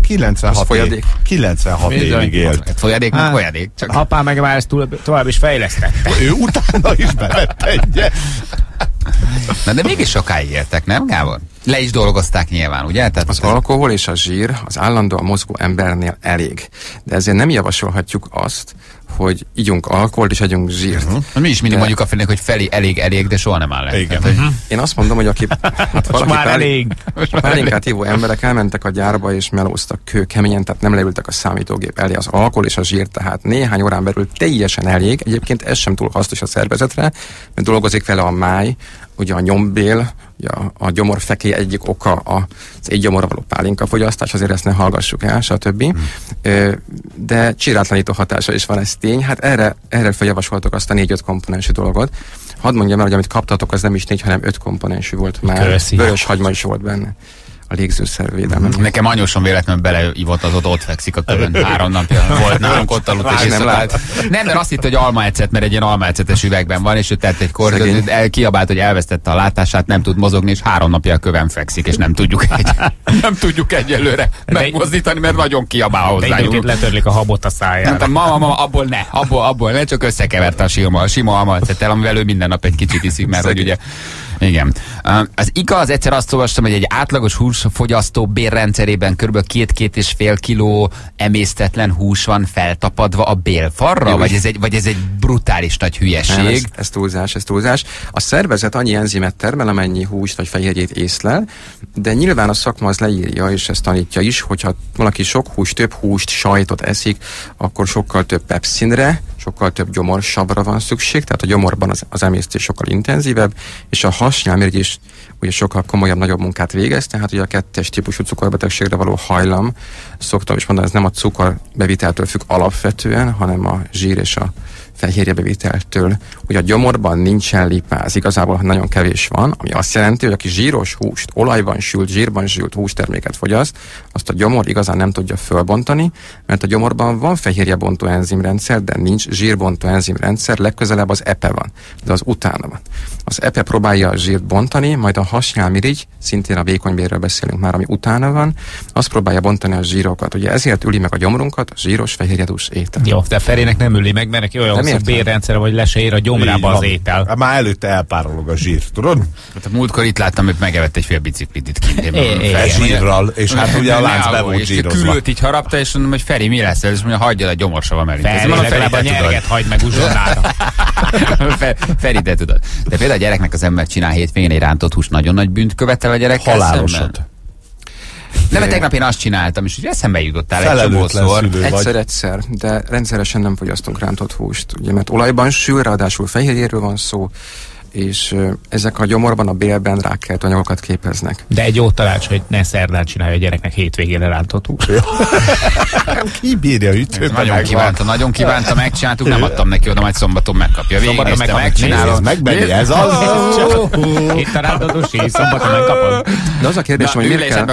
96 évig élt. Folyadék, meg folyadék. Csak... Apám meg már ezt tovább is fejlesztette. Ő utána is bevett egyet. Na de mégis sokáig éltek, nem, Gábor? Le is dolgozták nyilván, ugye? Tehát az alkohol és a zsír az állandóan mozgó embernél elég. De ezért nem javasolhatjuk azt, hogy ígyunk alkoholt és együnk zsírt. Mi is mindig mondjuk a félnek, hogy felé elég, de soha nem áll le. Igen. Tehát, hogy... Én azt mondom, hogy aki már elég. pálinkát hívó emberek elmentek a gyárba és melóztak kőkeményen, tehát nem leültek a számítógép elé. Az alkohol és a zsír, tehát néhány órán belül teljesen elég. Egyébként ez sem túl hasznos a szervezetre, mert dolgozik vele a máj, ugye a nyombél, ugye a gyomorfekély egyik oka az étgyomorra való pálinkafogyasztás, azért ezt ne hallgassuk el, stb. De csirátlanító hatása is van, ez tény. Hát erre feljavasoltok azt a 4-5 komponensű dolgot. Hadd mondjam el, hogy amit kaptatok, az nem is 4, hanem 5 komponensű volt már. Köszi. Vörös hagyma is volt benne. A légzőszervédelme. Nekem anyósom véletlenül beleivott az ott fekszik a kövön. 3 napja volt nálunk, ott aludt és éjszakát. Nem, mert azt hitt, hogy almaecet, mert egy ilyen almaecetes üvegben van, és ő tett egy kort, kiabált, hogy elvesztette a látását, nem tud mozogni, és 3 napja a kövön fekszik, és nem tudjuk egyelőre megmozdítani, mert nagyon kiabál hozzájuk. De időként letörlik a habot a szájára. Mama, abból ne, csak összekeverte a sima almaecettel, amivel ő minden nap egy kicsit iszik, mert hogy ugye igen. Az igaz, egyszer azt olvastam, hogy egy átlagos húsfogyasztó bélrendszerében kb. 2-2,5 kiló emésztetlen hús van feltapadva a bélfarra? Jó, Vagy ez egy brutális nagy hülyeség? Nem, ez túlzás. A szervezet annyi enzimet termel, amennyi húst vagy fehérjét észlel, de nyilván a szakma az leírja, és ezt tanítja is, hogyha valaki több húst, sajtot eszik, akkor sokkal több pepszinre, sokkal több gyomorsavra van szükség, tehát a gyomorban az emésztés sokkal intenzívebb, és a hasnyálmirigy is ugye sokkal komolyabb, nagyobb munkát végez, tehát ugye a 2-es típusú cukorbetegségre való hajlam, szoktam is mondani, ez nem a cukorbeviteltől függ alapvetően, hanem a zsír és a fehérjebeviteltől. Ugye a gyomorban nincsen lipáz, igazából nagyon kevés van, ami azt jelenti, hogy aki zsíros húst, olajban sült, zsírban sült hústerméket fogyaszt, azt a gyomor igazán nem tudja fölbontani, mert a gyomorban van fehérjebontó enzimrendszer, de nincs zsírbontó enzimrendszer, legközelebb az EPE van, de az utána van. Az EPE próbálja a zsírt bontani, majd a hasnyálmirigy, szintén a vékonybélről beszélünk már, ami utána van, azt próbálja bontani a zsírokat. Ugye ezért üli meg a gyomrunkat a zsíros fehérjedús étel. Jó, de Ferének nem üli meg, mert neki olyan hosszú bélrendszer, hogy le se ér a gyomrába az étel. Már előtte elpárolog a zsír, tudod? Hát a múltkor itt láttam, hogy megevett egy fél biciklit itt kint. Zsírral, és hát ugye a lánc be volt zsírozva. És külőt így harapta, és mondom, hogy Feri, mi lesz ez? És mondja, hagyjad a gyomorsavam elé. Feri, legalább a nyerget hagyd meg uzsonnára. Feri, te tudod. De például a gyereknek az ember csinál hétvégén egy rántott húst, nagyon nagy bűnt követel a gyerekkel. Halálosat. Nem, mert tegnap én azt csináltam, és ugye eszembe jutottál egy csomószor. Egyszer, de rendszeresen nem fogyasztunk rántott húst, ugye, mert olajban sül, ráadásul fehérjéről van szó, és ezek a gyomorban, a bélben rákkeltő anyagokat képeznek. De egy jó tanács, hogy ne szerdán csinálja a gyereknek hétvégére rántott húst. Ki bírja ütőben? Nagyon kívánta, megcsináltuk, nem adtam neki oda, majd szombaton megkapja. Végignézte, megcsinálom. Megbeni, ez az. Itt a rántott hús, és szombaton megkapod. De az a kérdés, hogy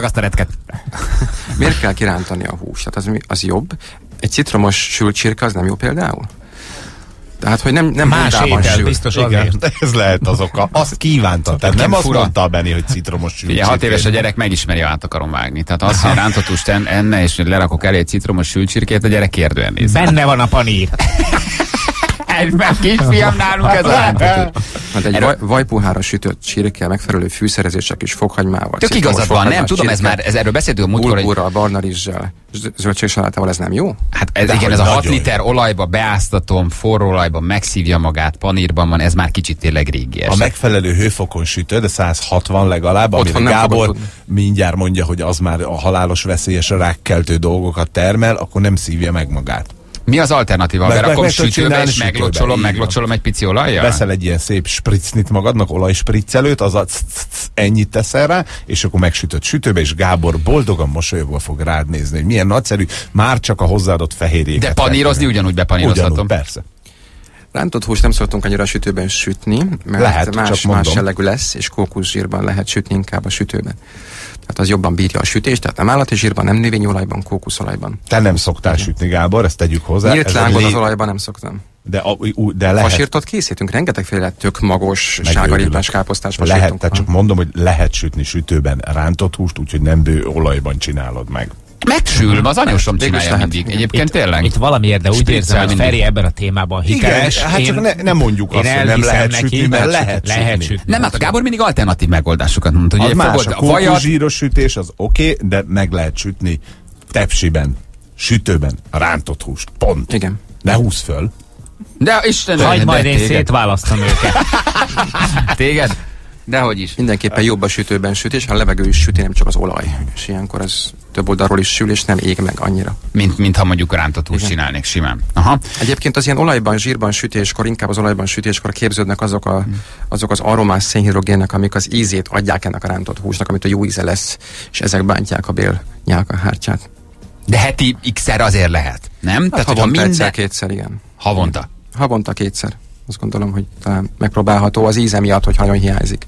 miért kell kirántani a húst? Tehát az jobb. Egy citromos sült csirke az nem jó például? Tehát, hogy nem más étel, biztos azért. Ez lehet az oka. Azt kívánta. Tehát nem azt mondta a Benni, hogy citromos sült. Ugye 6 éves a gyerek megismeri, át akarom vágni. Tehát azt, hogy rántott húst enne, és lerakok elé egy citromos sült csirkét, a gyerek kérdően néz. Benne van a panír. Meg kisfiam, nálunk ez a rántott. Hát egy vajpuhára sütött csirke, megfelelő fűszerezések is fokhagymával. Tök igazad van, nem tudom, erről beszéltünk a múltkor, bulgurral, barna rizssel, zöldségsalátával, ez nem jó? Hát igen, ez a 6 liter olajba beáztatom, forró olajban megszívja magát, panírban van, ez már kicsit tényleg régi eset. A megfelelő hőfokon sütő, de 160 legalább, amire Gábor mindjárt mondja, hogy az már a halálos veszélyes rákkeltő dolgokat termel, akkor nem szívja meg magát. Mi az alternatíva? Berakom sütőbe, és meglocsolom egy pici olajjal? Veszel egy ilyen szép spritznyt magadnak, olajspriccelőt, az ennyit teszel rá, és akkor megsütött sütőbe, és Gábor boldogan mosolyogva fog rád nézni, hogy milyen nagyszerű, már csak a hozzáadott fehérjéket. De panírozni ugyanúgy bepanírozhatom. Ugyanúgy, persze. Rántott húst nem szoktunk annyira a sütőben sütni, mert Lehet, más jellegű lesz, és kókuszsírban lehet sütni inkább a sütőben. Tehát az jobban bírja a sütést, tehát nem állati zsírban, nem növényolajban, kókuszolajban. Te nem szoktál sütni, Gábor, ezt tegyük hozzá. Nyílt lángon az olajban nem szoktam. De lehet. Fasírtot készítünk, rengetegféle tök magos, sárgarépás, káposztás fasírtunk. Lehet, tehát csak mondom, hogy lehet sütni sütőben rántott húst, úgyhogy nem olajban csinálod meg. Megsül, az anyósom csinálja mindig. Egyébként tényleg. Itt valamiért, de úgy érzem, hogy Feri ebben a témában hiteles. Igen, hát csak nem mondjuk azt, hogy nem lehet sütni, mert lehet sütni. Nem, hát a Gábor mindig alternatív megoldásokat mondta. Az más, a kókuszsíros sütés az oké, de meg lehet sütni tepsiben, sütőben, a rántott húst. Pont. Igen. Ne húzz föl. De Istenem, hagyd majd én szétválasztom őket. Téged? Dehogy is. Mindenképpen jobb a sütőben sütés, ha a levegő is süti, nem csak az olaj. És ilyenkor ez több oldalról is sül, és nem ég meg annyira. Mint ha mondjuk rántott húst csinálnék simán. Aha. Egyébként az ilyen olajban, zsírban sütéskor, inkább az olajban sütéskor képződnek azok az aromás szénhidrogének, amik az ízét adják ennek a rántott húsnak, amit a jó íze lesz, és ezek bántják a nyálkahártyát. De heti x-szer azért lehet, nem? Hát tehát, havonta egyszer-kétszer, igen. Havonta? Havonta kétszer. Azt gondolom, hogy talán megpróbálható az íze miatt, hogy nagyon hiányzik.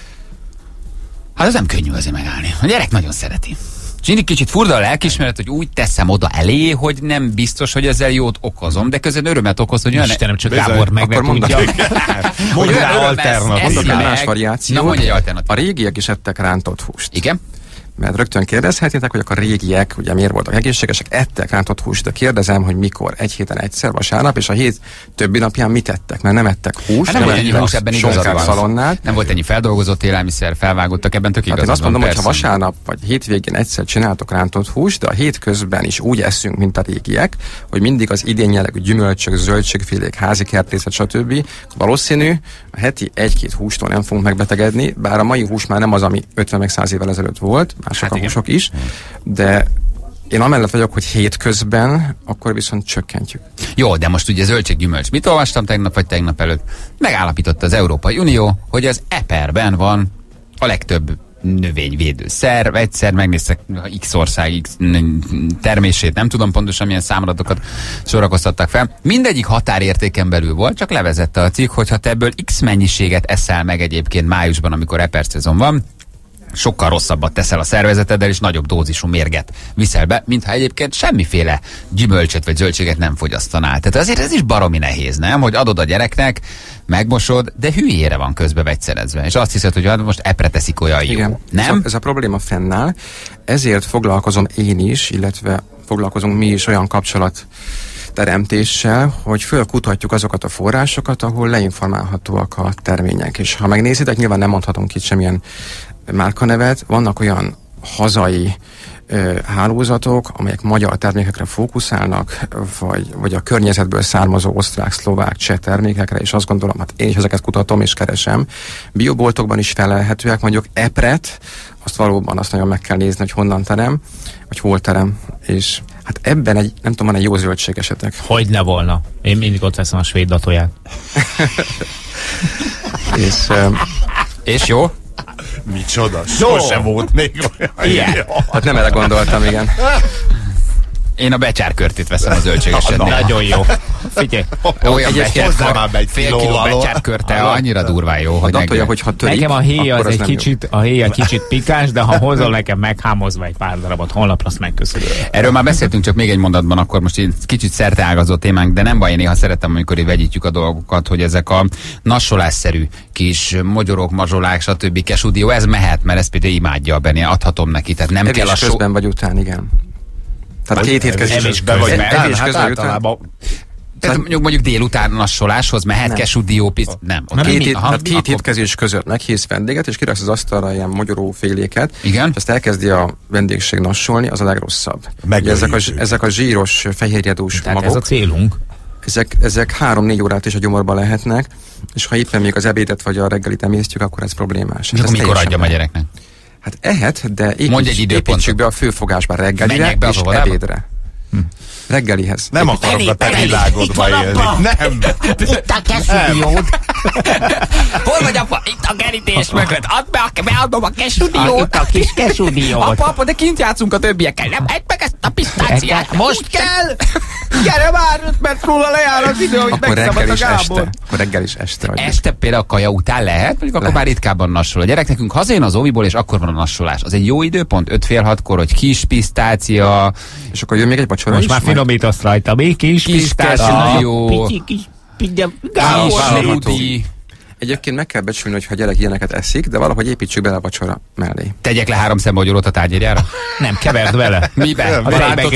Hát ez nem könnyű azért megállni. A gyerek nagyon szereti. És mindig kicsit furda a lelkiismeret, hogy úgy teszem oda elé, hogy nem biztos, hogy ezzel jót okozom, de közben örömet okoz, hogy olyan... Istenem, csak Gábor meg ne tudja. Mondj rá alternatívát. Más variáció. Na, mondj egy alternatívát. A régiek is ettek rántott húst. Igen? Mert rögtön kérdezhetnétek, hogy akkor a régiek ugye miért voltak egészségesek, ettek rántott húst, de kérdezem, hogy mikor, egy héten egyszer, vasárnap, és a hét többi napján mit ettek, mert nem ettek húst, hát nem volt ennyi hús, ebben igazad van. Nem volt ennyi feldolgozott élelmiszer, felvágottak, ebben tök igazad van. Hát én azt mondom, hogy ha vasárnap vagy hétvégén egyszer csináltok rántott húst, de a hétközben is úgy eszünk, mint a régiek, hogy mindig az idén jellegű gyümölcsök, zöldségfélék, házi kertészet, stb. Valószínű, a heti egy-két hústól nem fogunk megbetegedni, bár a mai hús már nem az, ami 50 meg 100 évvel ezelőtt volt, mások a húsok is, de én amellett vagyok, hogy hétközben, akkor viszont csökkentjük. Jó, de most ugye zöldséggyümölcs. Mit olvastam tegnap vagy tegnap előtt? Megállapította az Európai Unió, hogy az eperben van a legtöbb növényvédőszer. Egyszer megnéztek X ország X termését, nem tudom pontosan milyen számadatokat sorakoztattak fel. Mindegyik határértéken belül volt, csak levezette a cikk, hogy ha te ebből X mennyiséget eszel meg egyébként májusban, amikor eperszezon van, sokkal rosszabbat teszel a szervezeteddel, és nagyobb dózisú mérget viszel be, mintha egyébként semmiféle gyümölcsöt vagy zöldséget nem fogyasztanál. Tehát azért ez is baromi nehéz, nem? Hogy adod a gyereknek, megmosod, de hülyére van közbe vegyszerezve. És azt hiszed, hogy most epre teszik olyan jó. Igen. Nem? Ez a probléma fennáll. Ezért foglalkozom én is, illetve foglalkozunk mi is olyan kapcsolatteremtéssel, hogy fölkutatjuk azokat a forrásokat, ahol leinformálhatóak a termények. És ha megnézitek, nyilván nem mondhatunk itt semmilyen márkanevet, vannak olyan hazai hálózatok, amelyek magyar termékekre fókuszálnak, vagy a környezetből származó osztrák, szlovák, cseh termékekre, és azt gondolom, hát én is ezeket kutatom és keresem. Bioboltokban is felelhetőek, mondjuk epret, azt valóban azt nagyon meg kell nézni, hogy honnan terem, vagy hol terem, és hát ebben nem tudom, van egy jó zöldség esetek. Hogy ne volna. Én mindig ott veszem a svéd datóját. És jó? Micsoda, sosem volt még olyan. Igen. Hát nem erre gondoltam, igen. Én a becsárkörtét veszem a zöldségesednél. Nagyon jó. Figyelj. Olyan hozzá már be egy fél kiló becsárkörte, annyira durván jó, hogy attól, hogyha törik, nekem a héja az egy kicsit, kicsit pikáns, de ha hozol nekem meghámozva egy pár darabot holnapra, azt megköszönöm. Erről már beszéltünk, csak még egy mondatban, akkor most egy kicsit szerteágazó témánk, de nem baj, én néha szeretem, amikor vegyítjük a dolgokat, hogy ezek a nassolásszerű kis mogyorok, mazsolák, stb. Kesudió, ez mehet, mert ezt például imádja a Benni, adhatom neki, tehát nem kell a közben vagy után, igen. Tehát két hét közben vagy után. Tehát mondjuk délután nassoláshoz mehet kesudió, nem. Két étkezés között meghívsz vendéget, és kiraksz az asztalra ilyen mogyoróféléket, igen? És ezt elkezdi a vendégség nassolni, az a legrosszabb. Ezek a zsíros, fehérjedús magok. Ez a célunk. Ezek 3-4 órát is a gyomorban lehetnek, és ha éppen még az ebédet vagy a reggelit emésztjük, akkor ez problémás. És mikor adjam a gyereknek? Hát ehet, de építsük be a főfogásba reggelire és ebédre. Reggelihez. Nem akarok a te világodba élni. Nem. Itt a kesudiót. Hol vagy apa? Itt a kerítés mögött. Beadom a kesudiót. Itt a kis kesudiót. Apa, de kint játszunk a többiekkel. Nem, edd meg ezt a pisztáciát. Most kell! Gyere már, 5 perc múlva lejár az idő, hogy Akkor megszabad reggel a is Gábor. este. Akkor reggel is este. adjuk. Este például a kaja után lehet, mondjuk akkor már ritkábban nassol. A gyerek nekünk hazajön az óviból, és akkor van a nassolás. Az egy jó időpont, 5-fél-6-kor, hogy kis pisztácia, És akkor jön még egy vacsora Most is. már finomítasz rajta, még kis kesudió, Picsi kis Gábor, Rudi. Egyébként meg kell becsülni, hogy ha a gyerek ilyeneket eszik, de valahogy építsük bele a vacsora mellé. Tegyek le 3 szembogyolót a tárgyérjára? Nem, keverd vele. Miben? A rántott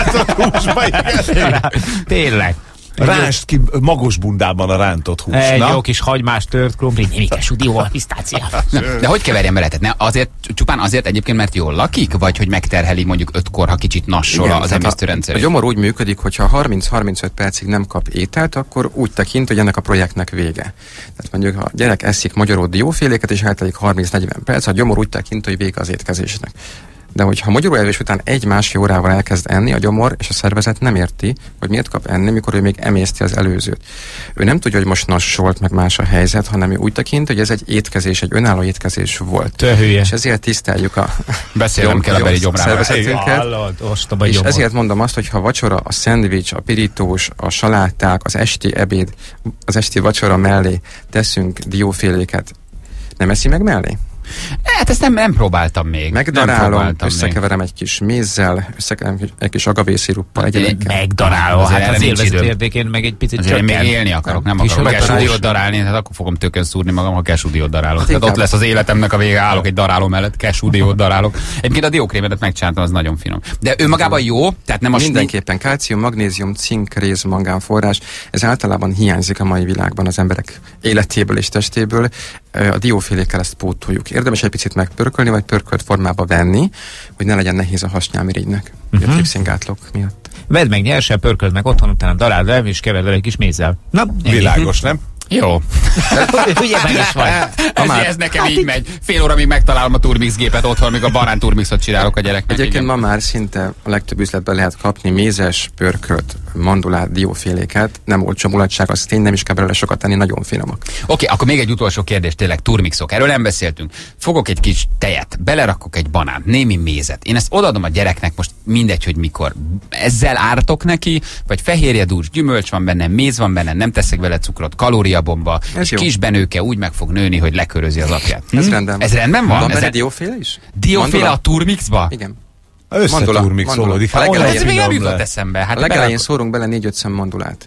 húsba, igen. Tényleg. Rásd ki magos bundában a rántott húst. Egy na? jó kis hagymás tört krumpli, nem kesudióval, pisztácia. De hogy keverjem bele? Tehát azért, csupán azért egyébként, mert jól lakik? Vagy hogy megterheli mondjuk 5-kor, ha kicsit nassol az tehát emésztőrendszer? a gyomor úgy működik, hogy ha 30-35 percig nem kap ételt, akkor úgy tekint, hogy ennek a projektnek vége. Tehát mondjuk, ha a gyerek eszik magyaró dióféléket, és eltelik 30-40 perc, a gyomor úgy tekint, hogy vége az étkezésnek. De hogyha magyaró evés után 1-1,5 órával elkezd enni, a gyomor és a szervezet nem érti, hogy miért kap enni, mikor ő még emészti az előzőt. Ő nem tudja, hogy most nassolt, meg más a helyzet, hanem ő úgy tekint, hogy ez egy étkezés, egy önálló étkezés volt. Te hülye. És ezért tiszteljük a Beszélnem kell a beli gyomrával. szervezetünket. Hallod, ostoba És gyomor. ezért mondom azt, hogy ha a vacsora, a szendvics, a pirítós, a saláták, az esti ebéd, az esti vacsora mellé teszünk dióféléket, nem eszi meg mellé? Hát ezt nem próbáltam még. Nem Megdarálom, próbáltam összekeverem egy kis mézzel, összekeverem egy kis agavésziruppal, egyébként. Megdarálva, Azért hát erre az nincs élvezet időm. érdekén meg egy picit Azért én még csökken. élni akarok, nem Kis akarok öregdarálás. kesudiót darálni, hát akkor fogom tökön szúrni magam, ha kesudiót darálok. Tehát inkább. ott lesz az életemnek a vége, állok egy daráló mellett, kesudiót darálok. Egyébként a diókrémedet megcsináltam, az nagyon finom. De ő magában jó, tehát nem a Mindenképpen kálcium, magnézium, cink, réz, mangán forrás. Ez általában hiányzik a mai világban az emberek életéből és testéből. A diófélékkel ezt pótoljuk. Érdemes egy picit megpörkölni, vagy pörkölt formába venni, hogy ne legyen nehéz a hasnyálmirigynek. A tripszingátlók miatt. Vedd meg nyersen, pörköld meg otthon, utána daráld el, és keverd el egy kis mézzel. Na, Világos, nem? Jó. Ugye meg is vagy. Ez nekem így megy. Fél óra még megtalálom a Turmix gépet otthon, még a barán Turmixot csinálok a gyereknek. Egyébként igen. ma már szinte a legtöbb üzletben lehet kapni mézes, pörkölt, mandulát, dióféléket. Nem olcsó mulatság, azt én nem is kell belőle sokat tenni, nagyon finomak. Oké, akkor még egy utolsó kérdés, tényleg turmixok. Erről nem beszéltünk. Fogok egy kis tejet, belerakok egy banánt, némi mézet. Én ezt odaadom a gyereknek, most mindegy, hogy mikor. Ezzel ártok neki, vagy fehérjedús, gyümölcs van benne, méz van benne, nem teszek vele cukrot, kalóriabomba, Ez és jó. kis benőke úgy meg fog nőni, hogy lekörözi az apját. Ez rendben van. Ez rendben van? Van benne Ez dióféle is? dióféle Mandula? a turmixba? Igen. Összeturmixolódik. A legelején- Ez még nem finom jutott lesz. eszembe. Hát A legelején bele- szórunk bele 4-5 szem mandulát.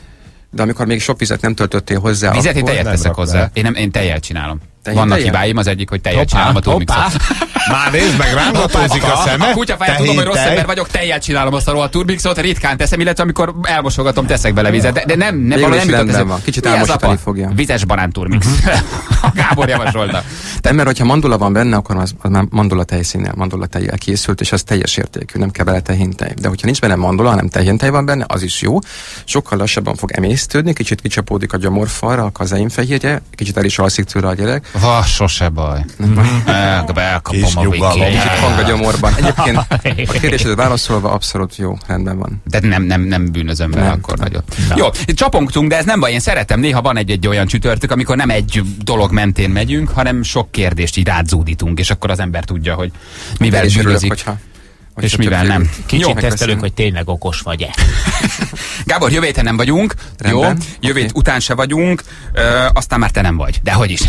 De amikor még sok vizet nem töltöttél hozzá, Vizet én akkor tejet nem teszek rak hozzá. bele. Én tejjel csinálom. Tejjel? Vannak Tejjel? hibáim, az egyik, hogy tejjel csinálom a turmixot. Már nézd meg, rángatózik a szeme. A kutyafáját tudom, hogy rossz Tehén, ember vagyok, tejjel csinálom azt a rohadt turmixot, ritkán teszem, illetve amikor elmosogatom, teszek bele vizet. De nem Végül valami is nem jutott rendben eszembe. van. Kicsit Mi ez, elmosítani apa? fogja. Vizes banán turmix. A Gábor javasolta. De mert hogyha mandula van benne, akkor az már mandula tejszínnel, mandula tejjel készült, és az teljes értékű, nem kell bele tehéntej. De hogyha nincs benne mandula, hanem tehéntej van benne, az is jó. Sokkal lassabban fog emésztődni, kicsit kicsapódik a gyomorfalra, a kazeinfehérje, kicsit el is alszik tőle a gyerek. Sose baj. Belkapom Kis a nyugalom. végét. Kicsit hang a gyomorban. Egyébként a kérdésedre válaszolva abszolút jó, rendben van. De nem bűnözöm vele Nem. akkor nagyot. Jó, csapongtunk, de ez nem baj, én szeretem. Néha van egy olyan csütörtök, amikor nem egy dolog mentén megyünk, hanem sok kérdést így rátzúdítunk, és akkor az ember tudja, hogy mivel Én is örülök, bűnözik. hogyha És mivel nem. Kicsit Jó, tesztelünk, hogy tényleg okos vagy-e. Gábor, jövő héten nem vagyunk, Rendben. jó? Jövő Oké. után se vagyunk, aztán már te nem vagy. De hogy is?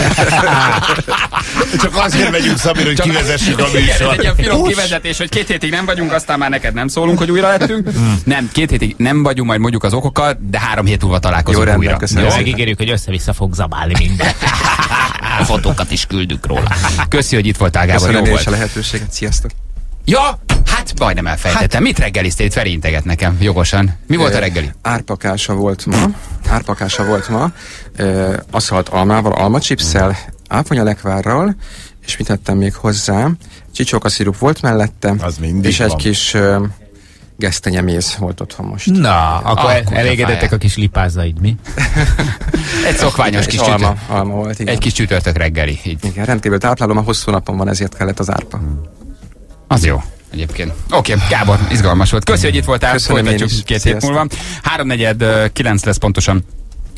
Csak azért megyünk, Szabin, hogy kivezessük a Igen, ez egy ilyen műsort. finom kivezetés, hogy 2 hétig nem vagyunk, aztán már neked nem szólunk, hogy újra lettünk. Nem, 2 hétig nem vagyunk, majd mondjuk az okokat, de 3 hét múlva találkozunk Jó, rendben, újra. köszönöm Jó, szépen. megígérjük, hogy össze-vissza fog zabálni minden. A fotókat is küldünk róla. Köszi, hogy itt voltál, Gábor, jó Köszönöm én is a volt. lehetőséget, sziasztok! Ja, hát majdnem elfejtettem. Mit reggeliztél? Itt Feri integet nekem, jogosan. Mi volt a reggeli? Árpakása volt ma. Aszalt almával, almacsipsszel, áfonyalekvárral, és mit tettem még hozzá? Csicsókaszirup volt mellette, Az mindig és egy van. kis gesztenyeméz volt otthon most. Na, akkor Akkor elégedettek a a kis lipázaid, mi? Egy szokványos És kis alma volt, igen. Egy kis csütörtök reggeli. Így. Igen, rendkívül táplálom, a hosszú napon van, ezért kellett az árpa. Az jó. Egyébként. Oké, Gábor, izgalmas volt. Köszi, hogy itt voltál. Köszönöm én Folytatjuk is. 2 hét Sziasztok. múlva. 8:45 lesz pontosan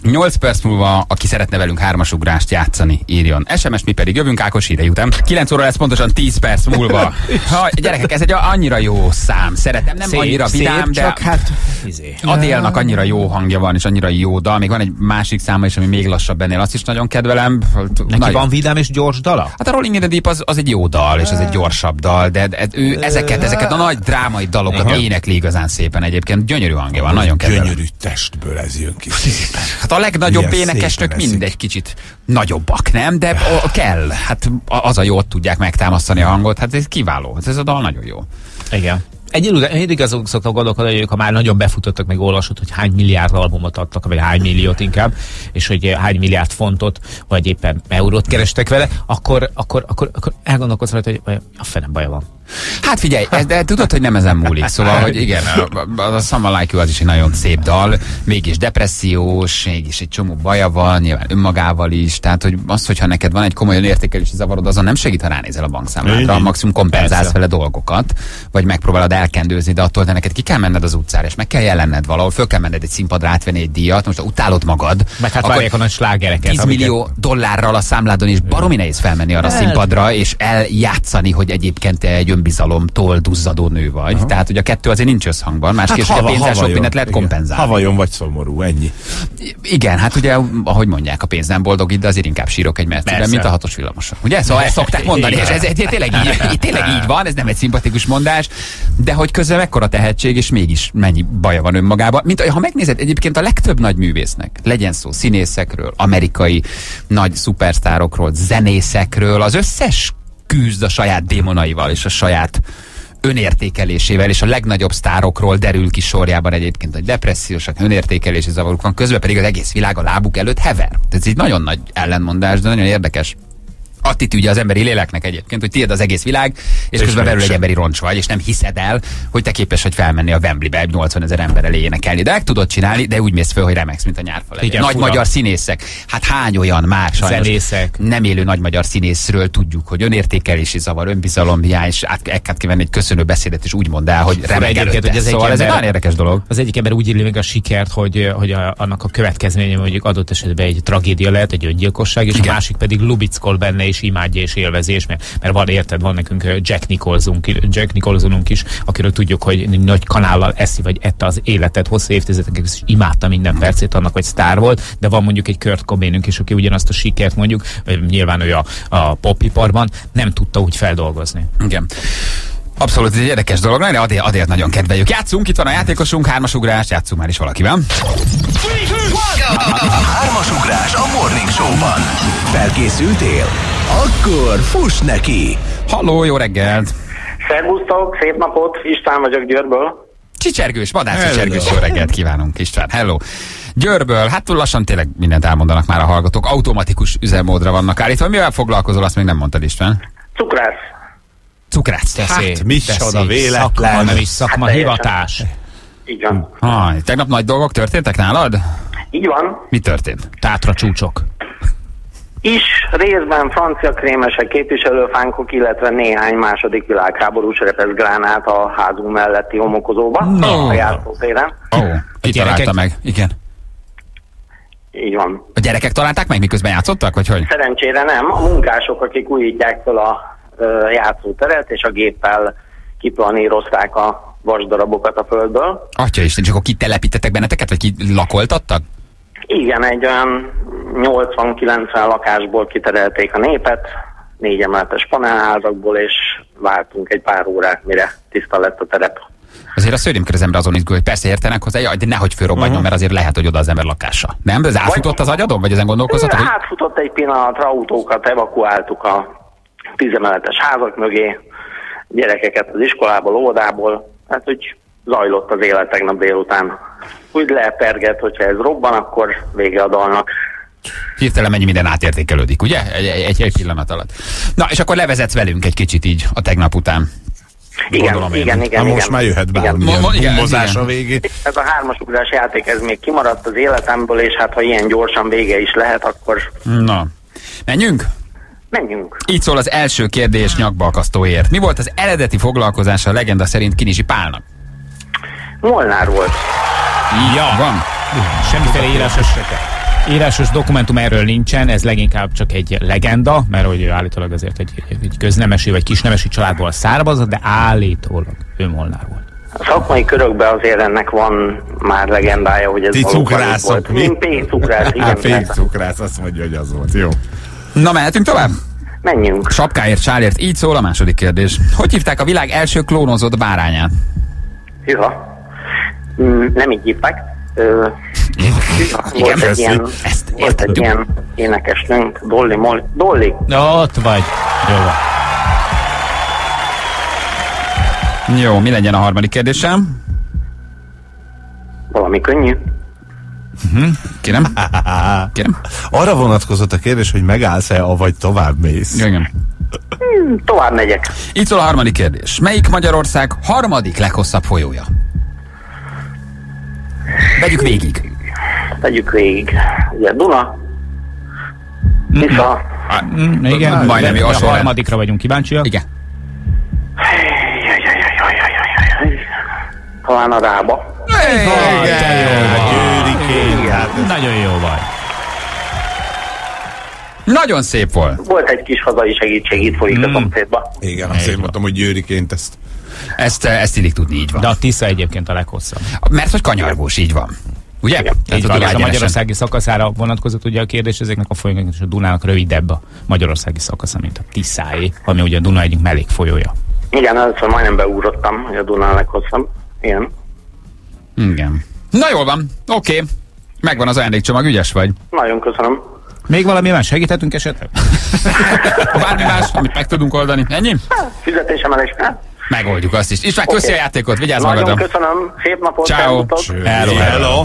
8 perc múlva, aki szeretne velünk hármasugrást játszani, írjon SMS, mi pedig jövünk Ákos híre után. 9 óra lesz pontosan 10 perc múlva. Ha, gyerekek, ez egy annyira jó szám. Szeretem, nem annyira vidám, de csak hát... Adélnak annyira jó hangja van, és annyira jó dal. Még van egy másik száma is, ami még lassabb ennél, azt is nagyon kedvelem. Neki van vidám és gyors dala? Hát a Rolling in the Deep az egy jó dal, és az egy gyorsabb dal, de ő ezeket a nagy drámai dalokat énekli igazán szépen egyébként. Gyönyörű hangja van, nagyon kedvelem. Gyönyörű testből ez jön ki. Hát a legnagyobb ilyen énekesnök szépen mindegy kicsit nagyobbak, nem? De kell. Hát az a jó, ott tudják megtámasztani a hangot. Hát ez kiváló. Ez a dal nagyon jó. Igen. Egyébként azok szoktak gondolkodni, hogy ha már nagyon befutottak, meg olvasott, hogy hány milliárd albumot adtak, vagy hány milliót inkább, és hogy hány milliárd fontot, vagy éppen eurót kerestek vele, akkor elgondolkodsz rajta, hogy a fene baja van. Hát figyelj, de tudod, hogy nem ezen múlik. Szóval, hogy igen, a Someone Like You az is egy nagyon szép dal, mégis depressziós, mégis egy csomó baja van, nyilván önmagával is, tehát hogy az, hogyha neked van egy komoly önértékelési zavarod, azon nem segít, ha ránézel a bankszámládra, maximum kompenzálsz vele dolgokat, vagy megpróbálod elkendőzni, de attól te neked ki kell menned az utcára, és meg kell jelenned valahol, föl kell menned egy színpadra átvenni egy díjat, most ha utálod magad, meg hát várják a nagy slágereket. 10 millió dollárral a számládon is baromi nehéz felmenni arra a színpadra, és eljátszani, hogy egyébként te egy önbizalomtól duzzadó nő vagy. Aha. Tehát, hogy a kettő azért nincs összhangban, másképp hát, a pénzzel sok mindent lehet kompenzálni. Havajon vagy szomorú, ennyi. Igen, hát ugye, ahogy mondják, a pénz nem boldogít, de azért inkább sírok egy meccben, mint a 6-os villamoson. Ugye? Szóval ezt szokták mondani, és ez tényleg így van, ez nem egy szimpatikus mondás, de hogy közben mekkora tehetség, és mégis mennyi baja van önmagában. Mint ha megnézed, egyébként a legtöbb nagy művésznek, legyen szó színészekről, amerikai nagy szupersztárokról, zenészekről, az összes küzd a saját démonaival és a saját önértékelésével, és a legnagyobb sztárokról derül ki sorjában egyébként, hogy depressziósak, önértékelési zavaruk van, közben pedig az egész világ a lábuk előtt hever. Ez egy nagyon nagy ellentmondás, de nagyon érdekes attitűdje az emberi léleknek egyébként, hogy tiéd az egész világ, és közben belül egy emberi roncs vagy, és nem hiszed el, hogy te képes vagy felmenni a Wembleybe 80 000 ember elé énekelni. De tudod csinálni, de úgy mész föl, hogy remegsz, mint a nyárfa. Nagy magyar színészek. Hát hány olyan már sajnos zenészek, nem élő nagy magyar színészről tudjuk, hogy önértékelési zavar, önbizalomhiány, és át kell venni egy köszönő beszédet, és úgy mondd el, hogy remeg előtte. Szóval ez egy nagyon érdekes dolog. Az egyik ember úgy írja meg a sikert, hogy annak a következménye mondjuk adott esetben egy tragédia lehet, egy öngyilkosság, és a másik pedig lubickol benne, és imádja és élvezés, mert van, érted, van nekünk Jack Nicholsonunk is, akiről tudjuk, hogy nagy kanállal eszi, vagy ette az életet hosszú évtizedekig, és imádta minden percét annak, hogy sztár volt, de van mondjuk egy Kurt Cobainünk is, aki ugyanazt a sikert mondjuk, nyilván ő a popiparban nem tudta úgy feldolgozni. Igen. Abszolút, ez egy érdekes dolog, de Adélt nagyon kedveljük. Játszunk, itt van a játékosunk, hármasugrás, játszunk már is valakivel. Hármasugrás a Morning Show-ban. Felkészültél? Akkor fuss neki! Halló, jó reggelt! Szervusztok, szép napot, István vagyok Győrből. Csicsergős, vadászcsicsergős, jó reggelt kívánunk, István. Hello! Győrből, hát túl lassan tényleg mindent elmondanak már a hallgatók, automatikus üzemmódra vannak állítva. Mivel foglalkozol, azt még nem mondtad, István? Cukrász. Cukrász, hát, micsoda véletlen. Nem is szakma, hivatás. Így van. Tegnap nagy dolgok történtek nálad? Így van. Mi történt? Tátra csúcsok. Is részben francia krémesek, képviselőfánkok, illetve néhány második világháborús repeszgránát a házunk melletti homokozóba, a játszótéren. Ki találta meg? Igen. Így van. A gyerekek találták meg, miközben játszottak, vagy hogy? Szerencsére nem. A munkások, akik újítják fel a játszóteret, és a géppel kiplanírozták a vasdarabokat a földből. Atyaisten, csak akkor kitelepítettek benneteket, vagy ki lakoltattak? Igen, egy olyan 80-90 lakásból kiterelték a népet, 4 emeletes panelházakból, és vártunk egy pár órát, mire tiszta lett a terep. Azért a szőrömkör az ember azon izgul, hogy persze értenek hozzá, de nehogy fölrobbanjon, mert azért lehet, hogy oda az ember lakása. Nem? Ez átfutott az agyadon, vagy ezen gondolkozott? Átfutott egy pillanatra, autókat evakuáltuk a 10 emeletes házak mögé, gyerekeket az iskolából, óvodából, hát úgy zajlott az élet tegnap délután. Úgy leperget, hogyha ez robban, akkor vége a dalnak. Hirtelen mennyi minden átértékelődik, ugye? Egy pillanat alatt. Na, és akkor levezetsz velünk egy kicsit így a tegnap után. Igen. Most már jöhet bármilyen bombozás a végén. Ez a hármasugrás játék, ez még kimaradt az életemből, és hát ha ilyen gyorsan vége is lehet, akkor... Na, menjünk? Menjünk. Így szól az első kérdés nyakbalkasztóért. Mi volt az eredeti foglalkozása a legenda szerint Kinizsi Pálnak? Molnár volt. Ja, van. Semmiféle írásos dokumentum erről nincsen, ez leginkább csak egy legenda, mert hogy állítólag azért egy köznemesi vagy kisnemesi családból származott, de állítólag ő Molnár volt. A szakmai körökben azért ennek van már legendája, hogy ez Ti cukrászok, mi? Cukrász, igen. Cukrász, azt mondja, hogy az volt. Jó. Na, mehetünk tovább? Menjünk. Sapkáért, sálért, így szól a második kérdés. Hogy hívták a világ első klónozott bárányát? Hűha. Nem így hívták. Igen, volt egy ilyen énekesnőnk, Dolly. Ott vagy. Jó van. Jó, mi legyen a harmadik kérdésem? Valami könnyű. Kérem? Arra vonatkozott a kérdés, hogy megállsz-e, avagy tovább mész. Igen. Tovább megyek. Így szól a harmadik kérdés. Melyik Magyarország harmadik leghosszabb folyója? Vegyük végig. Ugye Duna, Tisza. Igen, majdnem jó, a harmadikra vagyunk kíváncsiak. Igen. Talán a Rába. Nagyon jó vagy. Nagyon szép volt. Volt egy kis hazai segítség, itt folyik a szomszédba. Igen, azért mondtam, hogy győriként Ezt illik tudni, így van. De a Tisza egyébként a leghosszabb. Mert hogy kanyargós, így van. Ugye? Így van, a magyarországi szakaszára vonatkozott ugye a kérdés, ezeknek a folyóknak és a Dunának rövidebb a magyarországi szakasza, mint a Tiszáé, ami ugye a Duna egyik mellékfolyója. Igen, először majdnem beugrottam, hogy a Duna a leghosszabb. Igen. Na jól van, oké. Megvan az ajándékcsomag, ügyes vagy. Nagyon köszönöm. Még valami más segíthetünk esetleg? Bármi más, amit meg tudunk oldani. Ennyi? Fizetésemelés. Megoldjuk azt is. István, köszi a játékot, vigyázz magadra. Nagyon köszönöm, szép napot. Ciao. Hello.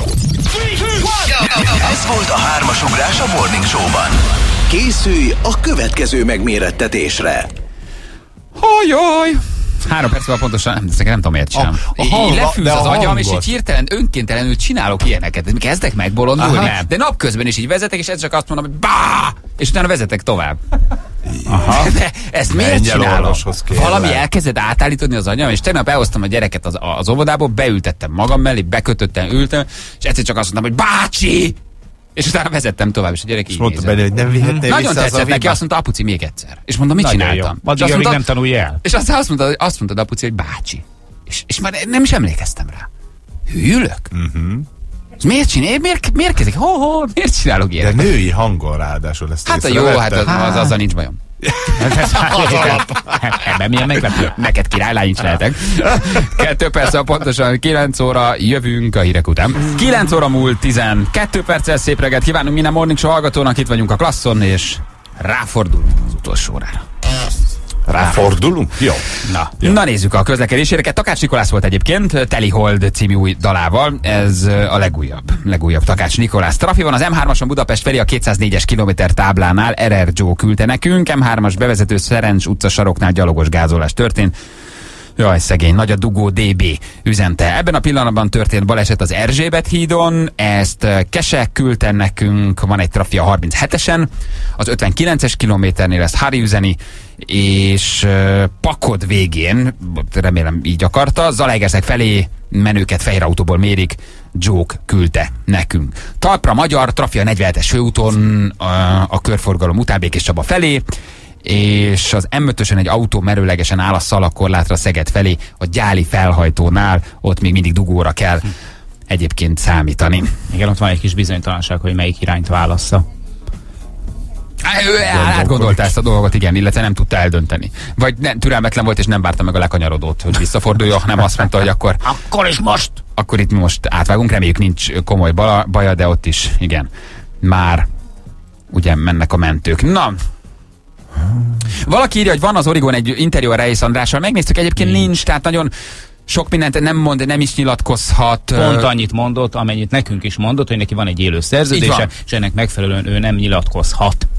Ez volt a 3-as ugrás a Morning Show-ban. Készülj a következő megmérettetésre. Hajjaj! 3 perc van pontosan, nem tudom, miért csinálom. Így lefűz az agyam, és így hirtelen, önkéntelenül csinálok ilyeneket. Kezdek megbolondulni, de napközben is így vezetek, és ez csak azt mondom, hogy bá! És utána vezetek tovább. Aha. De ezt miért csinálom? Valami elkezdett átállítani az agyam, és tegnap elhoztam a gyereket az óvodából, beültettem magam mellé, bekötöttem, ültem, és egyszer csak azt mondtam, hogy bácsi! És utána vezettem tovább, és a gyerek így mondta benne, hogy nem vihetné vissza. Nagyon tetszett neki, azt mondta, apuci, még egyszer. És mondom, mit csináltam? Addig, amíg nem tanulj el. És azt mondta apuci, hogy bácsi. És már nem is emlékeztem rá. Hűlök? Miért csinálj? Miért kezdek? Miért csinálok ilyet? De női hangon ráadásul ezt hát jó, hát azzal nincs bajom. Ebben milyen meglepő. Neked királylány is lehetek. 2 perccel pontosan 9 óra jövünk a hírek után. 9 óra múlt 12 perccel szép reggelt kívánunk minden Morning Show hallgatónak. Itt vagyunk a Klasszon, és ráfordulunk az utolsó órára. Ráfordulunk? Jó. Na nézzük a közlekedéséreket. Takács Nikolász volt egyébként, Teli Hold című új dalával. Ez a legújabb Takács Nikolász. Trafi van az M3-ason Budapest felé a 204-es kilométer táblánál. RR Joe küldte nekünk. M3-as bevezető Szerencs utca saroknál gyalogos gázolás történt. Jaj, szegény, nagy a dugó, DB üzente. Ebben a pillanatban történt baleset az Erzsébet hídon, ezt Kese küldte nekünk, van egy trafi a 37-esen, az 59-es kilométernél ezt Hári üzeni, és Pakod végén, remélem így akarta, Zalaegerszeg felé menőket fehér autóból mérik, Jók küldte nekünk. Talpra magyar, trafi a 47-es főúton a körforgalom után Békés Csaba felé, és az M5-ösen egy autó merőlegesen áll a szalagkorlátra Szeged felé, a Gyáli felhajtónál, ott még mindig dugóra kell egyébként számítani. Igen, ott van egy kis bizonytalanság, hogy melyik irányt válassza. Ő átgondolta ezt a dolgot, igen, illetve nem tudta eldönteni. Vagy türelmetlen volt, és nem várta meg a lekanyarodót, hogy visszaforduljon, hanem azt mondta, hogy akkor is most! Akkor itt most átvágunk, reméljük nincs komoly baja, de ott is, igen, már ugye mennek a mentők. Na, valaki írja, hogy van az Origon egy interjú a Reisz Andrással, megnéztük, egyébként nincs, tehát nagyon sok mindent nem mond, nem is nyilatkozhat. Pont annyit mondott, amennyit nekünk is mondott, hogy neki van egy élő szerződése, és ennek megfelelően ő nem nyilatkozhat.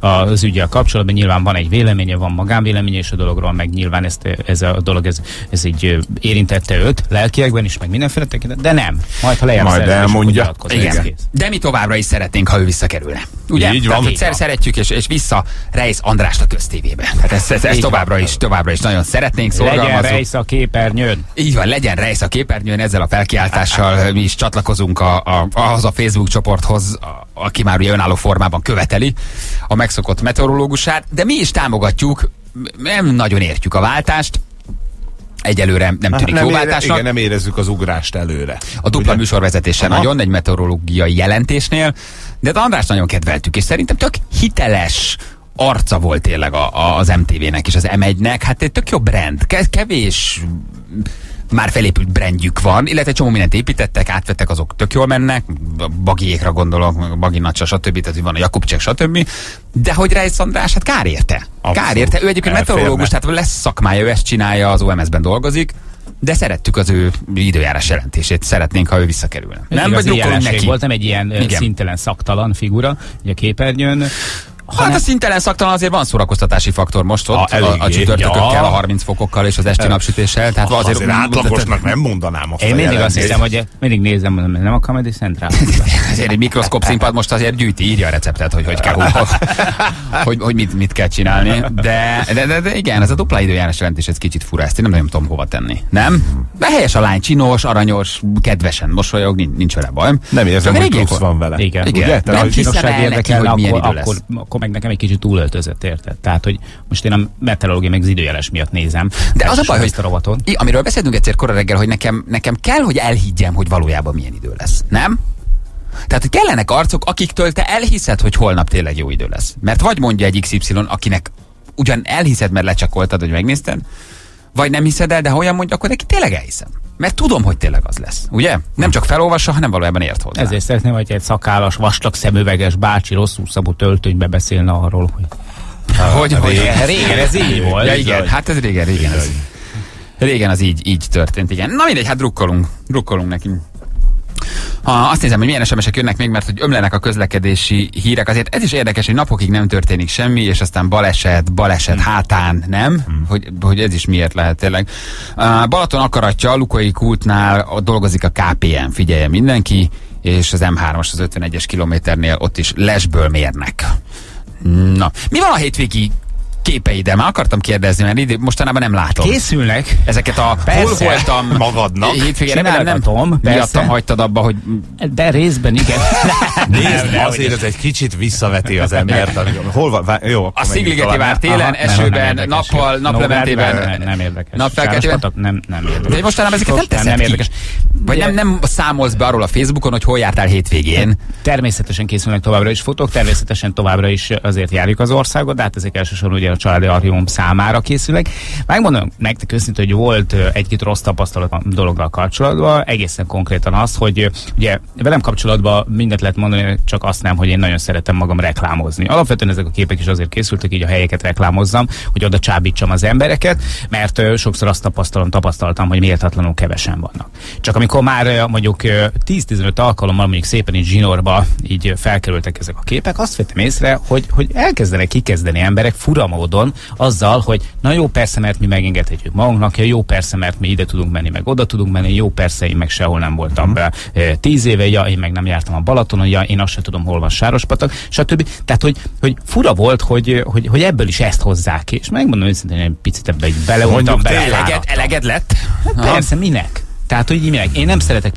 az üggyel kapcsolatban. Nyilván van egy véleménye, van magánvéleménye és a dologról, meg nyilván ez a dolog, ez így érintette őt lelkiekben is, meg mindenféle tekintet, de nem. Majd ha lejár Majd elmondja. Igen. De mi továbbra is szeretnénk, ha ő visszakerülne. Ugye? Így van. Szeretjük, és vissza Reisz Andrást a köztévébe. Tehát ezt továbbra is nagyon szeretnénk szorgalmazunk. Legyen Reisz a képernyőn. Így van, legyen Reisz a képernyőn, ezzel a felkiáltással mi is csatlakozunk ahhoz a Facebook csoporthoz, aki már ugye önálló formában követeli a megszokott meteorológusát, de mi is támogatjuk, nem nagyon értjük a váltást, egyelőre nem tűnik jó váltásnak. Igen, nem érezzük az ugrást előre. A dupla műsorvezetése nagyon, egy meteorológiai jelentésnél, de Andrást nagyon kedveltük, és szerintem tök hiteles arca volt tényleg az MTV-nek és az M1-nek, hát egy tök jó brand, kevés már felépült brandjük van, illetve egy csomó mindent építettek, átvettek, azok tök jól mennek, Bagiékra gondolok, Bagi Nacsa, stb., tehát van a Jakubcsek, stb., de hogy Reisz András, hát kár érte. Kár érte. Ő egyébként meteorológus, tehát lesz szakmája, ő ezt csinálja, az OMS-ben dolgozik, de szerettük az ő időjárás jelentését, szeretnénk, ha ő visszakerülne. Nem vagy neki. Volt, nem egy ilyen szintelen, szaktalan figura, ugye a képernyőn. Hát a szintelen szaktalan azért van szórakoztatási faktor most ott, a csütörtökökkel, a 30 fokokkal és az esti napsütéssel. Tehát azért átlagosnak nem mondanám azt. Én mindig azt hiszem, hogy mindig nézem, nem a Comedy Central. Azért egy mikroszkóp színpad most azért gyűjti, írja a receptet, hogy kell hogy mit kell csinálni. De igen, ez a dupla időjárás jelentés, ez kicsit fura, ezt én nem tudom hova tenni. Nem? De helyes a lány, csinos, aranyos, kedvesen mosolyog, nincs vele baj. Nem érzem, hogy plusz van vele. Igen. Nem hiszem el neki, hogy milyen idő lesz. Akkor meg nekem egy kicsit túlöltözött, érted? Tehát, hogy most én a meteorológia meg az időjárás miatt nézem. De az a baj, hogy amiről beszéltünk egyszer kora reggel, hogy nekem kell, hogy elhiggyem, hogy valójában milyen idő lesz. Nem? Tehát, hogy kellenek arcok, akiktől te elhiszed, hogy holnap tényleg jó idő lesz. Mert vagy mondja egy XY, akinek ugyan elhiszed, mert lecsakoltad, hogy megnézted, vagy nem hiszed el, de ha olyan mondja, akkor neki tényleg elhiszem. Mert tudom, hogy tényleg az lesz. Ugye? Nem csak felolvassa, hanem valójában ért hozzá. Ezért szeretném, hogy egy szakállas, vastag szemüveges bácsi rosszul szabó töltönybe beszélne arról, hogy régen ez így volt. Ja, igen, hát ez régen az így történt, igen. Na mindegy, hát drukkolunk neki. Azt nézem, hogy milyen SMS-ek jönnek még, mert hogy ömlenek a közlekedési hírek. Azért ez is érdekes, hogy napokig nem történik semmi, és aztán baleset hátán, nem? Hogy ez is miért lehet tényleg. Balaton akaratja, Lukai kútnál dolgozik a KPM, figyelje mindenki, és az M3-as az 51-es kilométernél ott is lesből mérnek. Na, mi van a hétvégi képeid, de már akartam kérdezni, mert mostanában nem látom. Készülnek. Ezeket a hol voltam magadnak. Hétvégére nem tudom. Miattam hagytad abba, hogy... De részben igen. Nézd, azért ez egy kicsit visszaveti az embert. Hol van? Jó, a Szigligeti vár télen, esőben, nappal, naplementében. Nem érdekes. Napfelkeltében. Nem érdekes. De mostanában ezeket nem teszed ki. Vagy nem számolsz be arról a Facebookon, hogy hol jártál hétvégén. Természetesen készülnek továbbra is fotók, természetesen továbbra is azért járjuk az országot, de hát ezek elsősorban ugye a családi archívum számára készülnek. Megmondom nektek őszintén, hogy volt egy-két rossz tapasztalat a dologgal kapcsolatban, egészen konkrétan az, hogy ugye velem kapcsolatban mindent lehet mondani, csak azt nem, hogy én nagyon szeretem magam reklámozni. Alapvetően ezek a képek is azért készültek, így a helyeket reklámozzam, hogy oda csábítsam az embereket, mert sokszor azt tapasztaltam, hogy méltatlanul kevesen vannak. Csak amikor már mondjuk 10-15 alkalommal mondjuk szépen így zsinórba így felkerültek ezek a képek, azt vettem észre, hogy elkezdenek kikezdeni emberek fura módon azzal, hogy na jó, persze, mert mi megengedhetjük magunknak, ja, jó, persze, mert mi ide tudunk menni, meg oda tudunk menni, jó, persze, én meg sehol nem voltam be 10 éve, ja, én meg nem jártam a Balatonon, ja, én azt sem tudom, hol van Sárospatak, stb. Tehát, hogy fura volt, hogy ebből is ezt hozzák ki, és megmondom őszintén, hogy egy picit ebbe így beleoltam, eleged lett? Hát persze, minek? Tehát, hogy minek? Én nem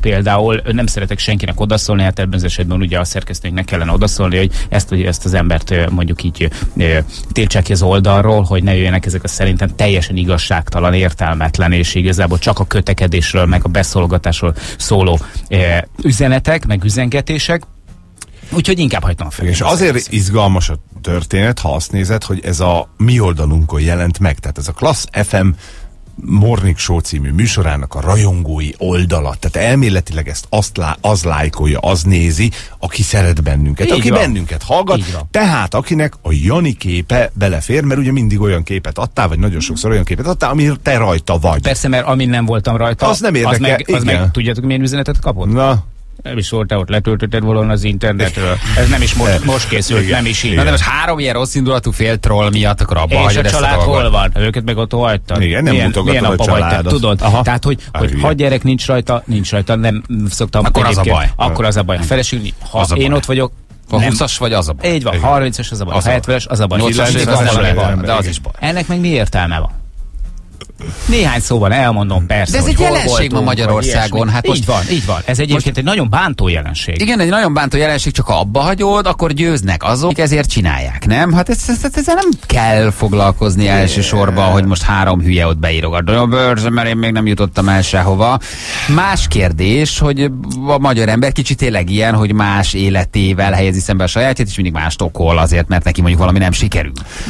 szeretek senkinek odaszólni, hát ebben az esetben ugye a szerkesztőnknek kellene odaszólni, hogy ezt az embert mondjuk így tiltsák ki az oldalról, hogy ne jöjjenek ezek a szerintem teljesen igazságtalan, értelmetlen, és igazából csak a kötekedésről, meg a beszólogatásról szóló üzenetek, meg üzengetések. Úgyhogy inkább hagytam fel. És azért izgalmas a történet, ha azt nézed, hogy ez a mi oldalunkon jelent meg. Tehát ez a Klassz FM Morning Show című műsorának a rajongói oldala. Tehát elméletileg ezt az lájkolja, az nézi, aki szeret bennünket, aki bennünket hallgat. Tehát akinek a Jani képe belefér, mert ugye mindig olyan képet adtál, vagy nagyon sokszor olyan képet adtál, amire te rajta vagy. Persze, mert amin nem voltam rajta, az nem érdekel. Az meg tudjátok, milyen üzenetet kapott? Na. Nem is volt, te ott letöltötted volna az internetről. Ez nem is most készült, nem is így. Na de most 3 ilyen rossz indulatú fél troll miatt akkor abba és hagyod a ezt a család dolgot. hol van? Őket meg ott hagytad. Igen, nem mutogatod a apa családot. vagy te, tudod? Aha. Tehát, hogy ha gyerek nincs rajta, nem szoktam. Akkor az a baj. Akkor az a baj. A feleség, ha Az a én baj. ott vagyok, A 20-as vagy az a baj? így van, 30-as az a baj, Az a a 70-es az a baj. 80-as Mindig az az nem a lehet, baj. de az is baj. Ennek meg mi értelme van? Néhány szóban elmondom, persze. De ez hogy egy hol jelenség voltunk, ma Magyarországon. vagy Hát ilyesmi. Így van. Ez egyébként egy nagyon bántó jelenség. Igen, egy nagyon bántó jelenség, csak ha abba hagyod, akkor győznek azok, akik ezért csinálják, nem? Hát ezzel nem kell foglalkozni elsősorban, hogy most 3 hülye ott beírogat. A bőrzöm, mert én még nem jutottam el sehova. Más kérdés, hogy a magyar ember kicsit tényleg ilyen, hogy más életével helyezi szembe a sajátját, és mindig mást okol azért, mert neki mondjuk valami nem sikerül.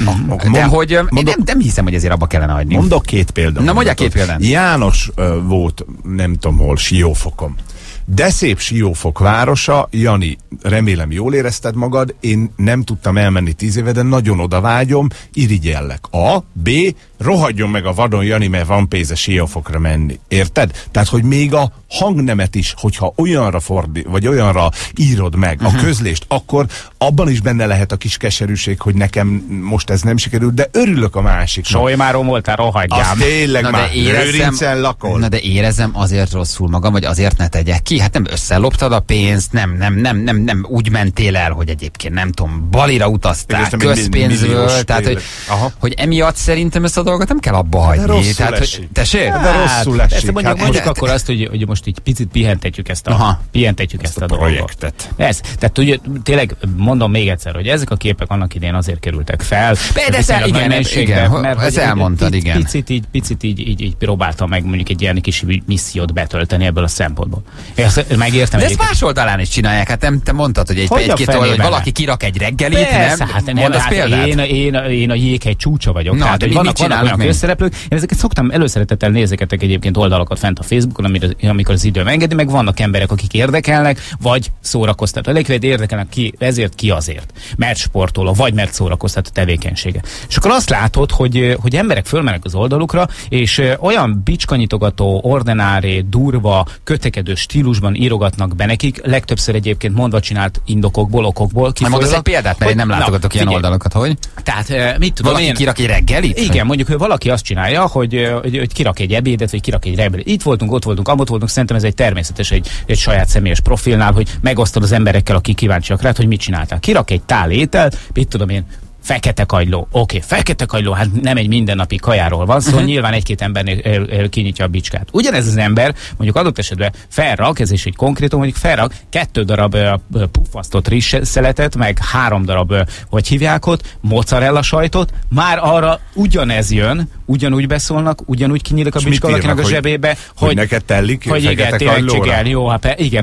De hogy én nem hiszem, hogy ezért abba kellene hagyni. Mondok 2 példát. Na, mondják 2 példát. János volt, nem tudom hol, Siófokon. De szép Siófok városa, Jani, remélem jól érezted magad, én nem tudtam elmenni 10 éve, de nagyon oda vágyom, irigyellek. A, B, rohadjon meg a vadon, Jani, mert van pénze Siófokra menni. Érted? Tehát, hogy még a hangnemet is, hogyha olyanra vagy olyanra írod meg a közlést, akkor abban is benne lehet a kis keserűség, hogy nekem most ez nem sikerült, de örülök a másiknak. Solymáron voltál, rohadjám. Az tényleg Na, már de érezzem- Lőrincen lakol. Na de érezem azért rosszul magam, vagy azért ne tegyek ki. Hát nem összeloptad a pénzt, nem úgy mentél el, hogy egyébként nem tudom, Balira utaztál Éreztem, hogy közpénzből, milliós tehát tényleg. hogy emiatt szerintem ezt a dolgot nem kell abba hagyni. rosszul Tehát, esik. hogy, tessék? De rosszul esik. Persze, mondjuk, Hát, mondjuk akkor azt, hogy most így picit pihentetjük ezt a dolgot. projektet. Ez, tehát ugye, tényleg mondom még egyszer, hogy ezek a képek annak idején azért kerültek fel. De viszonylag igen, nagy mennyiségben, igen, mert ezt hogy elmondtad, igen. Picit így próbáltam meg mondjuk egy ilyen kis missziót betölteni ebből a szempontból. Én ezt megértem. De ezt máshol talán is csinálják. Hát te mondtad, hogy Hogy a egy-két oldal, hogy fenében? valaki kirak egy reggelit, Persze, nem? hát nem, Mondasz hát példát? én a jéghegy csúcsa vagyok. Na, Tehát, de hogy mit vannak csinálnak olyan még? közszereplők, én ezeket szoktam előszeretettel nézegetek egyébként oldalakat fent a Facebookon, amikor az időm engedi, meg vannak emberek, akik érdekelnek, vagy szórakoztató. Legfeljebb érdekelnek ki azért. Mert sportoló, vagy mert szórakoztató tevékenysége. És akkor azt látod, hogy emberek fölmennek az oldalukra, és olyan bicskanyitogató, ordinári, durva, kötekedő stílusban írogatnak be nekik, legtöbbször egyébként mondva csinált indokokból, okokból. Na, mondasz egy példát, mert én nem látogatok ilyen oldalakat, hogy? Tehát mit tudom Valaki én... kirak egy reggelit? Igen, mondjuk, hogy valaki azt csinálja, hogy kirak egy ebédet, vagy kirak egy reggelit. Itt voltunk, ott voltunk, amott voltunk, szerintem ez egy természetes, egy saját személyes profilnál, hogy megosztod az emberekkel, akik kíváncsiak rá, hogy mit csináltál. Kirak egy tál ételt, mit tudom én, fekete kagyló. Oké, fekete kagyló, hát nem egy mindennapi kajáról van szó, nyilván egy-két embernél kinyitja a bicskát. Ugyanez az ember mondjuk adott esetben felrak, ez is egy konkrétum, mondjuk felrak 2 darab puffasztott rizsszeletet, meg 3 darab, hogy hívják ott, mozzarella sajtot, már arra ugyanez jön, ugyanúgy beszólnak, ugyanúgy kinyílik a bicska valakinek a zsebébe, hogy neked tellik hogy igen, tényleg csigálni, jó, hát igen,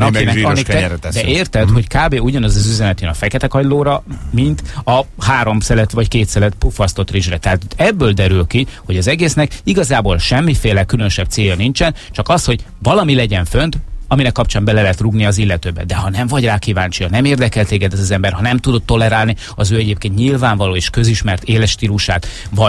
de érted, hogy kb. Ugyanaz az üzenet jön a fekete kagylóra, mint a 3 szelet vagy 2 szelet puffasztott rizsre. Tehát ebből derül ki, hogy az egésznek igazából semmiféle különösebb célja nincsen, csak az, hogy valami legyen fönt, aminek kapcsán bele lehet rúgni az illetőbe. De ha nem vagy rá kíváncsi, ha nem érdekel téged ez az ember, ha nem tudod tolerálni az ő egyébként nyilvánvaló és közismert életstílusát,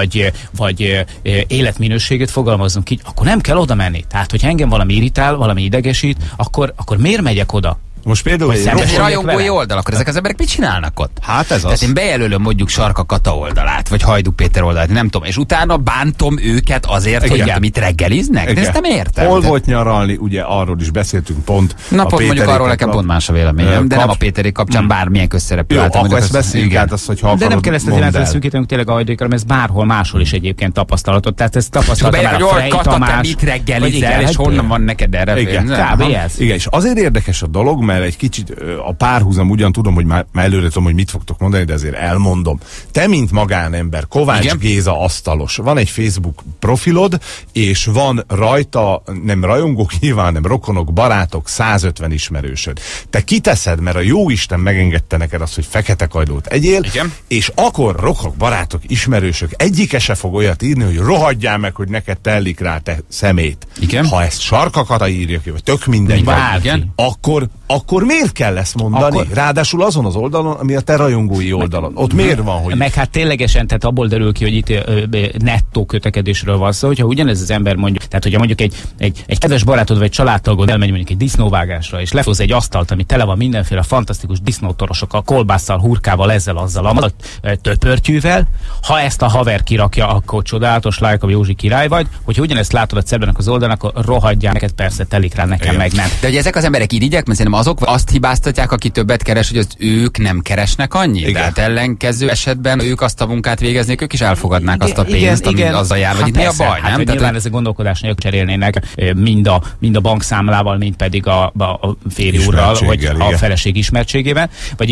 vagy életminőségét, fogalmazzunk így, akkor nem kell oda menni. Tehát, hogy engem valami irritál, valami idegesít, akkor miért megyek oda? Most például egy rajongói oldal, akkor ezek az emberek mit csinálnak ott? Hát ez Tehát az. én bejelölöm mondjuk Sarka Kata oldalát, vagy Hajdú Péter oldalát, nem tudom, és utána bántom őket azért, hogy mit reggeliznek? De ezt nem értem. Hol volt nyaralni, ugye arról is beszéltünk pont. Na pont mondjuk arról nekem pont más a véleményem, de nem a Péteri kapcsán bármilyen közszereplő. Jó, akkor ezt beszéljük át, azt, hogy ha de nem kell ezt az életre szűkítenünk tényleg a Hajdúikra, mert ez bárhol máshol is egyébként tapasztalatot. Tehát ezt tapasztalta már a Frey Tamás. Mit reggelizel, és honnan van neked erre? Igen, és azért érdekes a dolog, mert egy kicsit a párhuzam, ugyan tudom, hogy már előre tudom, hogy mit fogtok mondani, de azért elmondom. Te, mint magánember, Kovács Igen? Géza asztalos, van egy Facebook profilod, és van rajta, nem rajongók nyilván, hanem rokonok, barátok, 150 ismerősöd. Te kiteszed, mert a jóisten megengedte neked azt, hogy fekete kagylót egyél, Igen? és akkor rokonok, barátok, ismerősök egyike se fog olyat írni, hogy rohadjál meg, hogy neked tellik rá te szemét. Igen? Ha ezt Sarka Kata írja ki, vagy tök mindegy, Bárki. akkor akkor miért kell ezt mondani? Ráadásul azon az oldalon, ami a te rajongói oldalon. Ott miért van, hogy... Meg hát ténylegesen, tehát abból derül ki, hogy itt nettó kötekedésről van szó, hogyha ugyanez az ember mondjuk, tehát hogyha mondjuk egy kedves barátod vagy családtagod elmegy mondjuk egy disznóvágásra, és lefoz egy asztalt, ami tele van mindenféle fantasztikus disznótorosokkal, kolbásszal, hurkával, ezzel, azzal, a töpörtyűvel, ha ezt a haver kirakja, akkor csodálatos, Lájka Józsi király vagy, hogyha ugyanezt látod a Cebrenek az oldalon, akkor rohadjál, neked persze telik rá, nekem meg nem. De hogy ezek az emberek irigyek, mert szerintem azok azt hibáztatják, aki többet keres, hogy az ők nem keresnek annyit. Tehát ellenkező esetben ők azt a munkát végeznék, ők is elfogadnák azt a pénzt, ami azzal jár, vagy mi a baj, nem? Tehát nyilván ez a gondolkodás nélkül cserélnének mind a bankszámlával, mind pedig a férj úrral, vagy a feleség ismertségében, vagy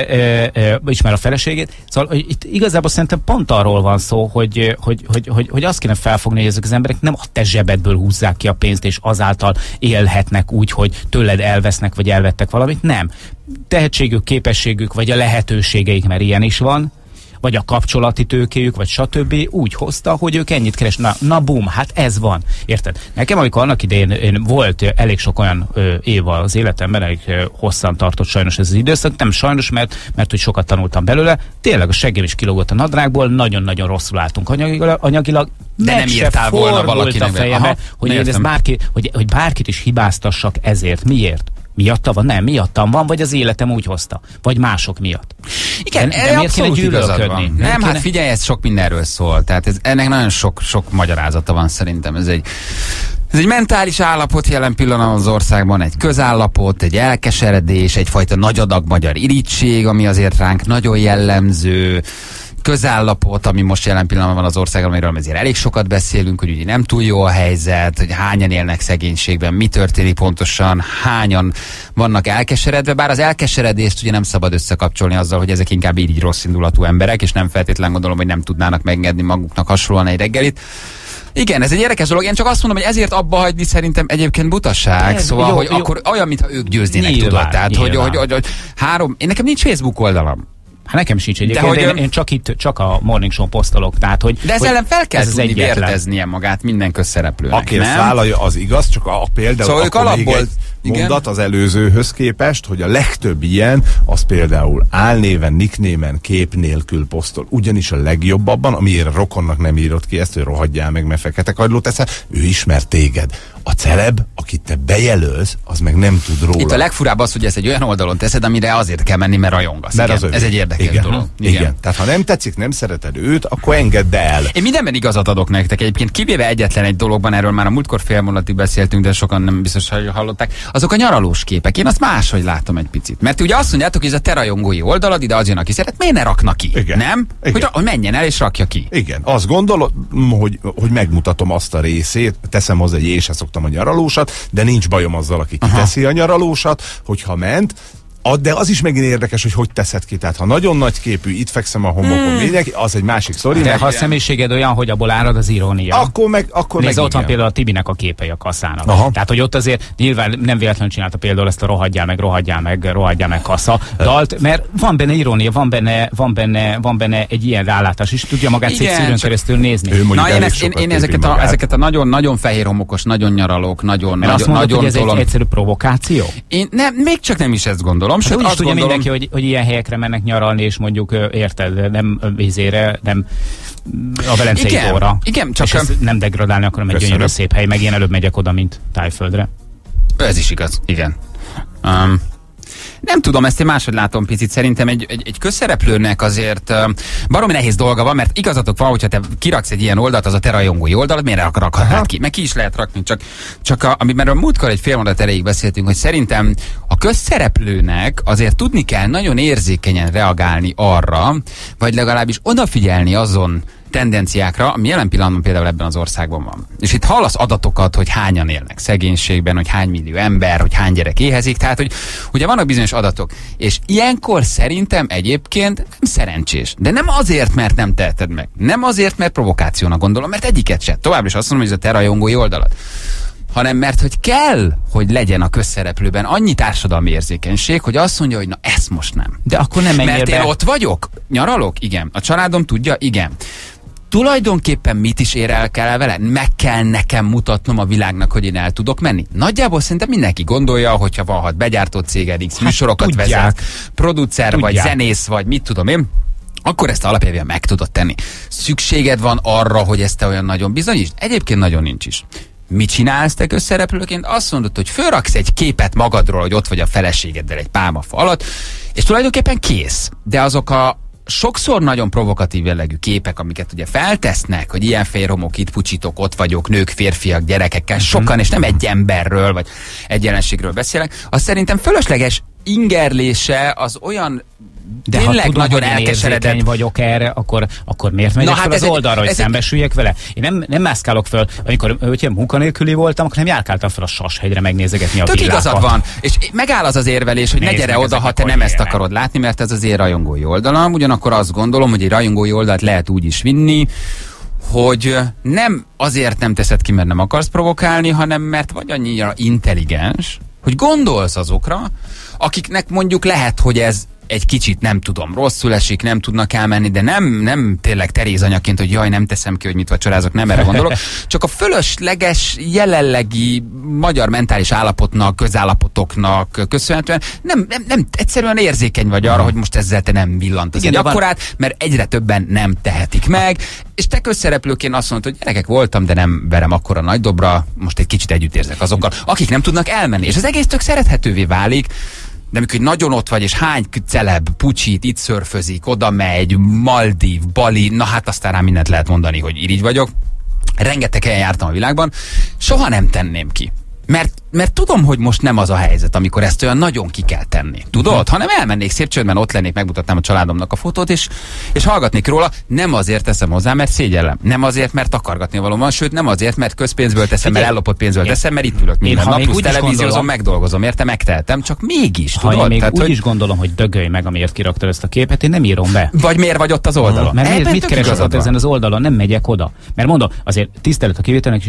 ismer a feleségét. Szóval itt igazából szerintem pont arról van szó, hogy azt kéne felfogni, hogy ezek az emberek nem a te zsebedből húzzák ki a pénzt, és azáltal élhetnek úgy, hogy tőled elvesznek, vagy elvettek valamit. Nem. Tehetségük, képességük, vagy a lehetőségeik, mert ilyen is van, vagy a kapcsolati tőkéjük, vagy stb. Úgy hozta, hogy ők ennyit keres. Na bum, hát ez van. Érted? Nekem, amikor annak idején volt elég sok olyan év az életemben, elég hosszan tartott sajnos ez az időszak, nem sajnos, mert hogy sokat tanultam belőle, tényleg a seggem is kilógott a nadrágból, nagyon-nagyon rosszul álltunk anyagilag, de nem írtál volna valakinek a fejembe, hogy én ezt hogy bárkit is hibáztassak ezért. Miért? Miatta van? Nem, miattam van, vagy az életem úgy hozta. Vagy mások miatt. Igen, de miért kéne gyűlölködni? Nem, hát figyelj, ez sok mindenről szól. Tehát ennek nagyon sok magyarázata van szerintem. Ez egy mentális állapot jelen pillanatban az országban, egy közállapot, egy elkeseredés, egyfajta nagy adag magyar irigység, ami azért ránk nagyon jellemző, közállapot, ami most jelen pillanatban van az országban, amiről azért elég sokat beszélünk, hogy ugye nem túl jó a helyzet, hogy hányan élnek szegénységben, mi történik pontosan, hányan vannak elkeseredve, bár az elkeseredést ugye nem szabad összekapcsolni azzal, hogy ezek inkább így rossz indulatú emberek, és nem feltétlenül gondolom, hogy nem tudnának megengedni maguknak hasonlóan egy reggelit. Igen, ez egy érdekes dolog, én csak azt mondom, hogy ezért abba hagyni szerintem egyébként butasság, szóval, hogy akkor olyan, mintha ők győznének, tudod, tehát, hogy én nekem nincs Facebook oldalam. Hát nekem sincs egyébként, én csak a Morning Show posztolok, tehát hogy... De ez ellen fel kell tudni vérteznie magát minden közszereplőnek, aki ezt vállalja, az igaz, csak a például szóval akkor még egy mondat az előzőhöz képest, hogy a legtöbb ilyen, az például álnéven, nicknémen, kép nélkül posztol. Ugyanis a legjobb abban, amiért a rokonnak nem írod ki ezt, hogy rohadjál meg, mert fekete kagylót eszel, ő ismer téged. A celeb, akit te bejelölsz, az meg nem tud róla. Itt a legfurább az, hogy ezt egy olyan oldalon teszed, amire azért kell menni, mert rajongasz. Ez egy érdekes dolog. Igen. Tehát ha nem tetszik, nem szereted őt, akkor engedd el. Én mindenben igazat adok nektek egyébként, kivéve egyetlen egy dologban, erről már a múltkor fél mondatig beszéltünk, de sokan nem biztos, hogy hallották. Azok a nyaralós képek. Én azt máshogy látom egy picit. Mert ugye azt mondjátok, hogy ez a te rajongói oldalad, ide az jön, aki szeret, miért ne rakna ki? Igen. Nem? Igen. Hogy menjen el és rakja ki. Igen. Azt gondolod, hogy megmutatom azt a részét, teszem hozzá, hogy én sem szoktam a nyaralósat, de nincs bajom azzal, aki kiteszi a nyaralósat, hogyha ment. De az is megint érdekes, hogy teszed ki. Tehát ha nagyon nagy képű, itt fekszem a homokon, az egy másik sztori. De ha a személyiséged olyan, hogy abból árad az irónia. Akkor meg ott van például a Tibinek a képei a kasszának. Tehát, hogy ott azért nyilván nem véletlenül csinálta például ezt a rohadjál meg kassa dalt, mert van benne irónia, van benne egy ilyen rálátás is, tudja magát szétszűrőn keresztül nézni. Na én ezeket a nagyon fehér homokos, nagyon nyaralók, nagyon azt mondod, hogy ez egy egyszerű provokáció? Én nem, még csak nem is ezt gondolom. Hát úgy is tudja mindenki, hogy ilyen helyekre mennek nyaralni, és mondjuk érted, nem vízére, nem a Velencei tóra. Igen, csak és nem degradálni akarom, egy gyönyörű szép hely, meg én előbb megyek oda, mint Tájföldre. Ez is igaz, igen. Nem tudom, ezt én máshogy látom picit. Szerintem egy közszereplőnek azért baromi nehéz dolga van, mert igazatok van, hogyha te kiraksz egy ilyen oldalt, az a te rajongói oldalad, miért rakhatnád ki? Meg ki is lehet rakni, csak amiben a múltkor egy fél mondat erejéig beszéltünk, hogy szerintem a közszereplőnek azért tudni kell nagyon érzékenyen reagálni arra, vagy legalábbis odafigyelni azon tendenciákra, ami jelen pillanatban például ebben az országban van. És itt hallasz adatokat, hogy hányan élnek szegénységben, hogy hány millió ember, hogy hány gyerek éhezik, tehát hogy ugye vannak bizonyos adatok. És ilyenkor szerintem egyébként nem szerencsés. De nem azért, mert nem teheted meg. Nem azért, mert provokációnak gondolom, mert egyiket se. Továbbra is azt mondom, hogy ez a te rajongói oldalad. Hanem mert hogy kell, hogy legyen a közszereplőben annyi társadalmi érzékenység, hogy azt mondja, hogy na ezt most nem. De akkor nem menjél mert be. én ott vagyok, nyaralok, igen. A családom tudja, igen. tulajdonképpen mit is ér el kell vele? Meg kell nekem mutatnom a világnak, hogy én el tudok menni. Nagyjából szerintem mindenki gondolja, hogyha van 6 begyártó céged, X műsorokat vezet, producer vagy zenész vagy mit tudom én, akkor ezt alapjában meg tudod tenni. Szükséged van arra, hogy ezt te olyan nagyon bizonyítsd? Egyébként nagyon nincs is. Mit csinálsz te közszereplőként? Azt mondod, hogy fölraksz egy képet magadról, hogy ott vagy a feleségeddel egy pálmafa alatt, és tulajdonképpen kész. De azok a sokszor nagyon provokatív jellegű képek, amiket ugye feltesznek, hogy ilyen félromok, itt pucsitok, ott vagyok, nők, férfiak, gyerekekkel, sokan, és nem egy emberről, vagy egy jelenségről beszélek, az szerintem fölösleges ingerlése az olyan de tényleg ha tudom, nagyon hogy én érzékeny vagyok erre, akkor miért megyek fel az oldalra, hogy szembesüljek vele? Én nem mászkálok föl, amikor munkanélküli voltam, akkor nem járkáltam fel a Sashegyre megnézegetni a villákat. Tök igazad van, és megáll az érvelés, hogy ne gyere oda, ha te nem ezt akarod látni, mert ez az én rajongói oldalam. Ugyanakkor azt gondolom, hogy egy rajongói oldalt lehet úgy is vinni, hogy nem azért nem teszed ki, mert nem akarsz provokálni, hanem mert vagy annyira intelligens, hogy gondolsz azokra, akiknek mondjuk lehet, hogy ez egy kicsit nem tudom, rosszul esik, nem tudnak elmenni, de nem tényleg Teréz anyaként, hogy jaj, nem teszem ki, hogy mit vacsorázok, nem erre gondolok. Csak a fölösleges, jelenlegi magyar mentális állapotnak, közállapotoknak köszönhetően nem egyszerűen érzékeny vagy arra, hogy most ezzel te nem villantasz egy akkorát, mert egyre többen nem tehetik meg, és te közszereplőként azt mondod, hogy gyerekek voltam, de nem verem akkora nagy dobra, most egy kicsit együtt érzek azokkal, akik nem tudnak elmenni, és az egész tök szerethetővé válik. De amikor nagyon ott vagy, és hány celeb pucsit, itt szörfözik, oda megy, Maldív, Bali, na hát aztán rá mindent lehet mondani, hogy irigy vagyok. Rengeteg helyen jártam a világban, soha nem tenném ki. Mert tudom, hogy most nem az a helyzet, amikor ezt olyan nagyon ki kell tenni. Tudod? Hanem elmennék szép csődben, ott lennék, megmutatnám a családomnak a fotót, és hallgatnék róla. Nem azért teszem hozzá, mert szégyellem. Nem azért, mert takargatni való van, sőt nem azért, mert közpénzből teszem, mert ellopott pénzből teszem, mert itt ülök minden nap, plusz televíziózom, megdolgozom, érte megteltem, csak mégis, tudod? Ha én még úgy is gondolom, hogy dögölj meg, amiért kiraktad ezt a képet, én nem írom be. Vagy miért vagy ott az oldalon? Mert mit keresek ott ezen az oldalon, nem megyek oda. Mert mondom, azért tisztelet a kivételnek, és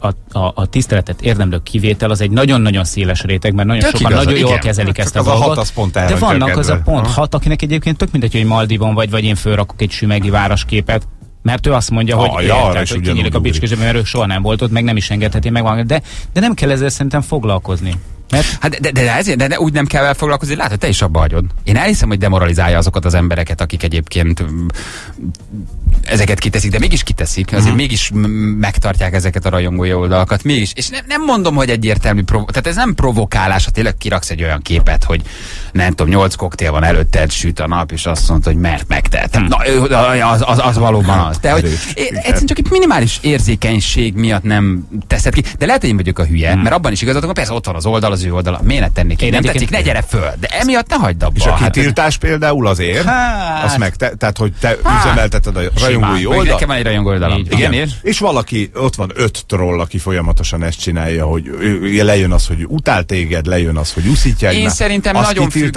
a tiszteletet érdemlő kivétel az egy nagyon-nagyon széles réteg, mert nagyon sokan nagyon jól kezelik ezt a dolgot. De vannak az a pont 6, akinek egyébként tök mindegy, hogy Maldivon vagy én fölrakok egy sümegi városképet, mert ő azt mondja, hogy kinyílik a Bicsközsében, mert ő soha nem volt ott, meg nem is engedheti meg, de nem kell ezzel szerintem foglalkozni. Hát de úgy nem kell vele foglalkozni, látod, te is abba hagyod. Én elhiszem, hogy demoralizálja azokat az embereket, akik egyébként ezeket kiteszik, de mégis kiteszik, azért mégis megtartják ezeket a rajongói oldalakat, mégis. És nem mondom, hogy egyértelmű, tehát ez nem provokálás, ha tényleg kiraksz egy olyan képet, hogy nem tudom, 8 koktél van előtted, süt a nap, és azt mondod, hogy mert megtehetem. Na, az valóban az. De hogy egyszerűen csak egy minimális érzékenység miatt nem teszed ki. De lehet, hogy én vagyok a hülye, mert abban is igazad, persze ott van az oldal, az ő oldala. Miért ne tennék ki? Nem tetszik, ne gyere föl. De emiatt ne hagyd abba. És a kitiltás például azért, azt meg tehát, hogy te üzemelteted a rajongói oldalt. Nekem van egy rajongói oldalam. Igen. És valaki, ott van 5 troll, aki folyamatosan ezt csinálja, hogy lejön az, hogy utál téged, lejön az, hogy uszítja egymást. Én szerintem azt nagyon függ.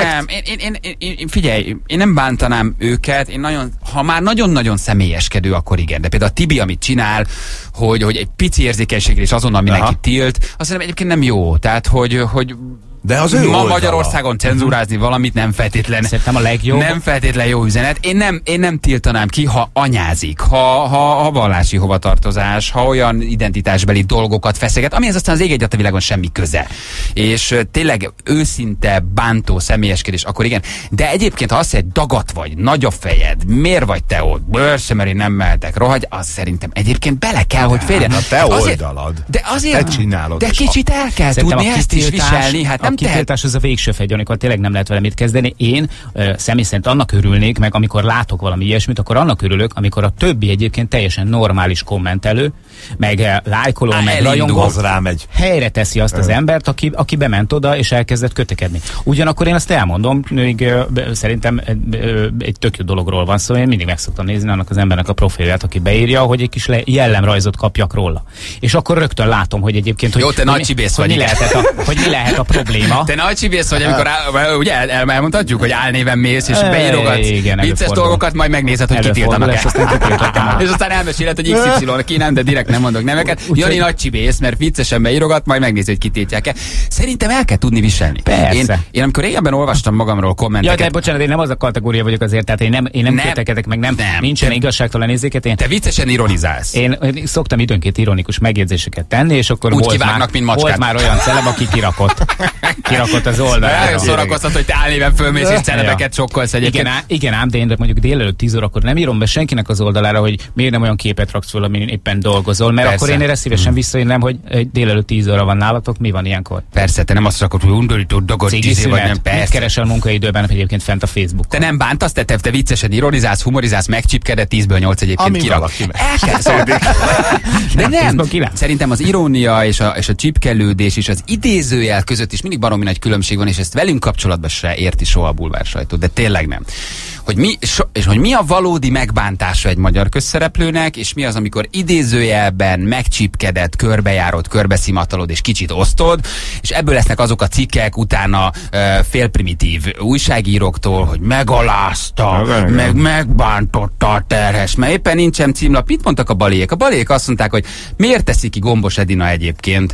Én figyelj, én nem bántanám őket, ha már nagyon-nagyon személyeskedő, akkor igen. De például a Tibi, amit csinál, hogy egy pici érzékenységre is azonnal mindenki tilt, azt hiszem egyébként nem jó. Tehát, hogy de az ő ma Magyarországon cenzúrázni valamit nem feltétlen. Szerintem a legjobb. Nem feltétlen jó üzenet. Én nem tiltanám ki, ha anyázik, ha vallási hovatartozás, ha olyan identitásbeli dolgokat feszeget, amihez aztán az ég egyet a világon semmi köze. És tényleg őszinte, bántó személyeskedés, akkor igen. De egyébként, ha azt mondja, dagat vagy, nagy a fejed, miért vagy te ott? Bőrsze, mert én nem mehetek, rohagy, az szerintem egyébként bele kell, hogy férjen. A te oldalad. De azért, te csinálod. de kicsit el kell tudni ezt is viselni. Hát a kitiltás az a végső fegy, amikor tényleg nem lehet vele mit kezdeni. Én személy szerint annak örülnék, meg amikor látok valami ilyesmit, akkor annak örülök, amikor a többi egyébként teljesen normális kommentelő, meg lájkoló, meg rajongó helyre teszi azt az embert, aki bement oda és elkezdett kötekedni. Ugyanakkor én azt elmondom, még szerintem egy tök jó dologról van szó, én mindig meg szoktam nézni annak az embernek a profilját, aki beírja, hogy egy kis jellemrajzot kapjak róla. És akkor rögtön látom, hogy egyébként, hogy mi lehet a probléma téma. Te nagy csibész vagy, amikor ugye elmondhatjuk, hogy álnéven mész, és beírogatsz vicces dolgokat, majd megnézed, hogy kitiltanak el. És aztán elmeséled, hogy XY ki nem, de direkt nem mondok neveket. Jani nagy csibész, mert viccesen beírogat, majd megnézi, hogy kitiltják-e. Szerintem el kell tudni viselni. Persze. Én amikor régebben olvastam magamról kommenteket. Ja, de bocsánat, én nem az a kategória vagyok azért, tehát én nem kételkedek meg, nem. Nincsen igazságtalan érzéket. Te viccesen ironizálsz. Én szoktam időnként ironikus megjegyzéseket tenni, és akkor úgy kivárnak, mint macskát. Volt már olyan celeb, aki kirakott az oldalra. Nagyon szórakoztat, hogy te álnéven fölmész és celebeket sokkolsz egyébként. Igen ám, de én mondjuk délelőtt 10 órakor nem írom be senkinek az oldalára, hogy miért nem olyan képet raksz föl, amin éppen dolgozol, mert persze. Akkor én erre szívesen visszaírnám, hogy délelőtt 10 óra van nálatok, mi van ilyenkor? Persze, te nem azt rakod, hogy undorító dagod vagy nem. Persze. Mit keresel munkaidőben egyébként fent a Facebookon? Te nem bántasz, te viccesen ironizálsz, humorizálsz, megcsipkeded, 10-ből 8 egyébként kirak. De nem. Szerintem az irónia és a csipkelődés és az idézőjel között is mindig baromi nagy különbség van, és ezt velünk kapcsolatban se érti soha a bulvár sajtó, de tényleg nem. Hogy mi a valódi megbántása egy magyar közszereplőnek, és mi az, amikor idézőjelben megcsipkeded, körbejárod, körbeszimatalod és kicsit osztod, és ebből lesznek azok a cikkek utána félprimitív újságíróktól, hogy megalázta, megbántotta a terhes, mert éppen nincsen címlap. Mit mondtak a Balék? A Balék azt mondták, hogy miért teszi ki Gombos Edina egyébként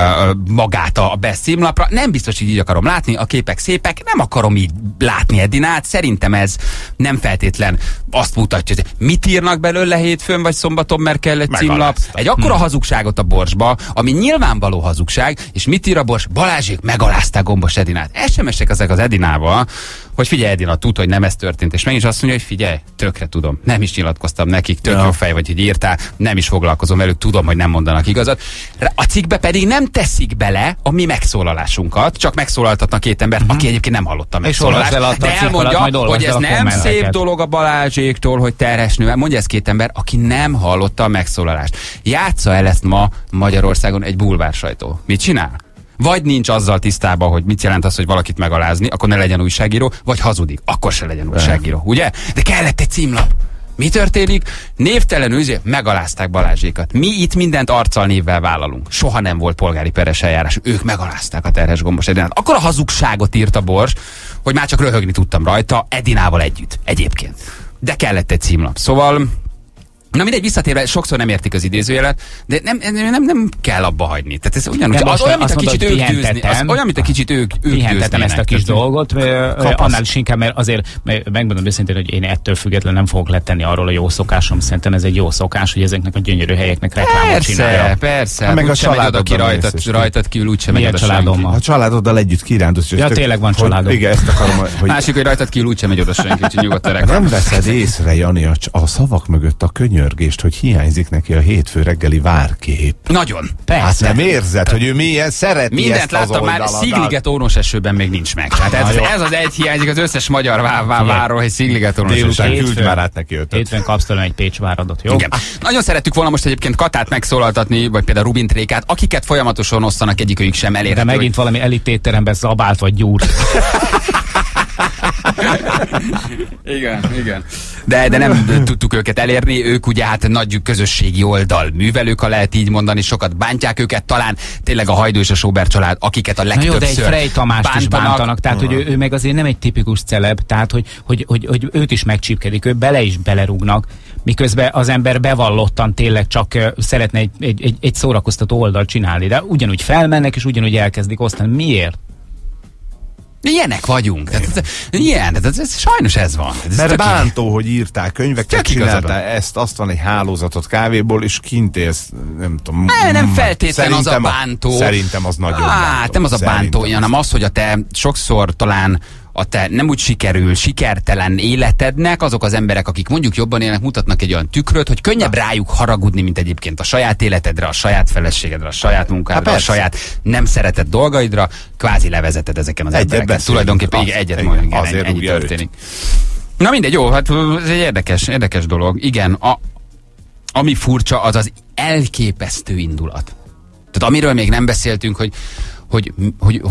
magát a Best címlapra. Nem biztos, hogy így akarom látni, a képek szépek, nem akarom így látni Edinát, szerintem ez nem feltétlen azt mutatja, hogy mit írnak belőle hétfőn vagy szombaton, mert kell egy címlap. Egy akkora hazugságot a Borsba, ami nyilvánvaló hazugság, és mit ír a Bors? Balázsék megalázták Gombos Edinát. SMS-ek ezek az Edinával, hogy figyelj Edina, tud, hogy nem ez történt, és mégis azt mondja, hogy figyelj, tökre tudom, nem is nyilatkoztam nekik, tök jó fej vagy, hogy írtál, nem is foglalkozom velük, tudom, hogy nem mondanak igazat. A cikkbe pedig nem teszik bele a mi megszólalásunkat, csak megszólaltatnak két embert, aki egyébként nem hallotta megszólalást. De elmondja, hogy ez nem szép dolog a Balázséktól, hogy terhes nő. Mondja ezt két ember, aki nem hallotta a megszólalást. Játsza el ezt ma Magyarországon egy bulvár sajtó. Mit csinál? Vagy nincs azzal tisztában, hogy mit jelent az, hogy valakit megalázni, akkor ne legyen újságíró, vagy hazudik, akkor se legyen újságíró, ugye? De kellett egy címlap. Mi történik? Névtelenül megalázták Balázsékat. Mi itt mindent arccal névvel vállalunk. Soha nem volt polgári peres eljárás. Ők megalázták a terhes Gombos Edinát. Akkor a hazugságot írt a Bors, hogy már csak röhögni tudtam rajta, Edinával együtt. Egyébként. De kellett egy címlap. Szóval na mindegy, visszatérve, sokszor nem értik az idézőjelet, de nem kell abba hagyni. Tehát ez ugyanúgy, az olyan, mint a kicsit ők győzni. Az olyan, mint a kicsit ők pihentetem ezt a kis dolgot, annál is inkább, mert azért megmondom őszintén, hogy én ettől függetlenül nem fogok letenni arról a jó szokásom. Szerintem ez egy jó szokás, hogy ezeknek a gyönyörű helyeknek reklámot csinálja. Persze. Meg a család, aki rajtad kívül úgysem megy oda senki. A családoddal együtt kirándulsz. Ja, tényleg van családom. Igen, ezt akarom, hogy... Másik, hogy rajtad kívül úgysem megy oda senki, úgyhogy nyugodtan reklám. Nem veszed észre, Jani, a szavak mögött a könyörgést, hogy hiányzik neki a hétfő reggeli várkép. Nagyon. Persze. Hát nem érzed, hogy ő milyen szereti mindent ezt láttam az már, Szigliget ónos esőben még nincs meg. Tehát ez az egy hiányzik az összes magyar várról, hogy Szigliget ónos esőben. Délután küldj már át neki ötöt. Hétfőn kapsz tőlem egy Pécs váradot, jó? Igen. Nagyon szerettük volna most egyébként Katát megszólaltatni, vagy például Rubin Trékát, akiket folyamatosan osztanak, egyikőjük sem elérhető. De megint valami elitétteremben zabált vagy gyúrt. Igen. De nem tudtuk őket elérni, ők ugye hát nagy közösségi oldal művelők, ha lehet így mondani, sokat bántják őket, talán tényleg a Hajdú és a Sóber család, akiket a legtöbbször bántanak. Na jó, de egy Frey Tamást is bántanak, tehát hogy ő meg azért nem egy tipikus celeb, tehát hogy őt is megcsípkedik, ő bele is belerúgnak, miközben az ember bevallottan tényleg csak szeretne egy szórakoztató oldalt csinálni, de ugyanúgy felmennek és ugyanúgy elkezdik osztani. Miért? Ilyenek vagyunk. Sajnos ez van. Mert bántó, hogy írták könyveket, csináltál ezt, azt van egy hálózatot kávéból, és kint élsz, nem tudom. Nem feltétlen az a bántó. Szerintem az nagyon bántó. Hát nem az a bántó, hanem az, hogy a te sokszor talán a te nem úgy sikertelen életednek azok az emberek, akik mondjuk jobban élnek, mutatnak egy olyan tükröt, hogy könnyebb rájuk haragudni, mint egyébként a saját életedre, a saját feleségedre, a saját munkádra, a saját nem szeretett dolgaidra, kvázi levezeted ezeken az embereket. Tulajdonképpen egyet mondjuk, ennyi történik. Na mindegy, jó, hát ez egy érdekes dolog. Igen, ami furcsa, az az elképesztő indulat. Tehát amiről még nem beszéltünk, hogy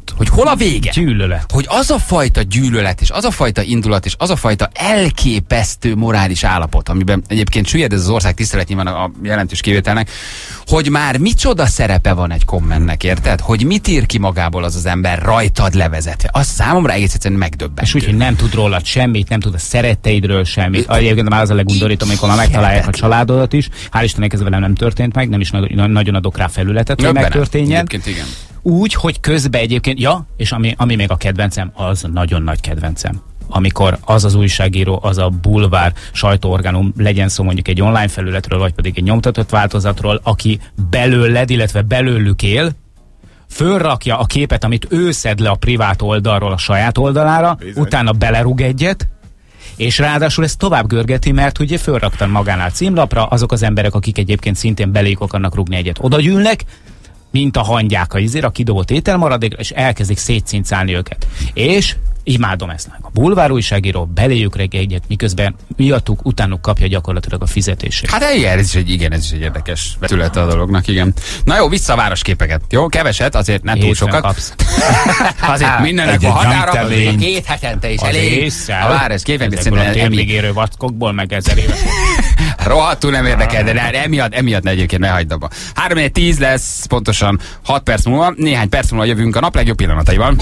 ott? Hogy hol a vége? Gyűlölet. Hogy az a fajta gyűlölet, és az a fajta indulat, és az a fajta elképesztő morális állapot, amiben egyébként süllyed ez az ország, tisztelet nyilván a jelentős kivételnek, hogy már micsoda szerepe van egy kommentnek, érted? Hogy mit ír ki magából az az ember rajtad levezetve. Az számomra egész egyszerűen megdöbbentő. És úgy, hogy nem tud rólad semmit, nem tud a szeretteidről semmit. Egyébként már az a legundorítom, amikor már megtalálják a családodat is. Hál' Istennek ez velem nem történt meg, nem is nagyon adok rá felületet, hogy megtörténjen. Igen. Úgy, hogy közben egyébként, és ami még a kedvencem, az nagyon nagy kedvencem. Amikor az újságíró, az a bulvár sajtóorgánum, legyen szó mondjuk egy online felületről, vagy pedig egy nyomtatott változatról, aki belőled, illetve belőlük él, fölrakja a képet, amit ő szed le a privát oldalról a saját oldalára, utána belerúg egyet, és ráadásul ezt tovább görgeti, mert ugye fölraktan magánál címlapra, azok az emberek, akik egyébként szintén beléjük akarnak rúgni egyet, odagyűlnek, mint a hangyák a kidobott ételmaradékra, és elkezdik szétcincálni őket. És imádom ezt. A bulvár újságíró beléjük reg egyet, miközben miattuk, utánuk kapja gyakorlatilag a fizetését. Hát igen, ez is egy érdekes vetülete a dolognak, igen. Na jó, vissza a városképeket. Jó, keveset, azért nem túl sokat. Azért mindennek a határa, 2 hetente is elég. A városképeket szerintem térmigérő vackokból, meg 1000 éves. Rohadtul nem érdekel, de emiatt egyébként ne hagyd abba. 3-4-10 lesz pontosan 6 perc múlva, néhány perc múlva jövünk a nap legjobb pillanataival.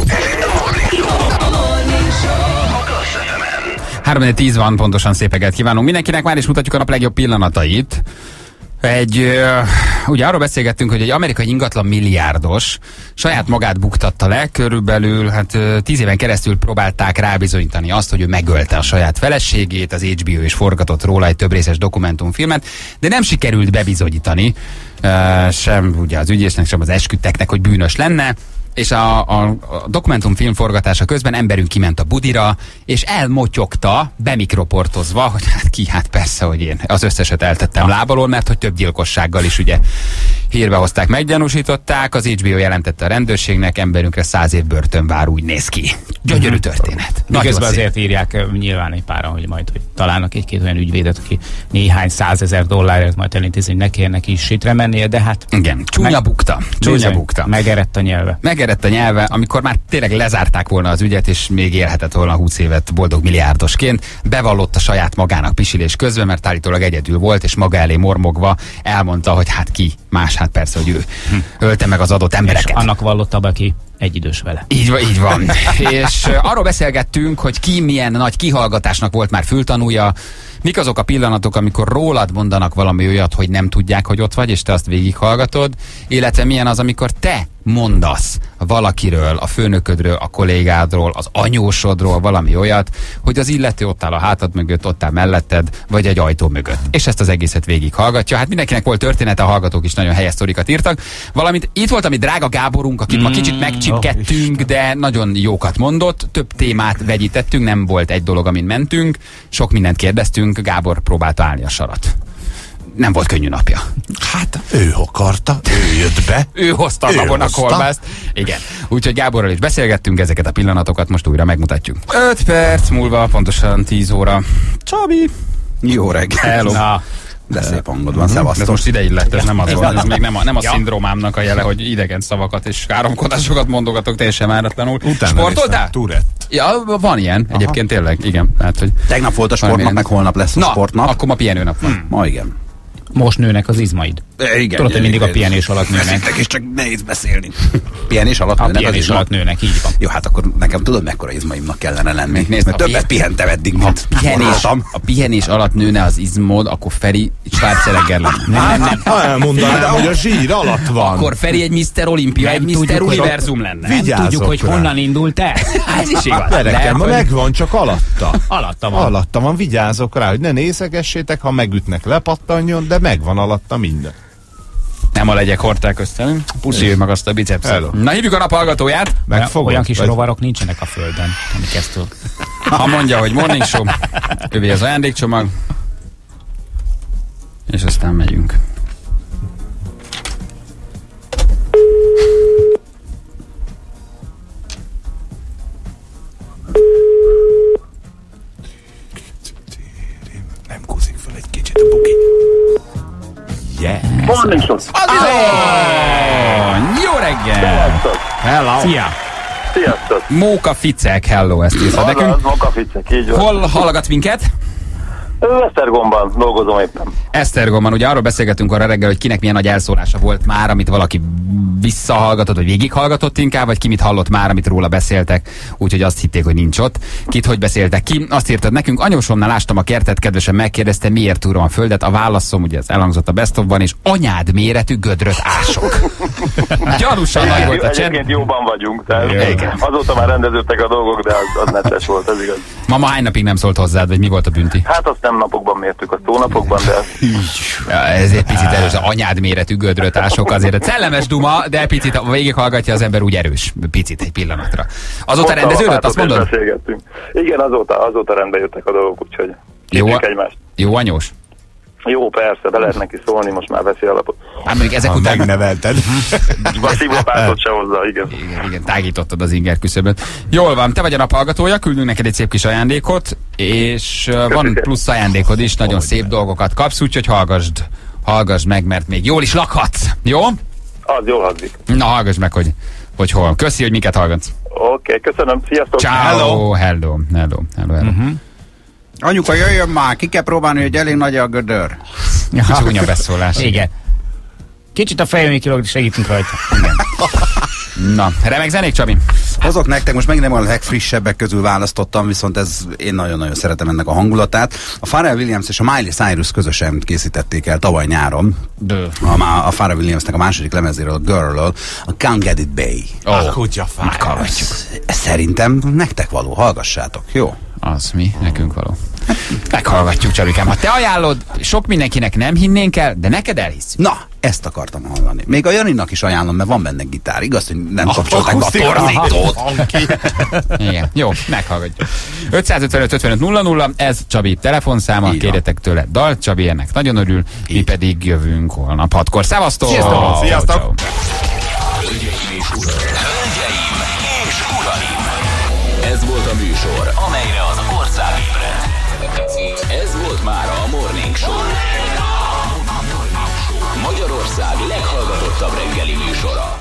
3-4-10 van, pontosan szépeket kívánunk mindenkinek, már is mutatjuk a nap legjobb pillanatait. Ugye arról beszélgettünk, hogy egy amerikai ingatlan milliárdos saját magát buktatta le, körülbelül 10 éven keresztül próbálták rábizonyítani azt, hogy ő megölte a saját feleségét, az HBO is forgatott róla egy több részes dokumentumfilmet, de nem sikerült bebizonyítani sem ugye az ügyésznek, sem az esküdteknek, hogy bűnös lenne. És a dokumentumfilm forgatása közben emberünk kiment a budira, és elmotyogta, bemikroportozva, hogy hát persze, hogy én az összeset eltettem lábalól, mert hogy több gyilkossággal is ugye hírbe hozták, meggyanúsították, az HBO jelentette a rendőrségnek, emberünkre 100 év börtön vár, úgy néz ki. Gyönyörű történet. Miközben azért írják nyilván egy páran, hogy majd hogy találnak egy-két olyan ügyvédet, aki néhány $100,000 majd elintézni, hogy ne kelljen neki is sitre mennie, de hát... Igen, csúnya bukta. Megerett a nyelve. Megerett a nyelve, amikor már tényleg lezárták volna az ügyet, és még élhetett volna 20 évet boldog milliárdosként, bevallotta saját magának pisilés közben, mert állítólag egyedül volt, és maga elé mormogva elmondta, hogy hát ki más, hát persze, hogy ő ölte meg az adott embereket. És annak vallotta be, aki egyidős vele. Így van. És arról beszélgettünk, hogy ki milyen nagy kihallgatásnak volt már fültanúja, mik azok a pillanatok, amikor rólad mondanak valami olyat, hogy nem tudják, hogy ott vagy, és te azt végighallgatod, illetve milyen az, amikor te mondasz valakiről, a főnöködről, a kollégádról, az anyósodról valami olyat, hogy az illető ott áll a hátad mögött, ott áll melletted, vagy egy ajtó mögött. És ezt az egészet végighallgatja. Hát mindenkinek volt története, a hallgatók is nagyon helyes sztorikat írtak. Valamint itt volt, ami drága Gáborunk, akit ma kicsit megcsipkedtünk, de nagyon jókat mondott. Több témát vegyítettünk, nem volt egy dolog, amin mentünk. Sok mindent kérdeztünk, Gábor próbálta állni a sarat. Nem volt könnyű napja. Hát, ő akarta, ő jött be. Ő hozta a napon a kolbászt. Igen. Úgyhogy Gáborral is beszélgettünk, ezeket a pillanatokat most újra megmutatjuk. 5 perc múlva, pontosan 10 óra. Csabi! Jó reggel. Hello. Na. De szép hangod van, szevasztok. Ez most ide illett, ez nem az van, ez még nem a szindrómámnak a jele, hogy idegen szavakat és káromkodásokat mondogatok teljesen váratlanul. Sportoltál? Tourette. Ja, van ilyen, egyébként tényleg, igen. Hát, hogy tegnap volt a sportnap, meg holnap lesz a sportnap. Akkor ma pihenőnap van. Ma igen. Most nőnek az izmaid. Igen. Tudod, hogy mindig a pihenés alatt nőnek. És csak nehéz beszélni. Pihenés alatt nőnek. A pihenés alatt nőnek, így van. Jó, hát akkor nekem tudod, mekkora izmaimnak kellene lenni. Nézd, mert többet pihentem eddig, mint a pihenés alatt nőne az izmod, akkor Feri Schwarzenegger lenne. Ha elmondanám, hogy a zsír alatt van. Akkor Feri egy Mr. Olimpia, egy Mr. Univerzum lenne. Nem tudjuk, hogy honnan indult el. Ez is igaz. Nekem megvan, csak alatta. Alatta van. Alatta van, vigyázok rá, hogy ne nézegessétek, ha megütnek, lepattanjon, de megvan alatta minden. Nem a legyek hordták köztem. Puszilj meg azt a bicepszet. Na, hívjuk a nap hallgatóját. Olyan kis rovarok nincsenek a földön, amik ezt tud. Ha mondja, hogy morning show, övé az ajándékcsomag, és aztán megyünk. Nem kúszik fel egy kicsit a buki. Yeah. Morning show. Jó reggel! Hello! Szia! Sziasztok! Móka Ficek, hello, ezt írtad nekünk. Móka Ficek, így van. Hol hallgatsz minket? Esztergomban dolgozom éppen. Esztergomban, ugye arról beszélgetünk arra reggel, hogy kinek milyen nagy elszólása volt már, amit valaki visszahallgatott, vagy végighallgatott inkább, vagy ki mit hallott már, amit róla beszéltek, úgyhogy azt hitték, hogy nincs ott. Kit hogy beszéltek ki? Azt írtad nekünk, anyósomnál ástam a kertet, kedvesen megkérdezte, miért túrom a földet. A válaszom, ugye ez elhangzott a Best of-ban, és anyád méretű gödröt ások. Gyanúsan nagy volt a csend. Egyébként jóban vagyunk, tehát azóta már rendeződtek a dolgok, de az netes volt, ez igaz. Mama hány napig nem szólt hozzád, vagy mi volt a bünti? Hát azt nem napokban mértük, azt hónapokban, de... Ja, ez egy picit erős, anyád méretű gödröt ások, azért a szellemes duma, de picit, ha végighallgatja az ember, úgy erős. Picit, egy pillanatra. Azóta rendeződött, azt mondod? Igen, azóta rendbe jöttek a dolgok, úgyhogy egymást. Jó anyós? Jó, persze, be lehet neki szólni, most már veszi alapot. Hát mondjuk ezek után... Megnevelted. A szívlapátot se hozzá, igen. Igen, tágítottad az inger küszöböt. Jól van, te vagy a nap hallgatója, küldünk neked egy szép kis ajándékot, és van plusz ajándékod is, nagyon szép dolgokat kapsz, úgyhogy hallgassd meg, mert még jól is lakhatsz, jó? Az jól hangzik. Na, hallgass meg, hogy hol. Köszi, hogy miket hallgatsz. Oké, köszönöm, sziasztok! Ciao. Hello. Anyuka, jöjjön már, ki kell próbálni, hogy elég nagy a gödör. Csúnya beszólás. Igen. Kicsit a fejemig kilóg, segítünk rajta. Igen. Na, remek zenék, Csabi? Hozok nektek, most megint nem a legfrissebbek közül választottam, viszont én nagyon-nagyon szeretem ennek a hangulatát. A Pharrell Williams és a Miley Cyrus közösen készítették el tavaly nyáron. A Pharrell Williamsnek a második lemezéről, a Girl-ről, a Can't Get It Bay. Meghallgatjuk. Szerintem nektek való, hallgassátok, jó? Az mi, nekünk való. Meghallgatjuk, Csabikám. Ha te ajánlod, sok mindenkinek nem hinnénk el, de neked elhisz. Na, ezt akartam hallani. Még a Janinak is ajánlom, mert van benne gitár. Igaz, hogy nem kapcsolták be a torzítót. Igen, jó, meghallgatjuk. 555-55-00, ez Csabi telefonszáma, kérjetek tőle dalt, Csabi ennek nagyon örül, mi pedig jövünk holnap 6-kor. Szevasztok! Sziasztok! Hölgyeim és uraim! Ez volt a műsor, amelyre az ország ébredt. Ez volt már a Morning Show. Magyarország leghallgatottabb reggeli műsora.